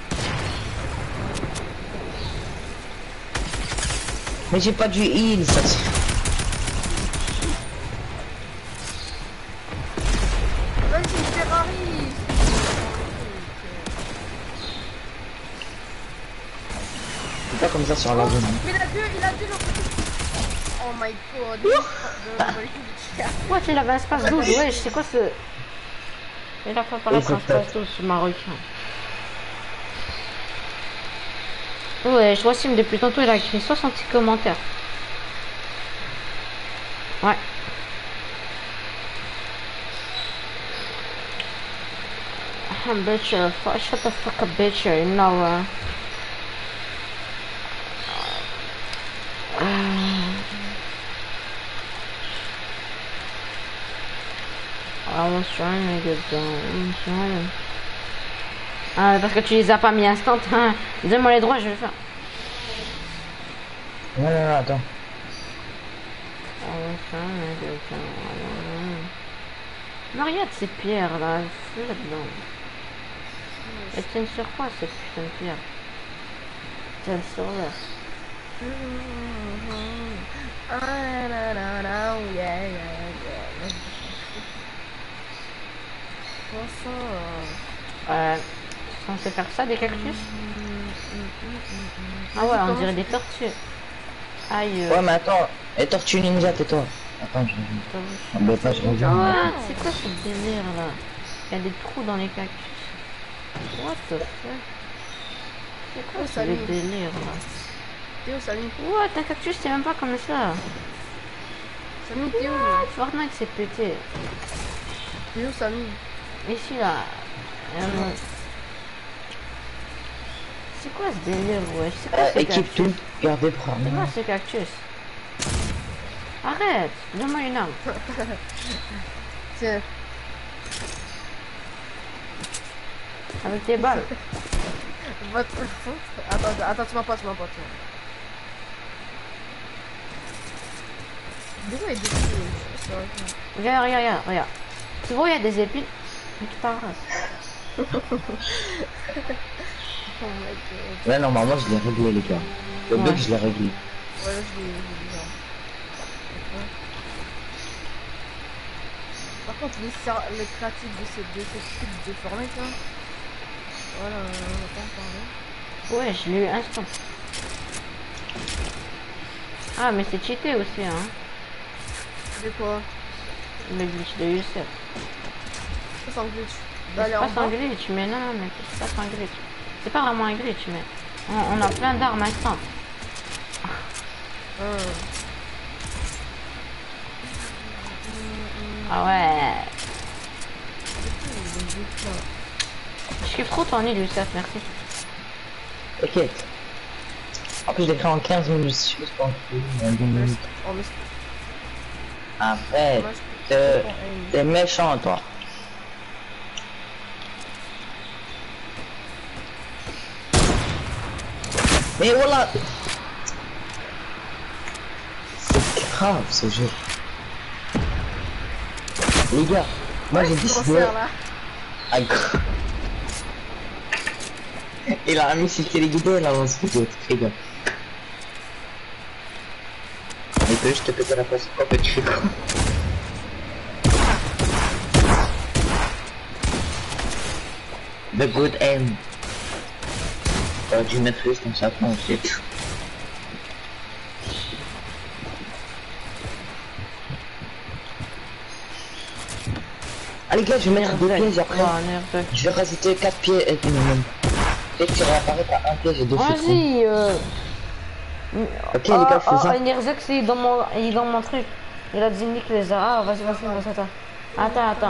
Mais j'ai pas du heal, ça tire. Vas-y, Ferrari. C'est pas comme ça sur la zone. Mais il a deux, il a deux l'autre côté. Oh my god. Ouais, tu l'avais un espace douze, ouais, c'est quoi ce... Il a fait apparaître un espace douze, ce marocain. Ouais, je vois Sim depuis tantôt, il a écrit soixante-six commentaires. Ouais. I'm bitch, uh, shut the fuck up, bitch, you know, uh... I was trying to get down. Trying. Ah, parce que tu les as pas mis instant. Hein. Donne-moi les droits, je vais le faire. Non, non, non, attends. Mais regarde ces pierres là, fais là-dedans. Elles tiennent sur quoi ces putains de pierres? Elles tiennent sur là. Euh, censé faire ça des cactus? Ah ouais, on dirait des tortues. Aïe. Ouais, mais attends, les tortues ninja, tais-toi. Attends, je reviens. Bah, pas, je reviens. What? C'est quoi ce délire là? Il y a des trous dans les cactus. What the fuck? C'est quoi ce délire là? Théo, Samy. What? Un cactus c'est même pas comme ça. Samy, Théo. Fortnite s'est pété. Théo, Samy. Ici là. Euh... C'est quoi ce délire, ouais? C'est quoi Euh, ce équipe cactus? tout, gardez pour C'est quoi ce cactus? Arrête! Donne-moi une arme. Tiens. Avec tes balles. Votre... Attends, attends, tu m'en pas, tu m'en pas, tu m'en pas. Regarde, regarde, regarde, regarde. Tu vois, il y a des épines. Mais tu t'arrases. Oh my god. Là, normalement, je l'ai réglé, les gars. Le Ouais. bug, je l'ai réglé. Ouais, je l'ai déjà. Par contre, les, les créatifs de ce, de ce type de Fortnite là. Voilà, on va pas en parler. Ouais, je l'ai eu instant. Ah, mais c'est cheaté aussi, hein. De quoi? Le glitch de Youssef. Ça c'est un glitch. C'est D'aller en pas un bas. glitch, mais non, mais c'est pas un glitch. C'est pas vraiment un glitch, mais on, on a plein d'armes instantes. Hum. Ah ouais. Je kiffe trop ton île, Youssef, merci. Ok. En plus, je l'ai fait en quinze minutes. Je pense en deux minutes. Oh, mais Après, moi, je- euh, Bon, hey. t'es méchant, toi. Mais voilà. C'est grave ce jeu. Les gars, moi j'ai décidé. Concert, là. Ah, gr- Il a mis ses téléguidés là dans ce vidéo, fais gaffe. Mais que je te pète à la face, en fait tu fais quoi? The good aim. T'aurais dû mettre juste un sapin aussi. Ah les gars, je vais mettre deux pièges après. Oh, merde. Je vais rajouter quatre pieds et puis même. Peut-être que tu vas apparaître à un piège et deux filtres. Vas-y, euh... Ok les gars, fais ça. Ah, Nirzek, c'est dans mon... il est dans mon truc. Il a dit nique les arts. Ah, vas-y, vas-y, vas-y, attends. Attends, attends.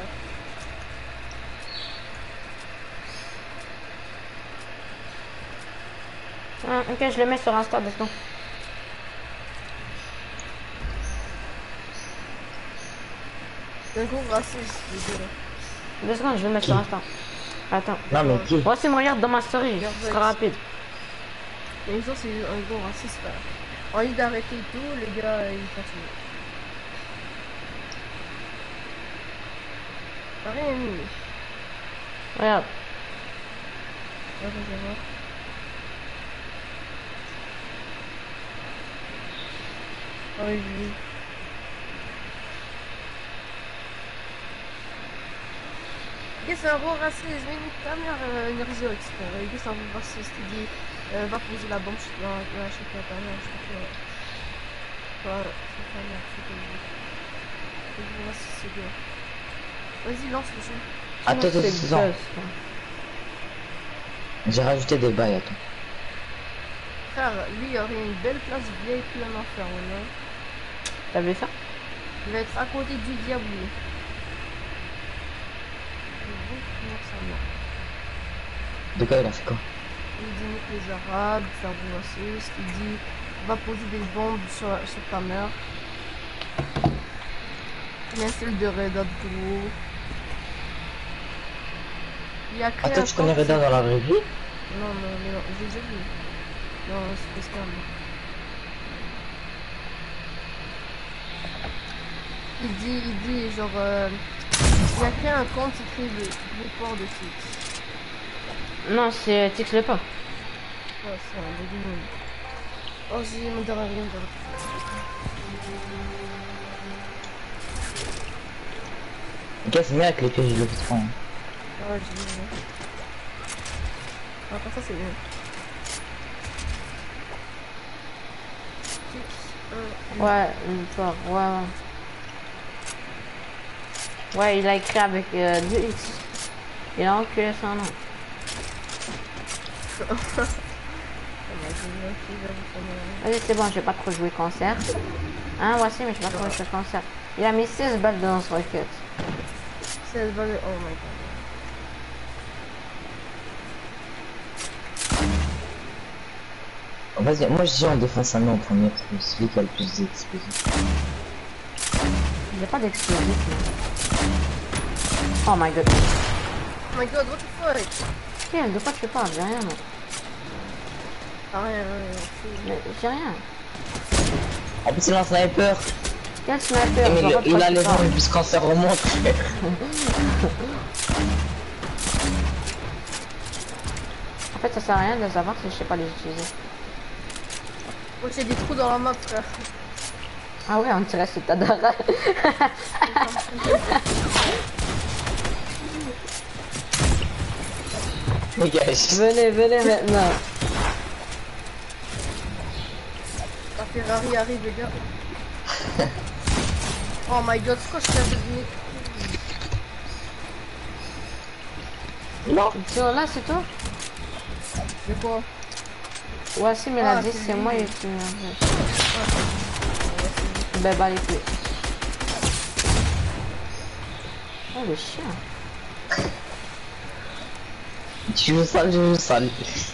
Ah, ok, je le mets sur Insta, deux secondes. C'est un gros raciste, les deux là. Deux secondes, je vais le mettre sur Insta. Attends. Non mais qui? Voici, me regarde dans ma story, ce sera rapide. Mais ça, c'est un gros raciste là. En lieu d'arrêter et tout, les gars, ils continuent. T'as rien mis. Regarde. Attends, je vais voir. Ah oui, j'ai vu. Les gars, c'est un gros raciste, mais nique ta mère, euh, une réseau expert. Les gars, c'est un gros raciste, il dit euh, va poser la bombe dans la chute de ta mère, je sais pas. Voilà, c'est ta mère, c'est ta mère. C'est un gros raciste, ce gars. Vas-y, lance le jeu. Attends, attends, C'est attends. gosse, quoi. J'ai rajouté des bails, attends. Frère, lui, il aurait une belle place V I P en enfer, ouais. T'as vu ça? Il va être à côté du diable, lui. De quoi il a fait quoi? Il dit nique les arabes, faire du raciste, il dit va poser des bombes sur, sur ta mère. Il insulte de Reda de gros. Il a créé Attends, un tu connais compte- Reda dans la vraie vie? Non, non, mais non, j'ai déjà vu. Non, c'est pas scam. Il dit, il dit genre, euh, il a créé un compte, il crée le, le port de Tix. Non, c'est Tix le pas. Ouais, c'est un début monde. Oh, j'ai mon dernier rien de Ok, c'est mieux avec les pièges, je le prends. Ouais, j'ai vu. Ah, pour ça, c'est bien. Ouais, le port, ouais, ouais. Ouais, il a écrit avec euh, deux X. Il a enculé son nom. Allez, c'est bon, j'ai pas trop joué concert. Hein, voici, mais j'ai pas trop joué concert. Il a mis seize balles dans ce rocket. seize balles, oh my god. Vas-y, moi je dis on défonce un nom en premier parce que c'est celui qui a le plus d'explosifs. J'ai pas d'explosifs, mais... Oh my god. Oh my god, what the fuck? Quel, de quoi tu parles? J'ai rien, moi. Ah, rien, rien, Mais j'ai rien. En plus, il a un sniper. Quel sniper? Mais Je vois il, pas de il quoi a tu les parles. gens jusqu'en se remonte. En fait, ça sert à rien de savoir si je sais pas les utiliser. Moi j'ai des trous dans la map, frère. Ah ouais, on dirait que c'est Tadara. Dégage. Venez, venez maintenant. La Ferrari arrive, les gars. Oh my god, c'est quoi je fais de Non. Tiens, là, c'est toi? C'est quoi? Ouais, si, mais Ah, la dix, c'est c'est lui. moi et tu... Ben, bah, les couilles. Oh, le chien. Tu joues sale, je joue sale.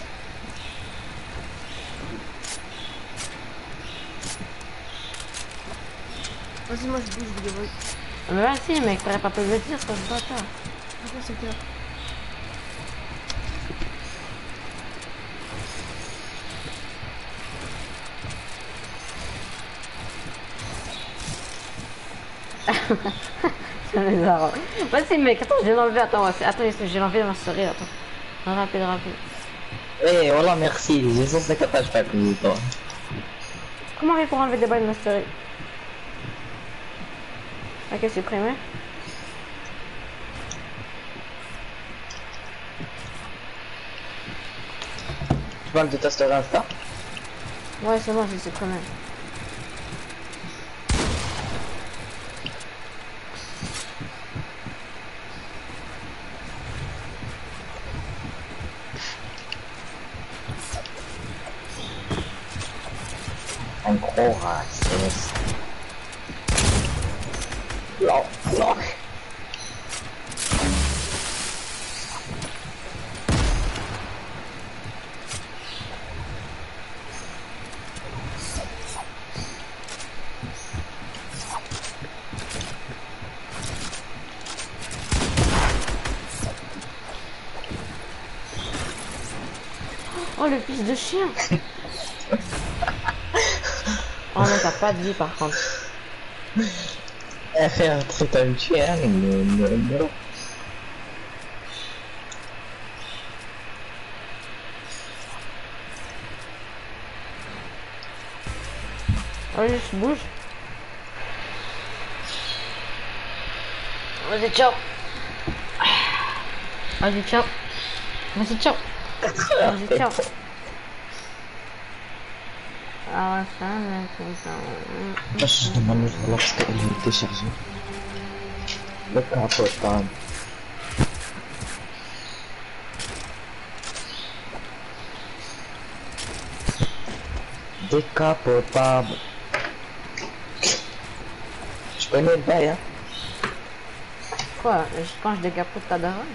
Vas-y, moi je bouge, je débrouille. Mais vas-y, mec, t'aurais pas pu le dire, ça se bâtard. Pourquoi c'est clair? Ça les a. Vas-y, mec, attends, je vais l'enlever, attends, attends, je vais l'enlever ma souris, attends. Rapide, rapide. Eh, voilà, merci. J'ai cent cinquante H P à cause de toi. Comment on fait pour enlever des balles de mastery? Ok, supprimé. Tu parles de ta story Insta? Ouais, c'est bon, j'ai supprimé. Un gros raciste. Non, non. Oh, le fils de chien. Oh non, t'as pas de vie par contre. Elle fait un truc à me tuer, hein, le, le, le. Allez, je bouge. Vas-y, ciao. Vas-y, ciao. Vas-y, ciao. Vas-y, ciao. Ah ouais, ça, mais comme ça. Moi, je demande de voir ce qu'elle est téléchargée. Le capotable. Décapotable. Je connais le bail, hein. Quoi? Quand je décapote ta daronne?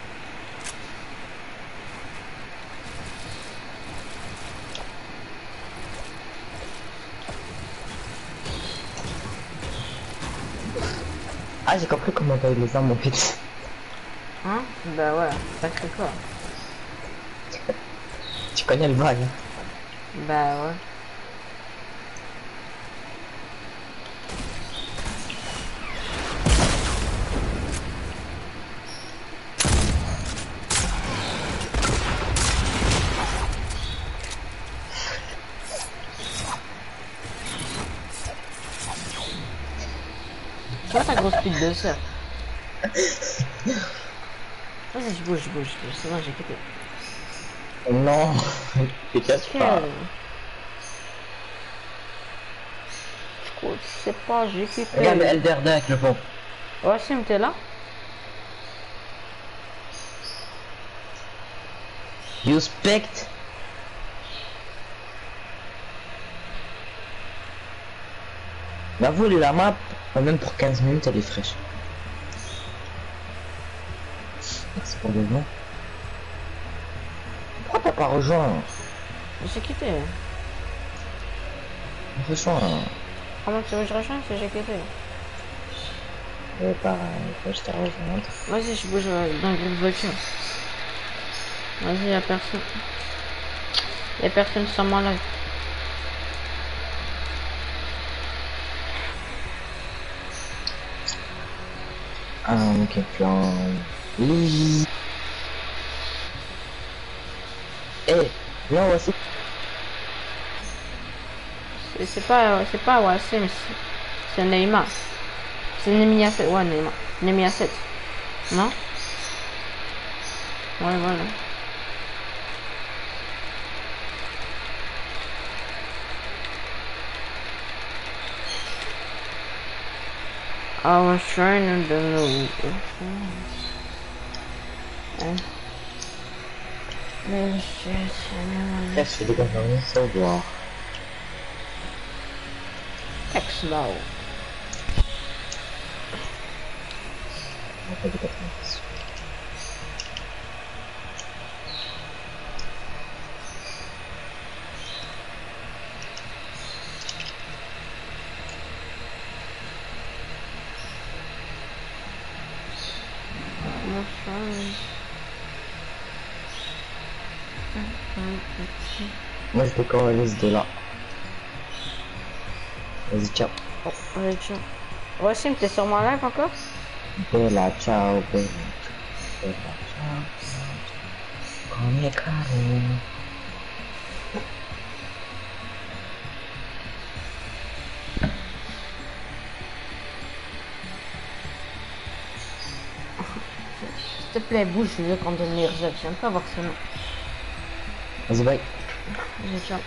Ah, j'ai compris comment t'as eu les armes en fait. Hein? Bah ouais, ça fait quoi? Tu connais le bail, hein. Bah ouais. Tu vois ta grosse pute de sœur. Vas-y, je bouge, je bouge, je bouge. C'est bon, j'ai quitté. Non, tu casses pas. Je sais pas, j'ai quitté. Regarde Elder avec le pont. Ouais, Sim, t'es là? You spect. Va voler la map, même pour quinze minutes, elle est fraîche. Merci pour le nom. Pourquoi t'as pas rejoint? J'ai quitté. Rejoins. Comment tu veux que je rejoigne si j'ai quitté? Ouais, pareil, faut que je te rejoigne. Vas-y, je bouge euh, dans le groupe voiture. Vas-y, y'a personne. Y'a personne sur mon live. Ah, ok, plan. Lily. Eh, viens, voici. C'est pas, c'est pas Wassim, c'est Neymar. C'est Nemia sept, ouais, Neymar. Nemia sept. Non? Ouais, voilà. I was trying to do Qu'est-ce que tu veux faire? Ça doit. X-Low. On fait du quatre-vingt-dix. Moi je décorais de là. Vas-y, ciao. Oh, allez, ciao. Wassim, t'es sur mon live encore? Bella, ciao, bella. Bella, ciao. Come caro. S'il te plaît, bouge, je veux qu'on donne les résultats. J'aime pas voir ce nom. Vas-y, bye. Allez, ciao.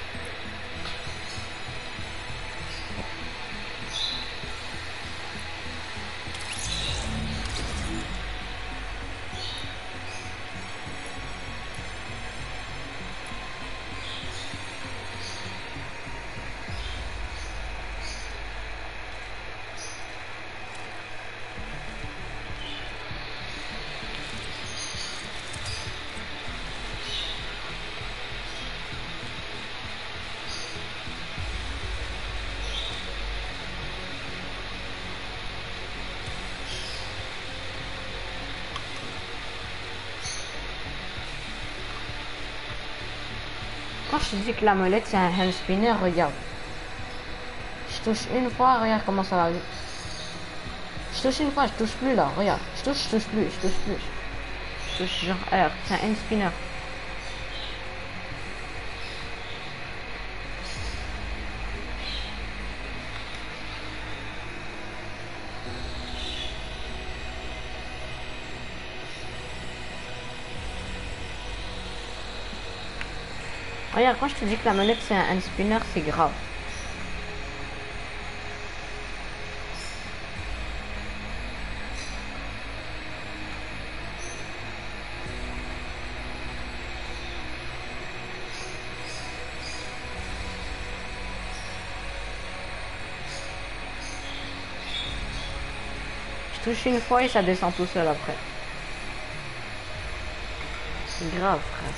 Quand je te dis que la molette c'est un hand spinner, regarde. Je touche une fois, regarde comment ça va. Je touche une fois, je touche plus là, regarde. Je touche, je touche plus, je touche plus. Je touche genre R, c'est un hand spinner. Regarde, quand je te dis que la manette c'est un hand spinner, c'est grave. Je touche une fois et ça descend tout seul après. C'est grave, frère.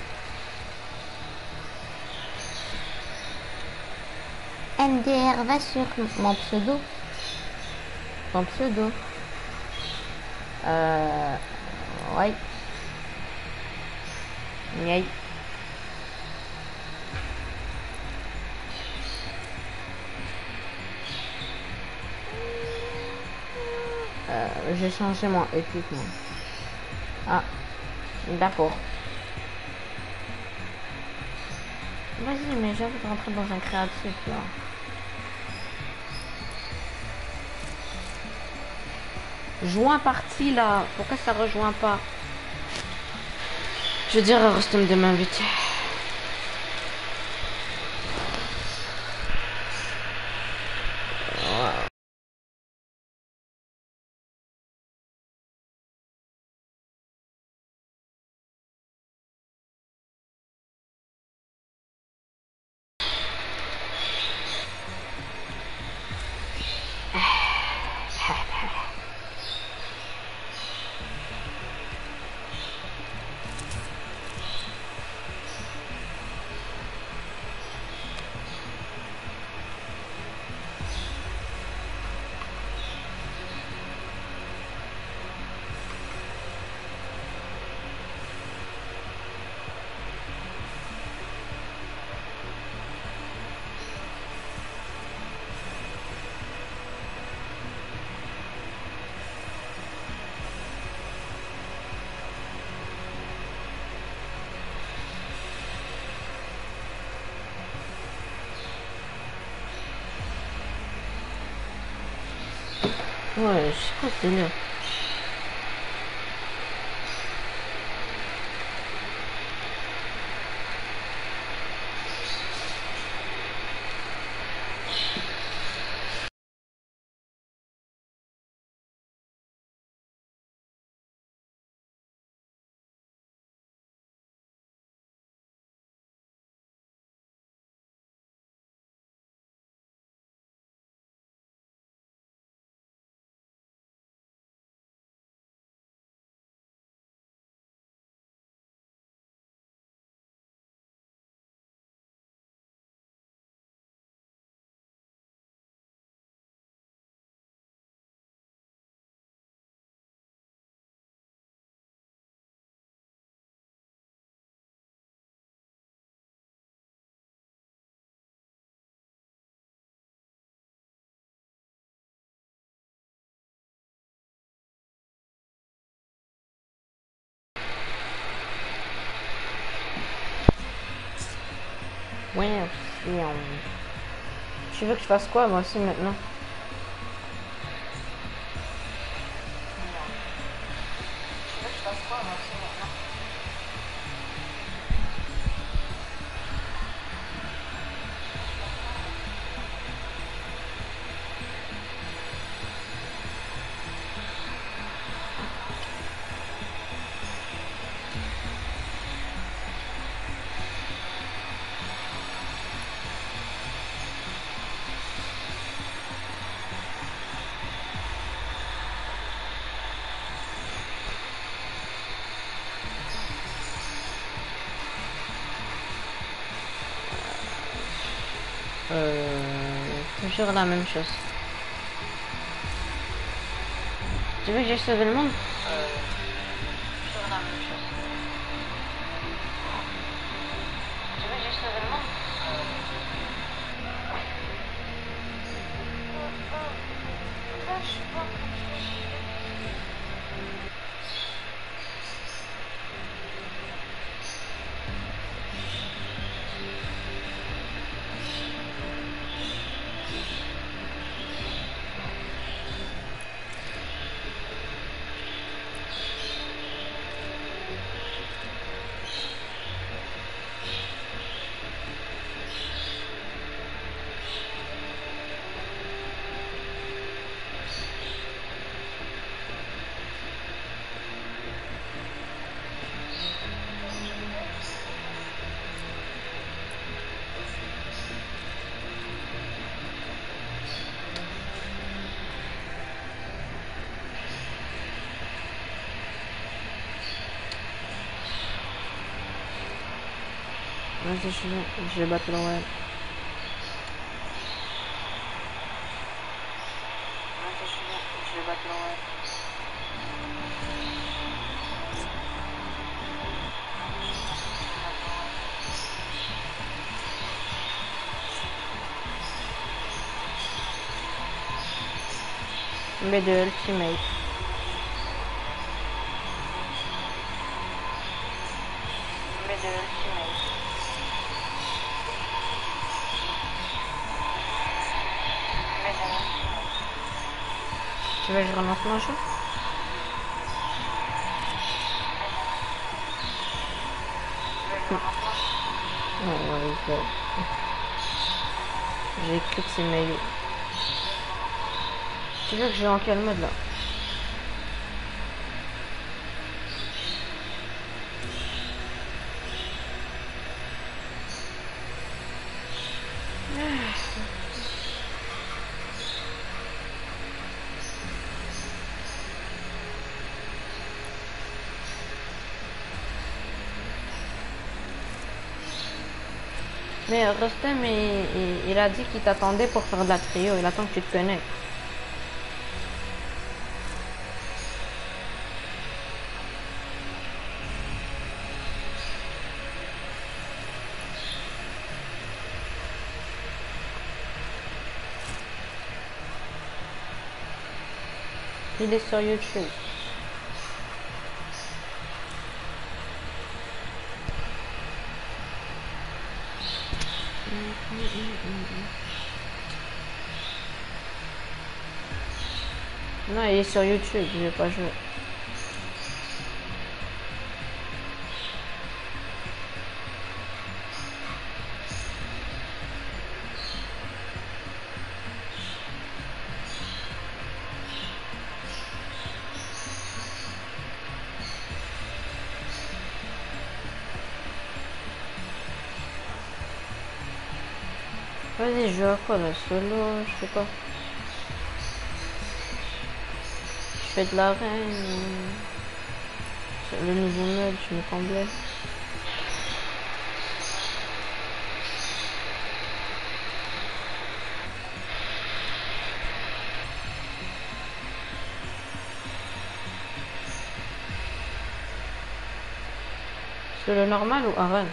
N D R va sur mon pseudo. Mon pseudo. Euh... Ouais. Yay. Euh, j'ai changé mon équipement. Ah. D'accord. Vas-y, mais j'ai envie de rentrer dans un créatif là. Joint parti là. Pourquoi ça rejoint pas? Je veux dire à Rostom de m'inviter. Ouais, je sais pas, c'est là. Ouais, aussi, on... Tu veux que je fasse quoi, moi aussi, maintenant? Tu veux que je fasse quoi, moi aussi, maintenant? Euh, toujours la même chose. Tu veux que j'ai sauvé le monde? Euh, toujours la même chose. Tu veux que j'ai sauvé le monde? Vas-y, je vais, je vais battre le web. Vas-y, je vais, je vais battre le web. Mais de ultimate. Mais de ultimate. Tu veux que je relance mon jeu? my god. J'ai écrit que c'est meilleur. Tu veux que je vais en quel mode là? Mais Rostem, il, il, il a dit qu'il t'attendait pour faire de la trio. Il attend que tu te connectes. Il est sur YouTube. Non, il est sur YouTube, je vais pas jouer. Vas-y, je joue à quoi là? Solo, je sais pas. Je fais de l'arène. Le nouveau mode, je me comblais. Solo normal ou arène?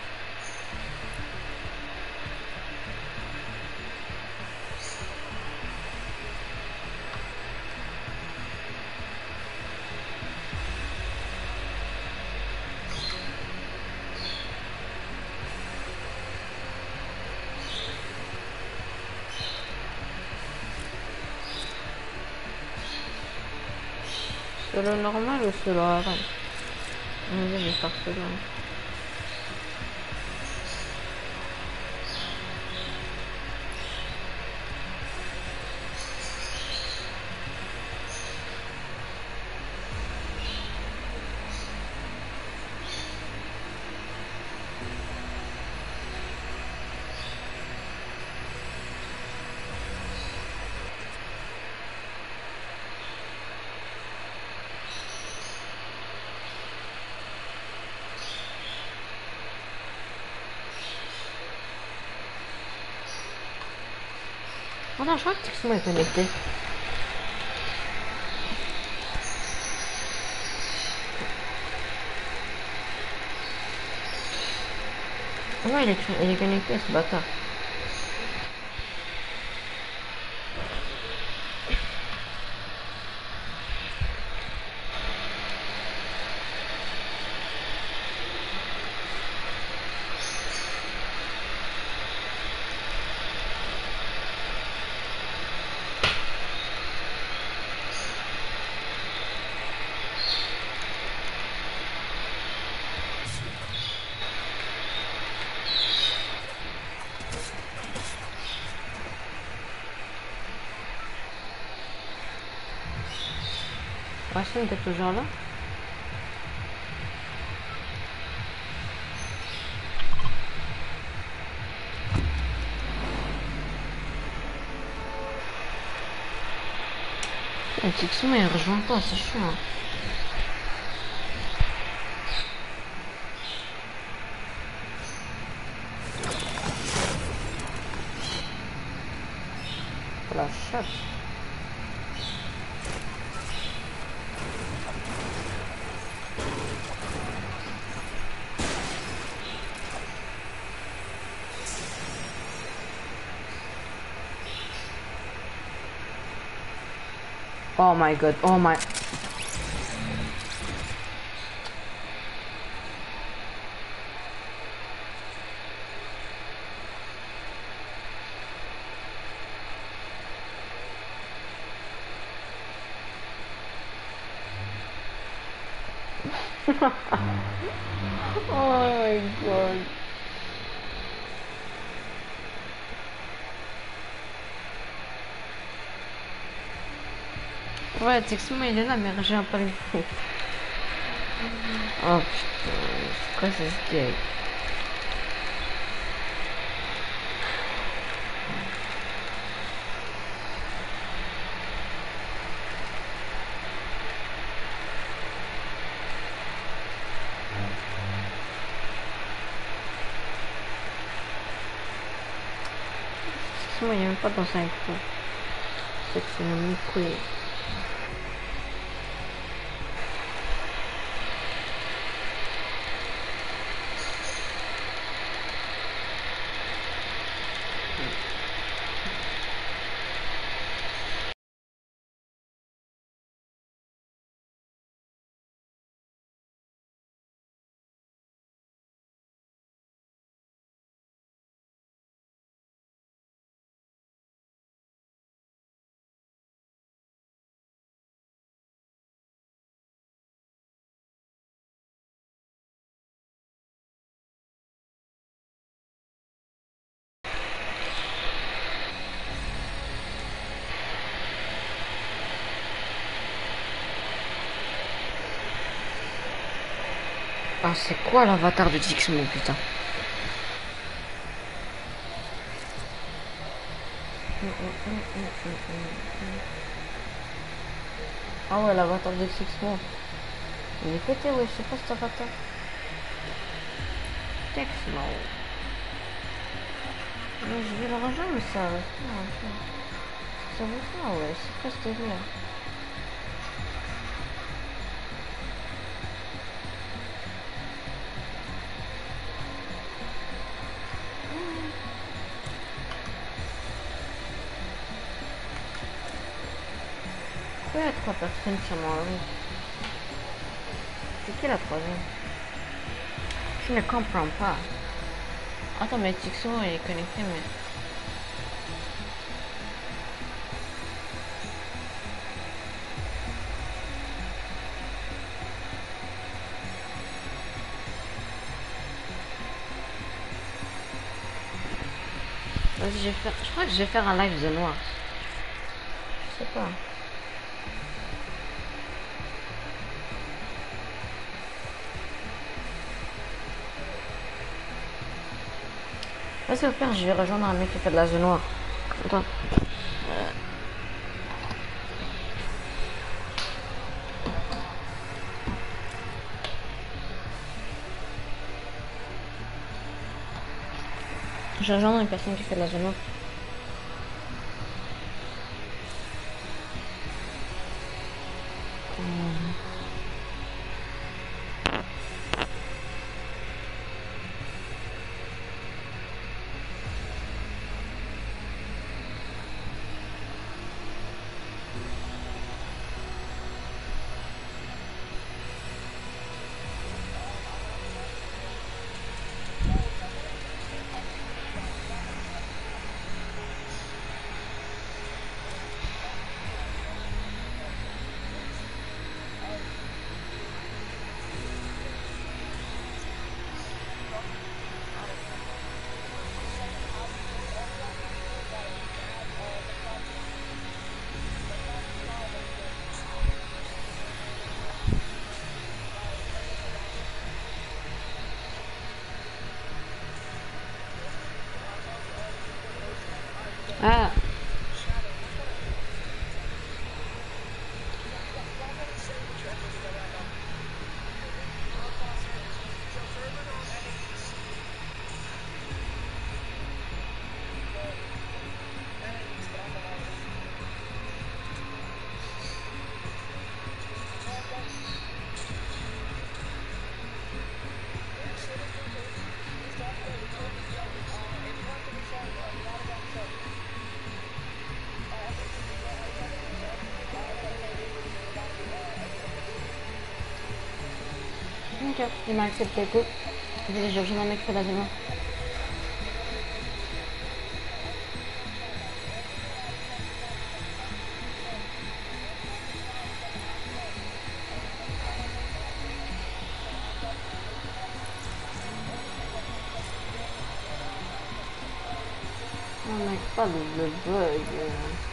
Solo normal ou solo arène? On va faire solo. Oh non, je crois que Tixmo est connecté. Ouais, il est, il est connecté, ce bâtard. Rachel, t'es toujours là? Le Tixon il rejoint pas, c'est chiant. La chatte. Oh my god, oh my... Oh my god. Ouais, Texmo il est là, mais j'ai un pas le fou. Oh putain, c'est quoi ce gag? Texmo il est même pas dans cinq coups. C'est que c'est une mi-couille. Ah, c'est quoi l'avatar de Dixmo, putain? Ah ouais, l'avatar de Dixmo. Il est pété, ouais, je sais pas cet avatar. Dixmo. Mais je vais le rejoindre, mais ça... Ça vaut ça, ouais, c'est quoi ce délire? Pourquoi il y a trois personnes sur moi? C'est qui la troisième? Je ne comprends pas. Attends, mais Tixo il est connecté, mais... Vas-y, je vais faire... Je crois que je vais faire un live de noir. Je sais pas. Vas-y, au pire, je vais rejoindre un mec qui fait de la zone noire. Attends. Euh... Je vais rejoindre une personne qui fait de la zone noire. Ah. Ok, j'ai mal accepté, écoute. J'ai rejoint un mec qui fait la zone noire. pas le, le bug. euh.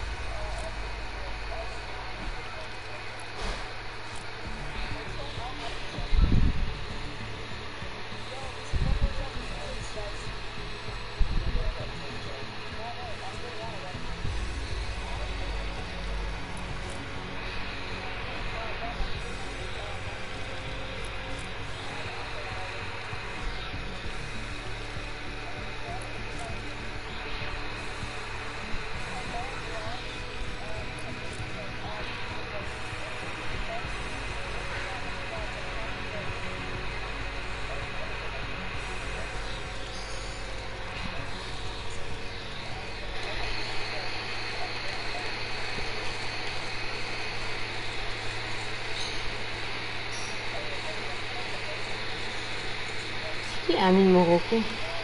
Qui a mis Morocco?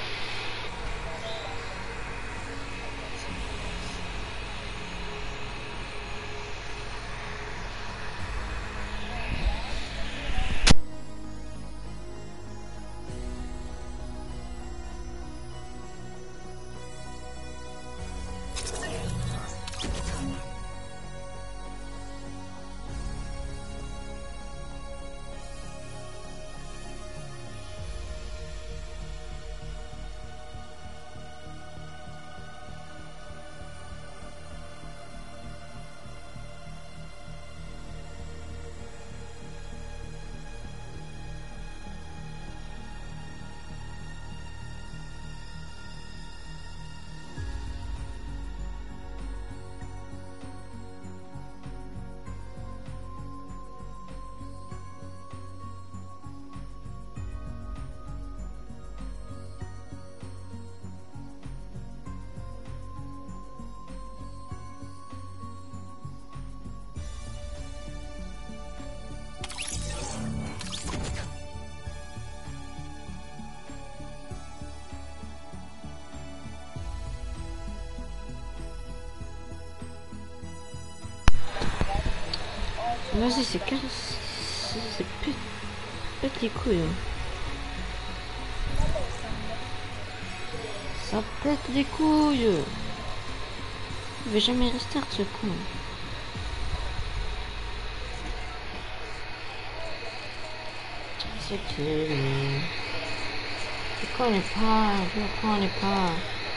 Vas-y, c'est quel... C'est pète... pète les couilles. Hein. Ça pète les couilles. Il va jamais rester ce con. C'est que... Je connais pas, je ne connais pas.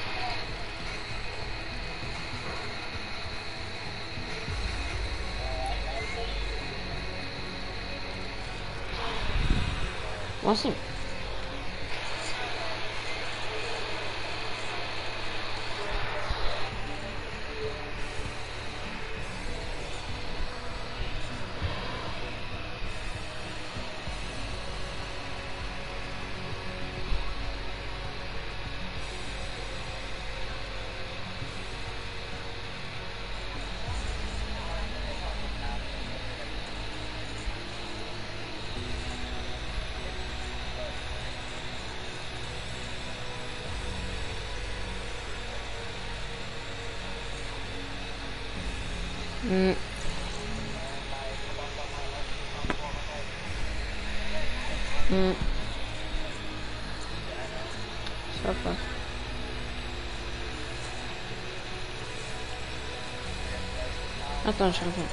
Voici. Mm. Mm. Ça passe. Attends, je reviens.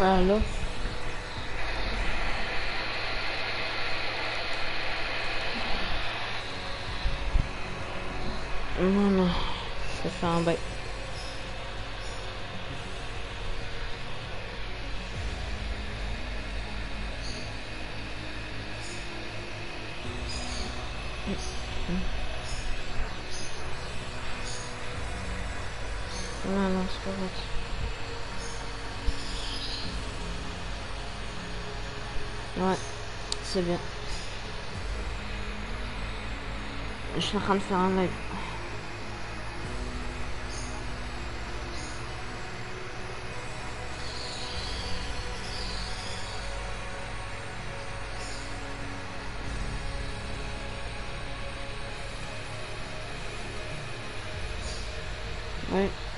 Allô? Non, non, ça fait un bail. Non, non, c'est pas vrai. Ouais, c'est bien. Je suis en train de faire un live. Ouais.